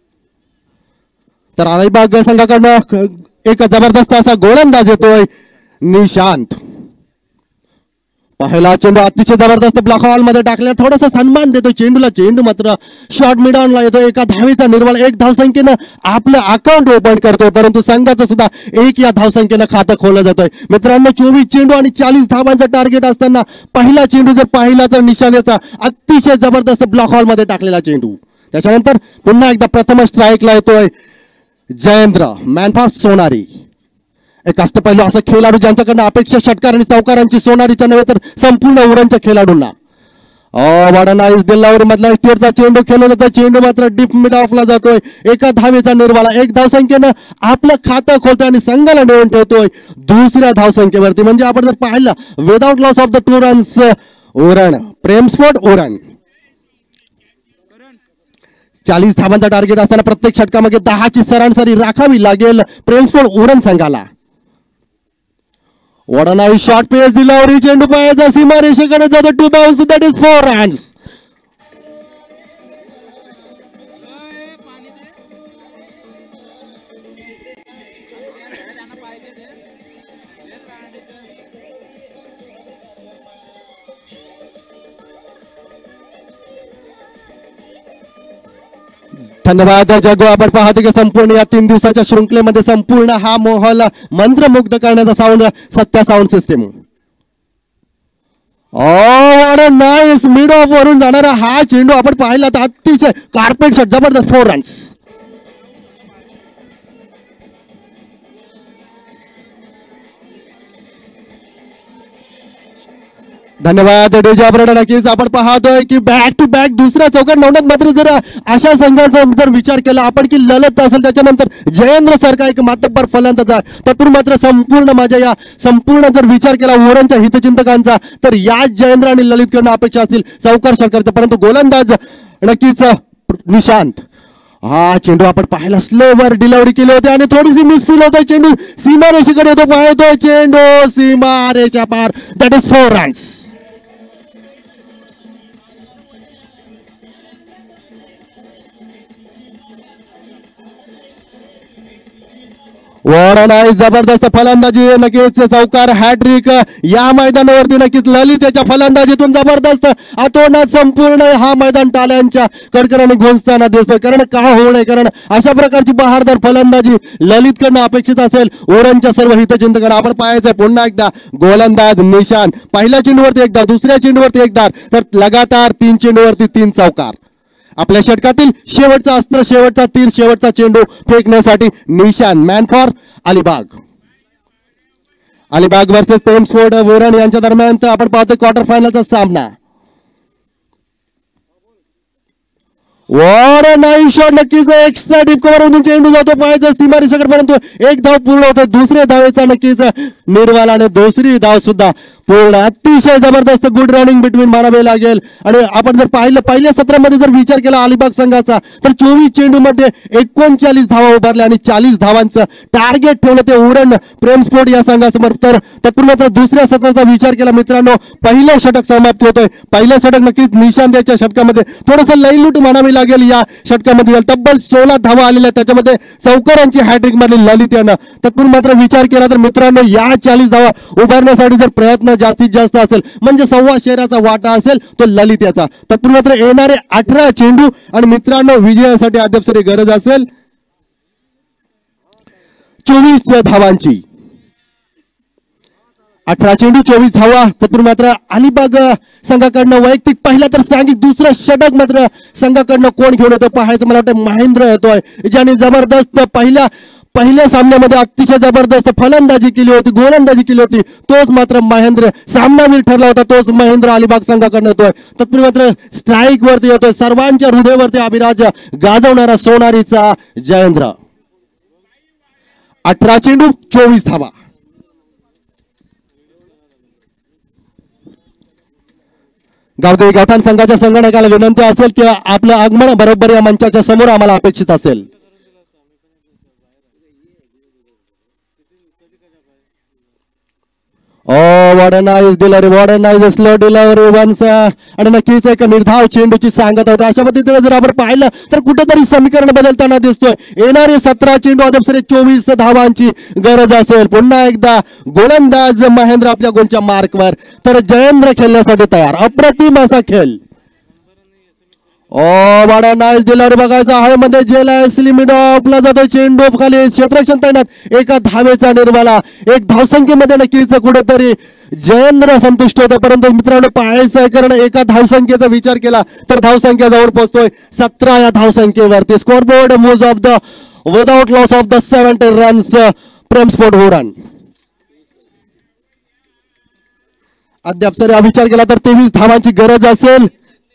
तर अलिबाग संघाकडनं एक जबरदस्त असा गोलंदाज येतोय निशांत. पहिला चेंडू अतिशय जबरदस्त ब्लॉक हॉल मध्ये टाकला. थोडासा सन्मान देतो चेंडूला. चेंडू मात्र शॉर्ट मिड ऑनला येतो. एका धावेचा निर्वाळ 1 धावसंख्येनं आपलं अकाउंट ओपन करतोय. परंतु संघाचं सुद्धा 1 या धावसंख्येनं खातं खोललं जातोय. मित्रांनो 24 चेंडू आणि 40 धावांचा टार्गेट असताना पहिला चेंडू जर पाहिला तर निशाण्याचा अतिशय जबरदस्त ब्लॉक हॉल मध्ये टाकलेला चेंडू. त्याच्यानंतर पुन्हा एकदा प्रथम स्ट्राईकला येतोय जयेंद्र मॅन फॉर सोनारी. एक अष्टपैलू असा खेळाडू ज्यांच्याकडनं अपेक्षा षटकार आणि चौकारांची सोनारीच्या नव्हे तर संपूर्ण ओरांच्या खेळाडूंना. वाडा दिल्लावर मधला स्टेअरचा चेंडू खेळला जातो. चेंडू मात्र डीप मिड ऑफला जातोय. एका धावेचा निर्वाळा 1 धावसंख्येनं आपलं खातं खोलतोय आणि संघाला नेऊन ठेवतोय दुसऱ्या धावसंख्येवरती. म्हणजे आपण जर पाहिलं without loss of the 2 runs Uran प्रेमस्फोर्ड ओरण 40 धावांचा टार्गेट असताना प्रत्येक षटकामागे 10ची सरासरी राखावी लागेल प्रेमस्फोर्ड ओरण संघाला. वडानाई शॉर्ट पेस दिल्यावर चेंडू पायाचा सीमा रेषेकडे जातो. 2 बाउन्स दॅट इज 4 रन्स. धन्यवाद जगो. आपण पाहतो की संपूर्ण या 3 दिवसाच्या शृंखलेमध्ये संपूर्ण हा मोहल मंत्रमुग्ध करण्याचा sound Satya sound system. Nice mid off वरून जाणारा हा चेंडू आपण पाहिला तर अतिशय कार्पेट शॉट जबरदस्त 4 रन्स. धन्यवाद डेजाब्रड. नक्कीच आपण पाहतोय की बॅक टू बॅक दुसऱ्या चौकार नवनाथ. मात्र जर अशा संघाचा जर विचार केला आपण की ललित असेल त्याच्यानंतर जयेंद्र सारखा एक मातब्बर फलंदाज आहे तर मात्र संपूर्ण माझ्या या संपूर्ण जर विचार केला ओरांच्या हितचिंतकांचा तर या जयेंद्र आणि ललित करणं अपेक्षा असतील चौकार षटकारचा. परंतु गोलंदाज नक्कीच निशांत. हा चेंडू आपण पाहिला स्लोवर डिलिव्हरी केली होती आणि थोडीशी मिसफील होतोय. चेंडू सीमा रेषेकडे येतो. पाहतोय चेंडू सीमा रेषा पार दॅट इज 4 रन्स. वडानाई जबरदस्त फलंदाजी. नक्कीच चौकार हॅट्रिक या मैदानावरती नक्कीच ललित याच्या फलंदाजीतून जबरदस्त आतोनात संपूर्ण हा मैदान टाळ्यांच्या कडकडाने घुसताना दिसतोय. कारण का होऊ नये कारण अशा प्रकारची बहारदार फलंदाजी ललित कडनं अपेक्षित असेल ओरांच्या सर्व हितचिंतकांना. आपण पाहायचंय पुन्हा एकदा गोलंदाज निशांत. पहिल्या चेंडूवरती एकदा दुसऱ्या चेंडूवरती एकदा तर लगातार 3 चेंडूवरती 3 चौकार. आपल्या षटकातील शेवटचा अस्त्र शेवटचा तीर शेवटचा चेंडू फेकण्यासाठी Nishant man for Alibag. Alibag versus प्रेमस्फोर्ड ओरण यांच्या दरम्यान आपण पाहतो क्वार्टर फायनलचा सामना. What a nice shot. नक्कीच एक्स्ट्रा डीप कव्हर मधून चेंडू जातो पाहायचा सीमारी सकट, परंतु एक धाव पूर्ण होतो. दुसऱ्या धावेचा नक्कीच निर्वाल आणि दुसरी धाव सुद्धा पूर्ण. अतिशय जबरदस्त गुड रनिंग बिटवीन मानावे लागेल. आणि आपण जर पाहिलं पहिल्या सत्रामध्ये जर विचार केला अलिबाग संघाचा तर 24 चेंडू मध्ये 39 धावा उभारल्या आणि 40 धावांचं टार्गेट ठेवलं ते उरण प्रेम स्पोर्ट या संघासमोर. तर तत्पूर्वी दुसऱ्या सत्राचा विचार केला मित्रांनो, पहिलं षटक समाप्ती होतोय. पहिलं षटक नक्कीच निशांद्याच्या षटकामध्ये थोडंसं लईलूट मानावी लागेल. या षटकामध्ये तब्बल 16 धावा आलेल्या, त्याच्यामध्ये चौकारांची हॅट्रिक मारली ललित यानं. तत्पूर्वी मात्र विचार केला तर मित्रांनो या 40 धावा उभारण्यासाठी जर प्रयत्न जास्तीत जास्त असेल म्हणजे 1.25 शेराचा वाटा असेल तो ललित याचा. तत्पूर्वी मात्र येणारे 18 चेंडू आणि मित्रांनो विजयासाठी अद्याप गरज असेल 24 धावांची. 18 चेंडू 24 धावा. तत्पूर्वी मात्र अलिबाग संघाकडनं वैयक्तिक पहिला तर सांगिक दुसरं षटक मात्र संघाकडनं कोण घेऊन येतो पाहायचं. मला वाटतं महेंद्र येतोय, ज्याने जबरदस्त पहिल्या सामन्यामध्ये अतिशय जबरदस्त फलंदाजी केली होती, गोलंदाजी केली होती. तोच मात्र महेंद्र सामनावीर ठरला होता. तोच महेंद्र अलिबाग संघाकडनं येतोय. तत्पूर्वी मात्र स्ट्राईक वरती येतोय सर्वांच्या हृदयावरती अभिराज गाजवणारा सोनारीचा जयेंद्र. 18 चेंडू 24 धावा. गावदेवी गावठाण संघाच्या संघटकाला विनंती असेल की आपलं आगमन बरोबर या मंचाच्या समोर आम्हाला अपेक्षित असेल. What a nice delivery, what a nice slow delivery once. आणि नक्कीच एक निर्धाव चेंडूची सांगत होते. अशा पद्धतीने जर आपण पाहिलं तर कुठेतरी समीकरण बदलताना दिसतोय. येणारे 17 चेंडू अद्याप 24 धावांची गरज असेल. पुन्हा एकदा गोलंदाज महेंद्र आपल्या गोलच्या मार्कवर, तर जयेंद्र खेळण्यासाठी तयार. अप्रतिम असा खेळ. व्हॉट अ नाईस डिलिव्हरी बघायचा आहे मध्ये जेला लिमिट ऑफला जातो. चेंडू खाली क्षेत्ररक्षण तैनात. एका धावेचा निर्वाला. एक धावसंख्येमध्ये नक्कीच कुठेतरी जयेंद्र संतुष्ट होतो. परंतु मित्रांनो पाहायचं आहे कारण एका धावसंख्येचा विचार केला तर धावसंख्या जवळ पोहोचतोय 17 या धावसंख्येवरती. Scoreboard moves off the without loss of the 70 runs Prem sport Uran. अद्याप जर विचार केला तर 23 धावांची गरज असेल.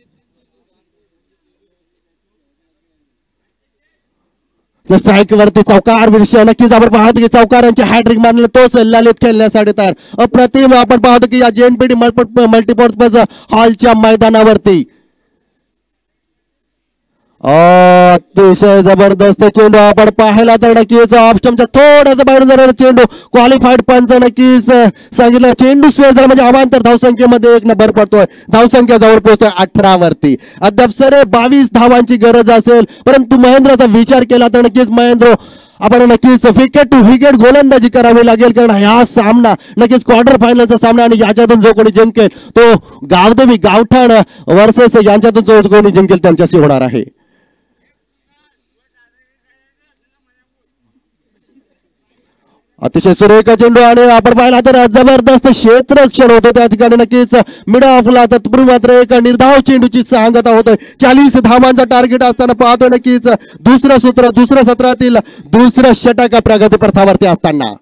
स्ट्राईक वरती चौकार विषय नक्कीच आपण पाहतो की चौकारांची हॅट्रिक मारले तोच ललित खेळण्यासाठी तयार. अप्रतिम आपण पाहतो की या जेएनपीटी मल्टीपर्पज हॉलच्या मैदानावरती अतिशय जबरदस्त चेंडू आपण पाहायला तर नक्कीच ऑप्शनच्या थोडंसं बाहेर जर चेंडू क्वालिफाईड पंच नक्कीच सांगितलं चेंडू स्वेर झाला म्हणजे अवांतर धावसंख्येमध्ये 1 नंबर पडतोय. धावसंख्या जवळ पोहोचतोय 18 वरती. अद्याप 22 धावांची गरज असेल. परंतु महेंद्रचा विचार केला तर नक्कीच महेंद्र आपण नक्कीच विकेट टू विकेट गोलंदाजी करावी लागेल कारण हा सामना नक्कीच क्वार्टर फायनलचा सामना आणि याच्यातून जो कोणी जिंकेल तो गावदेवी गावठाण वर्सेस यांच्यातून जो कोणी जिंकेल त्यांच्याशी होणार आहे. अतिशय सुरेख चेंडू आणि आपण पाहिला तर जबरदस्त क्षेत्ररक्षण होतं त्या ठिकाणी नक्कीच मिड ऑफला. तत्पूर्वी मात्र एक निर्धाव चेंडूची सांगता होतोय. 40 धावांचा टार्गेट असताना पाहतोय नक्कीच दुसऱ्या सत्रातील दुसरं षटक प्रगती पथावरती असताना.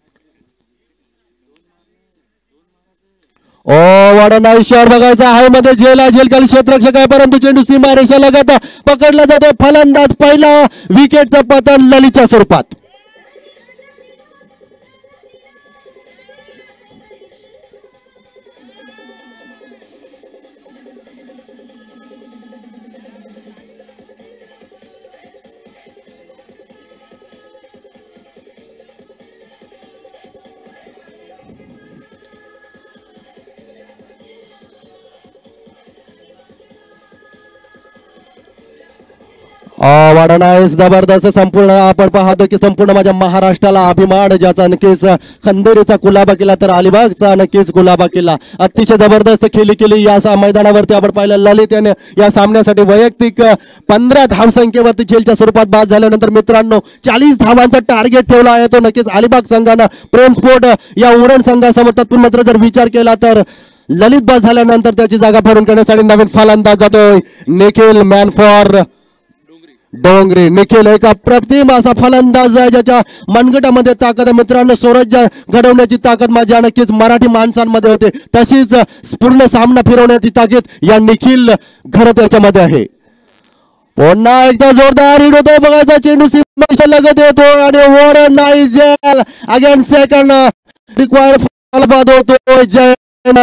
व्हॉट अ नाईस शॉट बघायचा आहे मध्ये जेल खाली क्षेत्ररक्षक आहे परंतु चेंडू सीमा रेषा लगत पकडला जातोय. फलंदाज पहिला विकेटचं पतन ललितच्या स्वरूपात. व्हॉट अ नाईस जबरदस्त संपूर्ण आपण पाहतो की संपूर्ण माझ्या महाराष्ट्राला अभिमान ज्याचा नक्कीच खंदेरीचा कुलाबा केला तर अलिबागचा नक्कीच कुलाबा केला. अतिशय जबरदस्त खेळी केली या मैदानावरती आपण पाहिलं. ललित याने या सामन्यासाठी वैयक्तिक 15 धावसंख्येवरती झेलच्या स्वरूपात बाद झाल्यानंतर मित्रांनो 40 धावांचा टार्गेट ठेवला आहे तो नक्कीच अलिबाग संघानं प्रेम स्पोर्ट या उरण संघासमोर. तत्पूर्वी मात्र जर विचार केला तर ललित बाद झाल्यानंतर त्याची जागा भरून करण्यासाठी नवीन फलंदाज जातोय निखिल मॅन फॉर डोंगरे. निखिल एक अप्रतिम असा फलंदाज आहे ज्याच्या मनगटामध्ये ताकद आहे मित्रांनो. स्वराज्य घडवण्याची ताकद माझ्या नक्कीच मराठी माणसांमध्ये होते तशीच पूर्ण सामना फिरवण्याची ताकद या निखिल घरत याच्यामध्ये आहे. पुन्हा एकदा जोरदार हिट होतोय बघायचा चेंडू सीमेच्या लगत येतो आणि वर नाही जेल अगेन सेकंड रिक्वायर फॉल बाद होतो जैन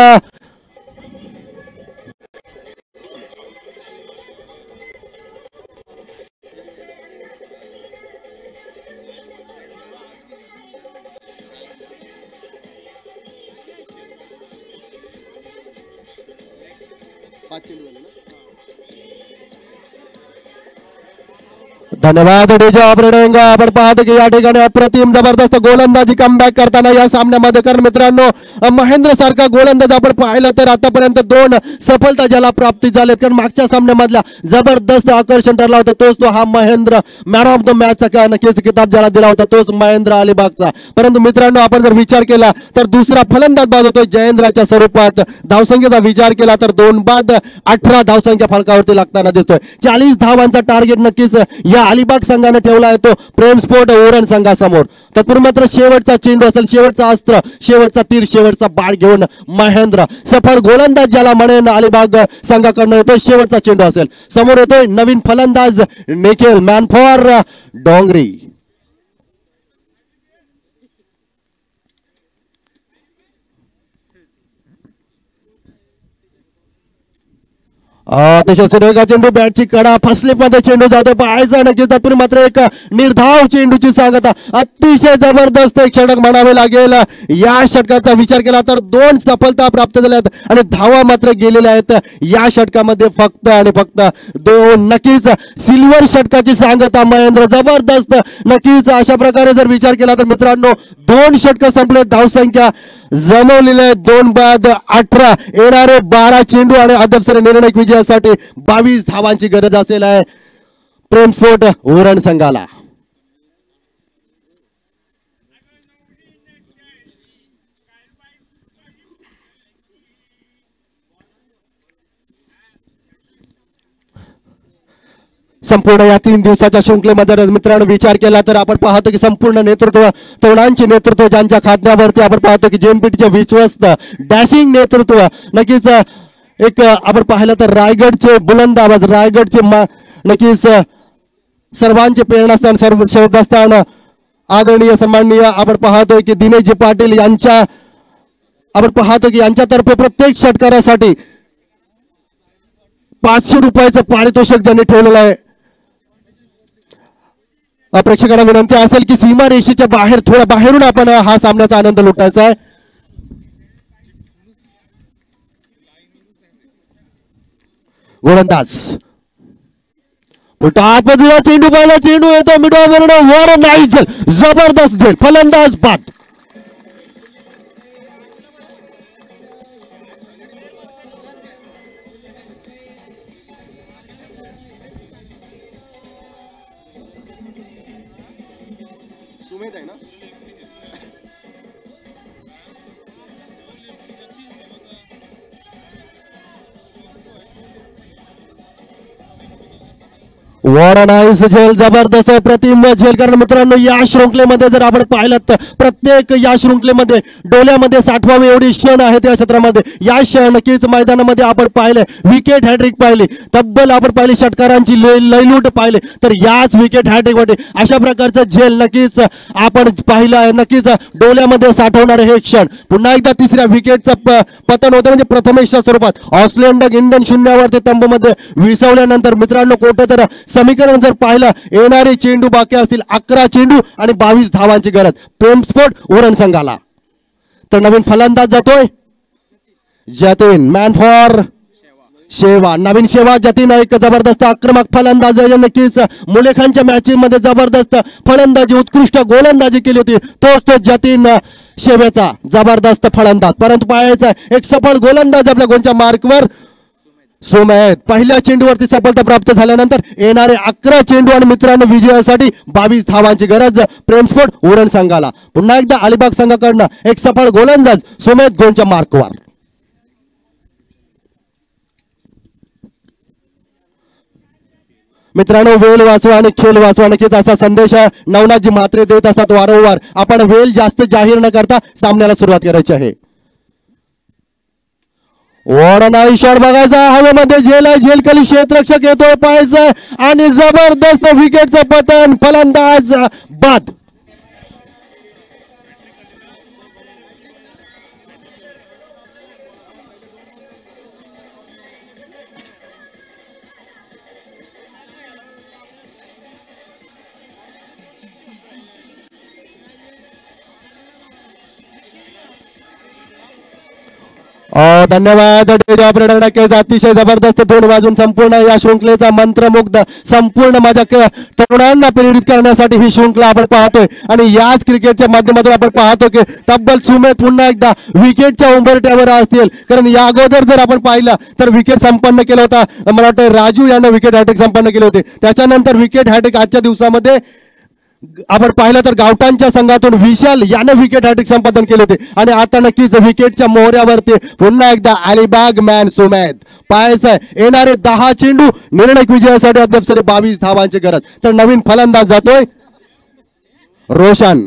धन्यवाद डीजे ऑपरेटिंग आपण पाहतो की या ठिकाणी अप्रतिम जबरदस्त गोलंदाजी कमबॅक करताना या सामन्यामध्ये कारण मित्रांनो महेंद्र सारखा गोलंदाज आपण पाहिलं तर आतापर्यंत 2 सफलता ज्याला प्राप्ती झालेत कारण मागच्या सामन्यामधला जबरदस्त आकर्षण ठरला होता तोच तो हा महेंद्र मॅन ऑफ द मॅचचा नक्कीच किताब ज्याला दिला होता तोच महेंद्र अलिबागचा परंतु मित्रांनो आपण जर विचार केला तर दुसरा फलंदाज बाद होतोय जयेंद्रच्या स्वरूपात धावसंख्येचा विचार केला तर 2 बाद 18 धावसंख्या फलकावरती लागताना दिसतोय 40 धावांचा टार्गेट नक्कीच या अलिबाग संघाने ठेवला आहे तो प्रेमस्पोर्ट उरण संघासमोर तत्पूर्वी मात्र शेवटचा चेंडू असेल शेवटचा अस्त्र शेवटचा तीर शेवटचा बाळ घेऊन महेंद्र सफळ गोलंदाज ज्याला म्हणेन अलिबाग संघाकडून येतोय शेवटचा चेंडू असेल समोर येतोय नवीन फलंदाज निखिल मॅन फॉर डोंगरी अतिशय सुरेखा चेंडू बॅटची कडा फसलीमध्ये चेंडू जातो पाहायचा नक्कीच तत्पूर्वी मात्र एक निर्धाव चेंडूची सांगता अतिशय जबरदस्त एक षटक म्हणावे लागेल या षटकाचा विचार केला तर 2 सफलता प्राप्त झाल्या आहेत आणि धावा मात्र गेलेल्या आहेत या षटकामध्ये फक्त आणि फक्त 2 नक्कीच सिल्वर षटकाची सांगता महेंद्र जबरदस्त नक्कीच अशा प्रकारे जर विचार केला तर मित्रांनो 2 षटक संपले धावसंख्या जमवलेले 2 बाद 18 येणारे 12 चेंडू आणि अद्याप निर्णायक विजयासाठी 22 धावांची गरज असेल आहे प्रेमस्पोर्ट उरण संघाला संपूर्ण या 3 दिवसाच्या शृंखलेमध्ये मित्रांनो विचार केला तर आपण पाहतो की संपूर्ण नेतृत्व तरुणांचे नेतृत्व ज्यांच्या खात्यावरती आपण पाहतो की जेएनपीटीचे विश्वस्त डॅशिंग नेतृत्व नक्कीच एक आपण पाहिलं तर रायगडचे बुलंद आवाज रायगडचे नक्कीच सर्वांचे प्रेरणास्थान सर्व श्रद्धास्थान आदरणीय सन्माननीय आपण पाहतोय की दिनेशजी पाटील यांच्या आपण पाहतो की यांच्यातर्फे प्रत्येक षटकारासाठी 500 रुपयाचं पारितोषिक ज्यांनी ठेवलेलं आहे प्रेक्षकांना विनंती असेल की सीमा रेषेच्या बाहेर थोडा बाहेरून आपण हा सामन्याचा आनंद लुटायचा आहे गोलंदाज उलटा आतमध्ये चेंडू पाहिला चेंडू येतो मिडॉवर वर नाही जबरदस्त झेल फलंदाज बाद सुमेध आहे ना वॉरनाइस झेल जबरदस्त प्रतिम झेल कारण मित्रांनो या शृंखलेमध्ये जर आपण पाहिलं तर प्रत्येक या शृंखलेमध्ये डोल्यामध्ये साठवावे एवढी क्षण आहेत या क्षेत्रामध्ये या क्षण नक्कीच मैदानामध्ये आपण पाहिले विकेट हॅट्रिक पाहिली तब्बल आपण पाहिली षटकारांची लयलूट पाहिले तर याच विकेट हॅट्रिक मध्ये अशा प्रकारचं झेल नक्कीच आपण पाहिलं आहे नक्कीच डोल्यामध्ये साठवणारे हे क्षण पुन्हा एकदा तिसऱ्या विकेटचं पतन होतं म्हणजे प्रथमेशच्या स्वरूपात ऑस्ट्रेलियन इंडियन शून्यावरती तंबूमध्ये विसवल्यानंतर मित्रांनो कोठे तर समीकरण जर पाहिलं येणारे चेंडू बाकी असतील 11 चेंडू आणि 22 धावांची गरज प्रेमस्पोर्ट उरण संघाला तर नवीन फलंदाज जातोय जतीन मॅन फॉर शेवा नवीन शेवा जतीन एक जबरदस्त आक्रमक फलंदाज नक्कीच मुलेखांच्या मॅचेस मध्ये जबरदस्त फलंदाजी उत्कृष्ट गोलंदाजी केली होती तोच तो जतीन शेवेचा जबरदस्त फलंदाज परंतु पाहायचा एक सफळ गोलंदाज आपल्या गोलच्या मार्कवर सुमेध पहिल्या चेंडूवरती सफलता प्राप्त झाल्यानंतर येणारे 11 चेंडू आणि मित्रांनो विजयासाठी 22 धावांची गरज प्रेमस्पोर्ट उरण संघाला पुन्हा एकदा अलिबाग संघाकडनं एक सफळ गोलंदाज सुमेध गोलच्या मार्कवर मित्रांनो वेल वाचवा आणि खेळ वाचवा नक्कीच असा संदेश नवनाथजी म्हात्रे देत असतात वारंवार आपण वेल जास्त जाहीर न करता सामन्याला सुरुवात करायची आहे ओढणारी शॉट बघायचा हवेमध्ये झेल खाली क्षेत्ररक्षक येतोय पाहायचं आणि जबरदस्त विकेटचं पतन फलंदाज बाद. धन्यवाद ऑपरेटर. नक्कीच अतिशय जबरदस्त दोन वाजून संपूर्ण या शृंखलेचा मंत्रमुग्ध संपूर्ण माझ्या तरुणांना प्रेरित करण्यासाठी ही शृंखला आपण पाहतोय आणि याच क्रिकेटच्या माध्यमातून आपण पाहतो की तब्बल सुमेध पुन्हा एकदा विकेटच्या उंबरठ्यावर असतील. कारण या अगोदर जर आपण पाहिलं तर विकेट संपन्न केला होता, मला वाटतं राजू यानं विकेट हॅट्रिक संपन्न केले होते. त्याच्यानंतर विकेट हॅट्रिक आजच्या दिवसामध्ये आपण पाहिलं तर गावठाणच्या संघातून विशाल याने विकेट हॅट्रिक संपादन केले होते आणि आता नक्कीच विकेटच्या मोहऱ्यावरती पुन्हा एकदा अलिबाग मॅन सुमेध पाहायचंय. येणारे 10 चेंडू निर्णायक विजयासाठी अद्याप 22 धावांची गरज. तर नवीन फलंदाज जातोय रोशन.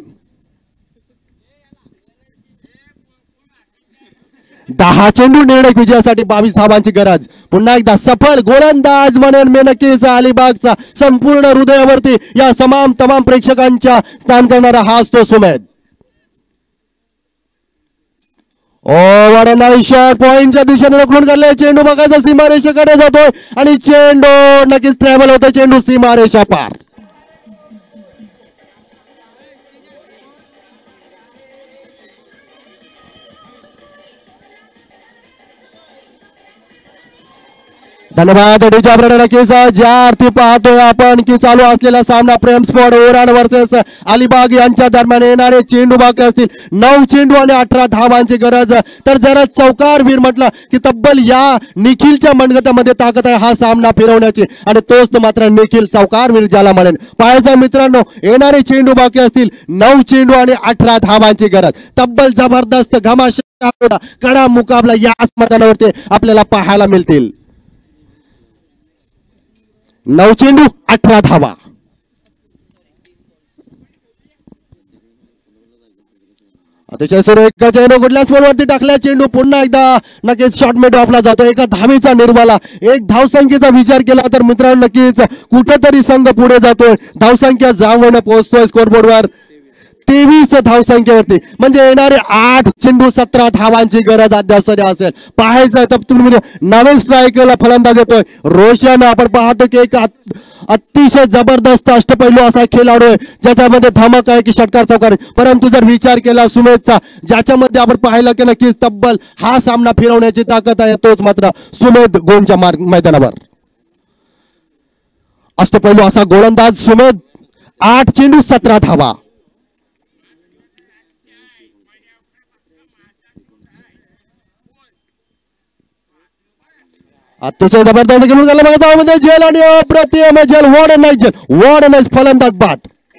10 चेंडू निर्णायक विजयासाठी 22 धावांची गरज. पुन्हा एकदा सफळ गोलंदाज म्हणून मी नक्कीच अलिबागचा संपूर्ण हृदयावरती या तमाम प्रेक्षकांच्या स्थान करणारा हाच तो सुमेध. ओव्हर शॉट पॉइंटच्या दिशेने रोखून करले. चेंडू बघायचा सीमारेषेकडे जातोय आणि चेंडू नक्कीच ट्रॅव्हल होतोय. चेंडू सीमारेषा पार. धन्यवाद नक्कीच ज्या अर्थी पाहतोय आपण की चालू असलेला सामना प्रेम स्पॉट ओरान वर्सेस अलिबाग यांच्या दरम्यान येणारे चेंडू बाकी असतील. 9 चेंडू आणि 18 धावांची गरज. तर जरा चौकारवीर म्हटलं की तब्बल या निखिलच्या मनगटामध्ये ताकद आहे हा सामना फिरवण्याची आणि तोच तो मात्र निखिल चौकारवीर ज्याला म्हणेन. पाहायचं मित्रांनो येणारे चेंडू बाकी असतील. 9 चेंडू आणि 18 धावांची गरज. तब्बल जबरदस्त घमाशा कडा मुकाबला याच मैदानावरती आपल्याला पाहायला मिळतील. 9 चेंडू 18 धावा. अतिशय सुरू एका चेंडू कुठल्या स्पोर्टवरती टाकल्या. चेंडू पुन्हा एकदा नक्कीच शॉर्ट मिड ऑफला जातो. एका धावेचा निर्वाला. एक धावसंख्येचा विचार केला तर मित्रांनो नक्कीच कुठेतरी संघ पुढे जातोय. धावसंख्या जाऊन पोहोचतोय स्कोरबोर्डवर 23 धावसंख्येवरती. म्हणजे येणारे 8 चेंडू 17 धावांची गरज अद्याप असेल. पाहायचं तर तुम्ही नवीन स्ट्रायकरला फलंदाज येतोय रोशन. आपण पाहतो की एक अतिशय जबरदस्त अष्टपैलू असा खेळाडू आहे ज्याच्यामध्ये धमक आहे की षटकार चौकार. परंतु जर विचार केला सुमेधचा ज्याच्यामध्ये आपण पाहिलं की नक्कीच तब्बल हा सामना फिरवण्याची ताकद आहे तोच मात्र सुमेध गोलच्या मैदानावर. अष्टपैलू असा गोलंदाज सुमेध. 8 चेंडू 17 धावा. अतिशय जबरदस्त घेऊन गेला बघा झेल आणि अप्रतिम झेल. वॉर्ड नाईस फलंदाज बाद.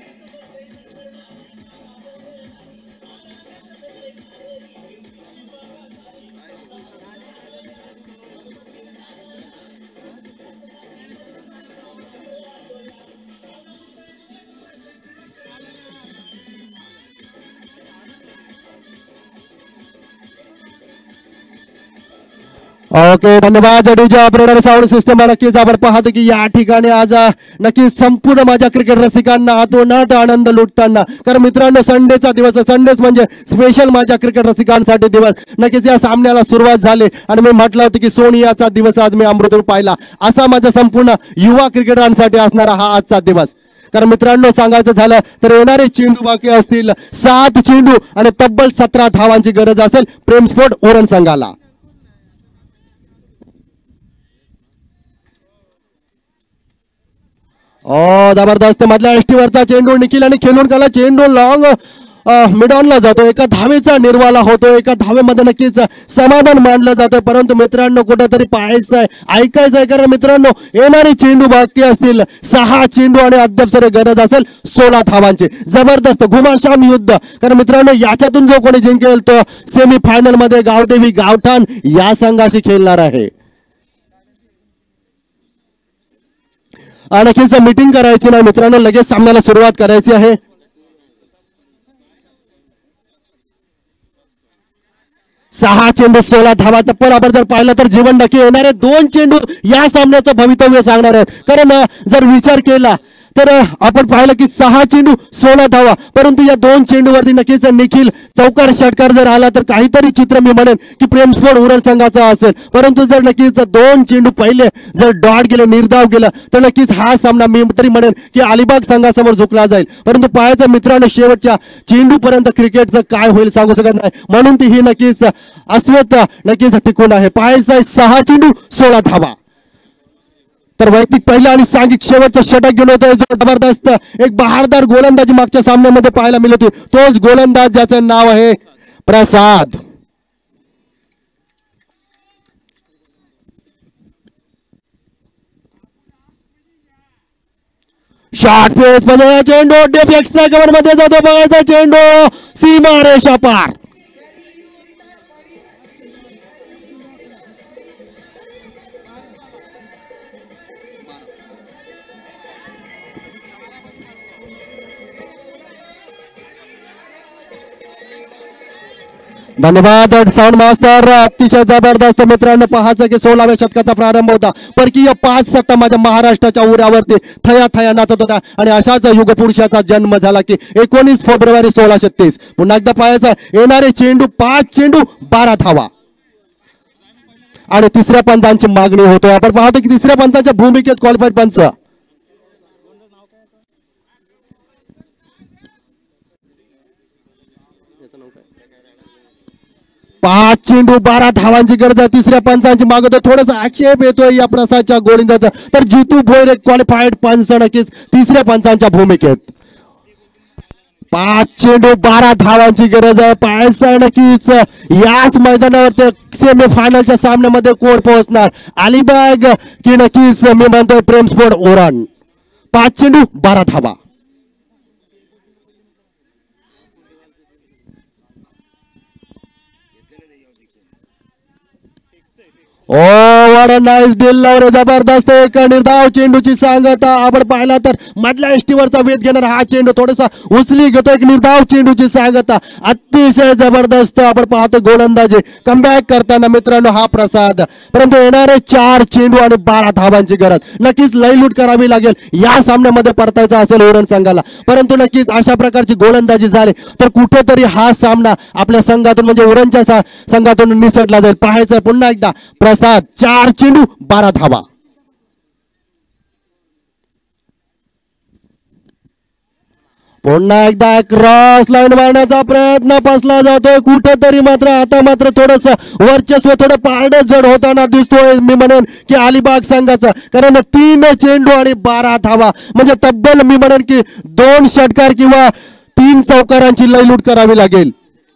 ओके धन्यवाद डीजे ऑपरेटर साऊंड सिस्टम. नक्कीच आपण पाहतो की या ठिकाणी आज नक्कीच संपूर्ण माझ्या क्रिकेट रसिकांना अतोनात आनंद लुटताना. कारण मित्रांनो संडेचा दिवस. संडेच म्हणजे स्पेशल माझ्या क्रिकेट रसिकांसाठी दिवस. नक्कीच या सामन्याला सुरुवात झाली आणि मी म्हटलं होतं की सोनियाचा दिवस आज मी अमृतून पाहिला. असा माझ्या संपूर्ण युवा क्रिकेटरांसाठी असणारा हा आजचा दिवस. कारण मित्रांनो सांगायचं झालं तर येणारे चेंडू बाकी असतील 7 चेंडू आणि तब्बल 17 धावांची गरज असेल प्रेमस्पोर्ट ओरण संघाला. जबरदस्त मधल्या एष्टीवरचा चेंडू निखिल आणि खेळून गेला. चेंडू लॉंग मिड ऑनला जातो. एका धावेचा निर्वाला होतो. एका धावेमध्ये नक्कीच समाधान मानलं जातं. परंतु मित्रांनो कुठेतरी पाहायचं आहे ऐकायचं आहे. कारण मित्रांनो येणारे चेंडू बाकी असतील 6 चेंडू आणि अद्याप सर गरज असेल 16 धावांची. जबरदस्त घुमाशाम युद्ध. कारण मित्रांनो याच्यातून जो कोणी जिंकेल तो सेमी फायनल मध्ये गावदेवी गावठाण या संघाशी खेळणार आहे. नक्कीच मीटिंग करायची नाही मित्रांनो. लगेच सामन्याला सुरुवात करायची आहे. 6 चेंडू 16 धावा. तब्बल आपण जर पाहिलं तर जीवन नक्की येणारे 2 चेंडू या सामन्याचं भवितव्य सांगणार आहेत. कारण जर विचार केला तर आपण पाहिलं की 6 चेंडू 16 धावा, परंतु या 2 चेंडूवरती नक्कीच निखिल चौकार षटकार जर आला तर काहीतरी चित्र मी म्हणेन की प्रेमस्फोट उरण संघाचा असेल. परंतु जर नक्कीच 2 चेंडू पहिले जर डॉट गेले, निर्धाव गेला तर नक्कीच हा सामना मी तरी म्हणेन की अलिबाग संघासमोर झुकला जाईल. परंतु पाहायचं मित्रांनो शेवटच्या चेंडू पर्यंत क्रिकेटचं काय होईल सांगू शकत नाही, म्हणून ती ही नक्कीच अस्वस्थ नक्कीच टिकून आहे. पाहायचं 6 चेंडू 16 धावा. तर वैयक्तिक पहिला आणि सांघिक शेवटचा षटक घेऊन होतोय जो जबरदस्त एक बहारदार गोलंदाजी मागच्या सामन्यामध्ये पाहायला मिळत होती. तोच गोलंदाज ज्याचं नाव आहे प्रसाद. शॉर्ट पेस मध्ये चेंडू डेफ एक्स्ट्रा कव्हर मध्ये जातो. बघायचा चेंडू सीमा रेषा पार. धन्यवाद साऊंड मास्टर. अतिशय जबरदस्त मित्रांनो. पाहायचं की 16व्या शतकाचा प्रारंभ होता. परकीय 5 सत्ता माझ्या महाराष्ट्राच्या उऱ्यावरती थया थया नाचत होता आणि अशाच युगपुरुषाचा जन्म झाला की 19 फेब्रुवारी 1630. पुन्हा एकदा पाहायचं येणारे चेंडू 5 चेंडू 12 धावा आणि तिसऱ्या पंचांची मागणी होतोय. आपण पाहतो की तिसऱ्या पंचाच्या भूमिकेत क्वालिफाईड पंच 5 चेंडू 12 धावांची गरज आहे. तिसऱ्या पंचांची मागतो. थोडासा आक्षेप येतोय या प्रसादच्या गोलंदाजाचा. तर जितू भोईर क्वालिफाईड पंच नक्कीच तिसऱ्या पंचांच्या भूमिकेत. 5 चेंडू 12 धावांची गरज आहे. पाहायचं नक्कीच याच मैदानावर सेमीफायनलच्या सामन्यामध्ये कोण पोहोचणार, अलिबाग की नक्कीच मी म्हणतोय प्रेमस्फोट उरण. 5 चेंडू 12 धावा. Oh what a nice delivery. जबरदस्त एक निर्धाव चेंडूची सांगता. आपण पाहिला तर मधल्या एष्टीवरचा वेध घेणारा हा चेंडू थोडासा उचली घेतो. एक निर्धाव चेंडूची सांगता. अतिशय जबरदस्त आपण पाहतो गोलंदाजी कमबॅक करताना मित्रांनो हा प्रसाद. परंतु येणारे 4 चेंडू आणि 12 धावांची गरज. नक्कीच लयलूट करावी लागेल या सामन्यामध्ये परतायचा असेल उरण संघाला. परंतु नक्कीच अशा प्रकारची गोलंदाजी झाली तर कुठेतरी हा सामना आपल्या संघातून म्हणजे उरणच्या संघातून निसटला जाईल. पाहायचं पुन्हा एकदा प्रसाद 4 चेंडू 12 धावा. पुन्हा एकदा क्रॉस लाईन मारण्याचा प्रयत्न फसला जातोय. कुठेतरी मात्र आता मात्र थोडस वर्चस्व थोडं पारडे जड होताना दिसतोय मी म्हणेन की अलिबाग संघाचा. कारण 3 चेंडू आणि 12 धावा म्हणजे तब्बल मी म्हणेन की 2 षटकार किंवा 3 चौकारांची लयलूट करावी लागेल.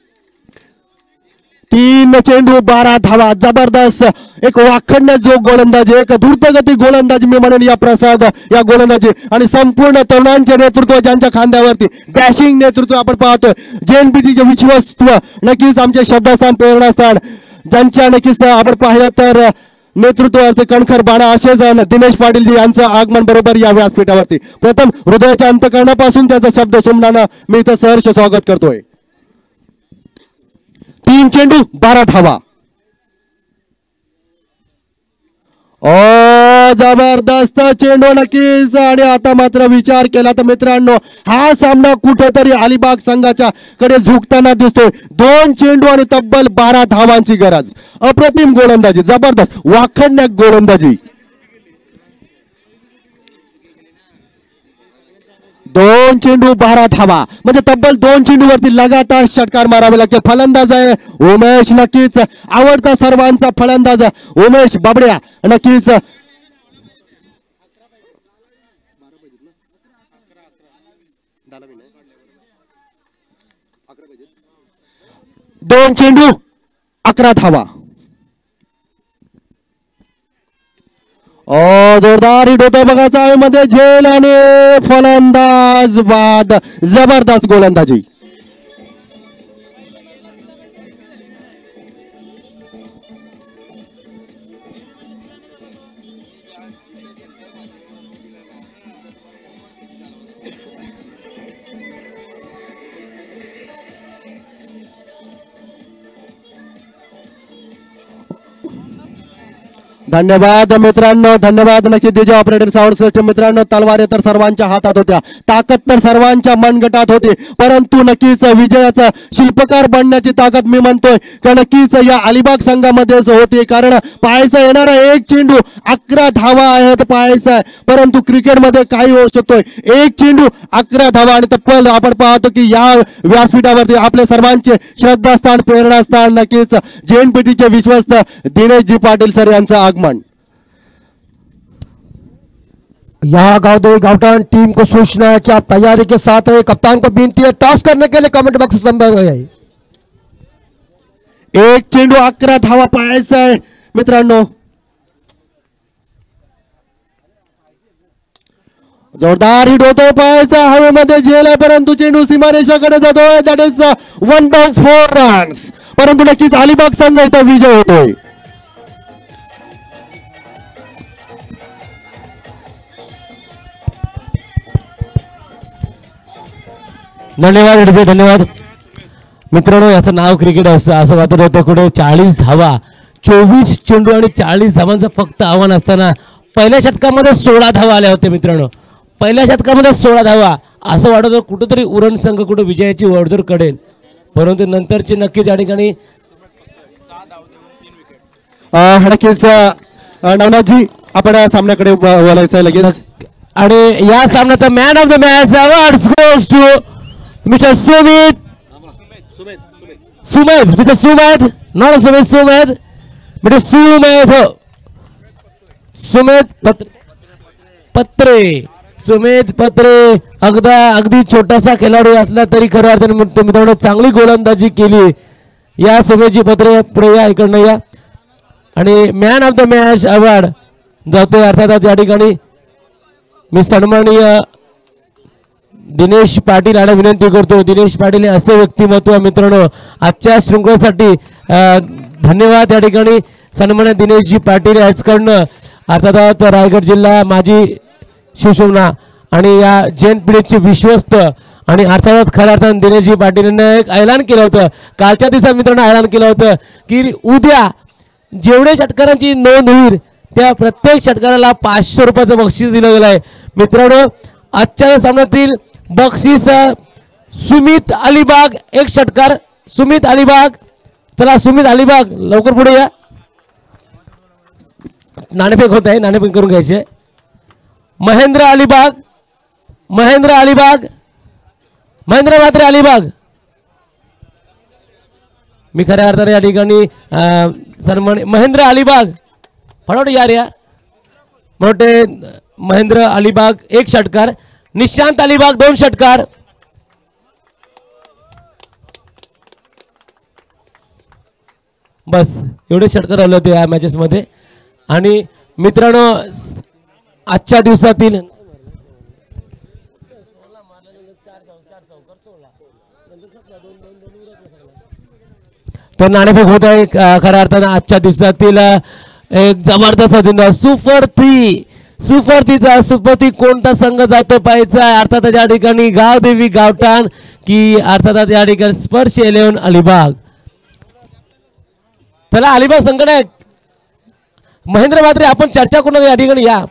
3 चेंडू 12 धावा. जबरदस्त एक वाखडण्यात जो गोलंदाजी, एक द्रुतगती गोलंदाजी मी म्हणेन या प्रसाद या गोलंदाजी आणि संपूर्ण तरुणांचे नेतृत्व ज्यांच्या खांद्यावरती डॅशिंग नेतृत्व आपण पाहतोय. JNPTचे विश्वस्त नक्कीच आमचे शब्दस्थान प्रेरणास्थान ज्यांच्या नक्कीच आपण पाहिलं तर नेतृत्वावरती कणखर बाणा असे जण दिनेश पाटील यांचं आगमन बरोबर या व्यासपीठावरती. प्रथम हृदयाच्या अंतकरणापासून त्याचा शब्द सुमनानं मी इथं सहर्ष स्वागत करतोय. 3 चेंडू 12 धावा. ओ जबरदस्त चेंडू नक्कीच. आणि आता मात्र विचार केला तर मित्रांनो हा सामना कुठेतरी अलिबाग संघाच्या कडे झुकताना दिसतोय. 2 चेंडू आणि तब्बल 12 धावांची गरज. अप्रतिम गोलंदाजी, जबरदस्त वाखडण्यात गोलंदाजी. 2 चेंडू 12 धावा म्हणजे तब्बल 2 चेंडूवरती लगातार षटकार मारावे लागते. फलंदाज आहे उमेश, नक्कीच आवडता सर्वांचा फलंदाज उमेश बाबड्या. नक्कीच 2 चेंडू 11 धावा. जोरदार हिट होतं बघा चाळीमध्ये. झेल आणि फलंदाज बाद. जबरदस्त गोलंदाजी. धन्यवाद मित्रांनो, धन्यवाद. नक्की डीजे ऑपरेटर साऊंड सिस्टम मित्रांनो, तलवारी तर सर्वांच्या हातात होत्या, ताकद तर सर्वांच्या मनगटात होती, परंतु नक्कीच विजयाचा शिल्पकार बनण्याची ताकद मी म्हणतोय का नक्कीच या अलिबाग संघामध्येच होती. कारण पाहायचा येणारा एक चेंडू 11 धावा आहेत पाहायचा, परंतु क्रिकेटमध्ये काही होऊ शकतोय. एक चेंडू 11 धावा आणि तब्बल आपण पाहतो की या व्यासपीठावरती आपले सर्वांचे श्रद्धास्थान, प्रेरणास्थान नक्कीच JNPTचे विश्वस्त दिनेशजी पाटील सर यांचं आगमन. यहाँ गावटन टीम को सूचना है कि आप तैयारी के साथ रहे. कप्तान को विनती है टॉस करने के लिए कमेंट बॉक्स संपर्क है. एक चेंडू 11 धावा पाहायचा आहे मित्रांनो. जोरदार हिट होतो, पाहायचा हवेमध्ये झेल आहे, परंतु चेंडू सीमारेषाकडे जातोय. दॅट इज 1/4 रन्स, परंतु नक्कीच अलिबाग संघ इथं विजय होतोय. धन्यवाद, धन्यवाद मित्रांनो. याचं नाव क्रिकेट असं वाटत होतं. कुठे 40 धावा, 24 चेंडू आणि 40 धावांचं फक्त आव्हान असताना पहिल्या षटकामध्ये 16 धावा आल्या होत्या मित्रांनो. पहिल्या षटकामध्ये 16 धावा, असं वाटत होतं कुठंतरी उरण संघ कुठं विजयाची वर्दळ कडेल, परंतु नंतरची नक्कीच या ठिकाणी नक्कीच नवनाथजी आपण सामन्याकडे बोलायचं आहे लगेच. आणि या सामन्याचा man of the match award goes to mister Sumit mister Sumedh, not Sumedh, mister Sumedh Patre. Sumedh पत्रे अगदी छोटासा खेळाडू असला तरी खऱ्या अर्थाने मित्रांनो चांगली गोलंदाजी केली. या सुमेधजी पत्रे पुढे या, इकडनं या. आणि man of the match award जातोय अर्थात या ठिकाणी मी सन्माननीय दिनेश पाटील यांना विनंती करतो. दिनेश पाटील हे असे व्यक्तिमत्व मित्रांनो आजच्या शृंखलेसाठी धन्यवाद. या ठिकाणी सन्माननीय दिनेशजी पाटील यांच्याकडनं अर्थात रायगड जिल्हा माजी शिवसेना आणि या JNPTचे विश्वस्त आणि अर्थात खऱ्या अर्थाने दिनेशजी पाटील यांनी एक ऐलान केलं होतं कालच्या दिवसात मित्रांनो, ऐलान केलं होतं की उद्या जेवढे षटकारांची नोंद होईल त्या प्रत्येक षटकाराला 500 रुपयाचं बक्षीस दिलं गेलं आहे मित्रांनो. आजच्या सामन्यातील बक्षीस सुमित अलिबाग, एक षटकार सुमित अलिबाग. चला सुमित अलिबाग लवकर पुढे या. नाणेफेक होत आहे, नाणेफेक करून घ्यायचे. महेंद्र म्हात्रे अलिबाग. मी खऱ्या अर्थाने या ठिकाणी सन्मान महेंद्र अलिबाग फटाफट यार मोठे महेंद्र अलिबाग एक षटकार, निशांत अलिबाग 2 षटकार. बस एवढे षटकार आले होते या मॅचेस मध्ये. आणि मित्रांनो आजच्या दिवसातील तर नाणेफेक होत आहे खऱ्या अर्थानं आजच्या दिवसातील एक जबरदस्त अजून सुपर 3चा सुपर 3 कोणता संघ जातो पाहायचा आहे. अर्थात या ठिकाणी गावदेवी गावठाण की अर्थात या ठिकाणी स्पर्श 11 अलिबाग. चला अलिबाग संघ आहे. महेंद्र म्हात्रे आपण चर्चा करून या ठिकाणी या.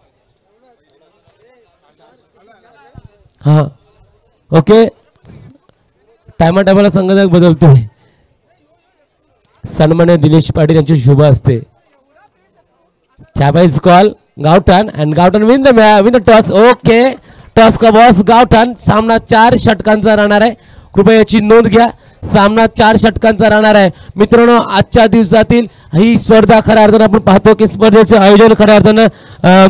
हा ओके, टायमाला संघ बदलतोय. सन्मान्य दिनेश पाटील यांची शुभ असते. चॅपाईज call Gaothan and Gaothan win the toss. Okay, toss का बॉस गावठाण. सामना 4 षटकांचा राहणार आहे, कृपया याची नोंद घ्या. सामना 4 षटकांचा राहणार आहे मित्रांनो. आजच्या दिवसातील ही स्पर्धा खऱ्या अर्थानं आपण पाहतो की स्पर्धेचं आयोजन खऱ्या अर्थानं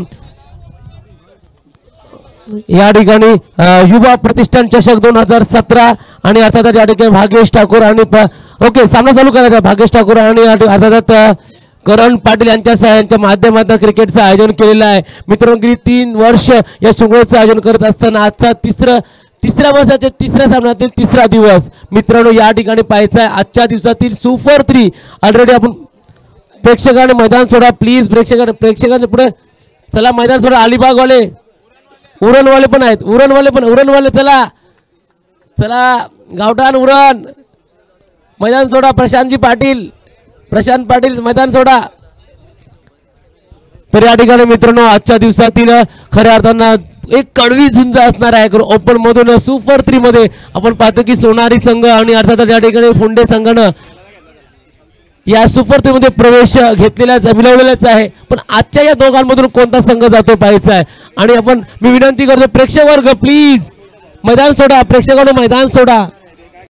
या ठिकाणी युवा प्रतिष्ठान चषक 2017 आणि अर्थात या ठिकाणी भाग्येश ठाकूर आणि ओके सामना चालू करायचा. भाग्येश ठाकूर आणि अर्थात करण पाटील यांच्या माध्यमातून क्रिकेटचं आयोजन केलेलं आहे मित्रांनो. गेली 3 वर्ष या शृंखलेचं आयोजन करत असताना आजचा तिसऱ्या वर्षाच्या तिसऱ्या सामन्यातील 3रा दिवस मित्रांनो या ठिकाणी पाहायचा आहे. आजच्या दिवसातील सुपर 3 ऑलरेडी आपण प्रेक्षकांनी मैदान सोडा प्लीज. प्रेक्षकांच्या पुढे चला मैदान सोडा. अलिबागवाले उरणवाले पण आहेत, उरणवाले चला गावठाण उरण मैदान सोडा. प्रशांत पाटील मैदान सोडा. तर या ठिकाणी मित्रांनो आजच्या दिवसातील खऱ्या अर्थानं एक कडवी झुंज असणार आहे ओपन मधून सुपर 3 मध्ये आपण पाहतो की सोनारी संघ आणि अर्थातच या ठिकाणी फुंडे संघानं या सुपर 3 मध्ये प्रवेश मिळवलेलाच आहे. पण आजच्या या दोघांमधून कोणता संघ जातो पाहायचा आहे. आणि मी विनंती करतो प्रेक्षक वर्ग प्लीज मैदान सोडा, प्रेक्षकांनो मैदान सोडा.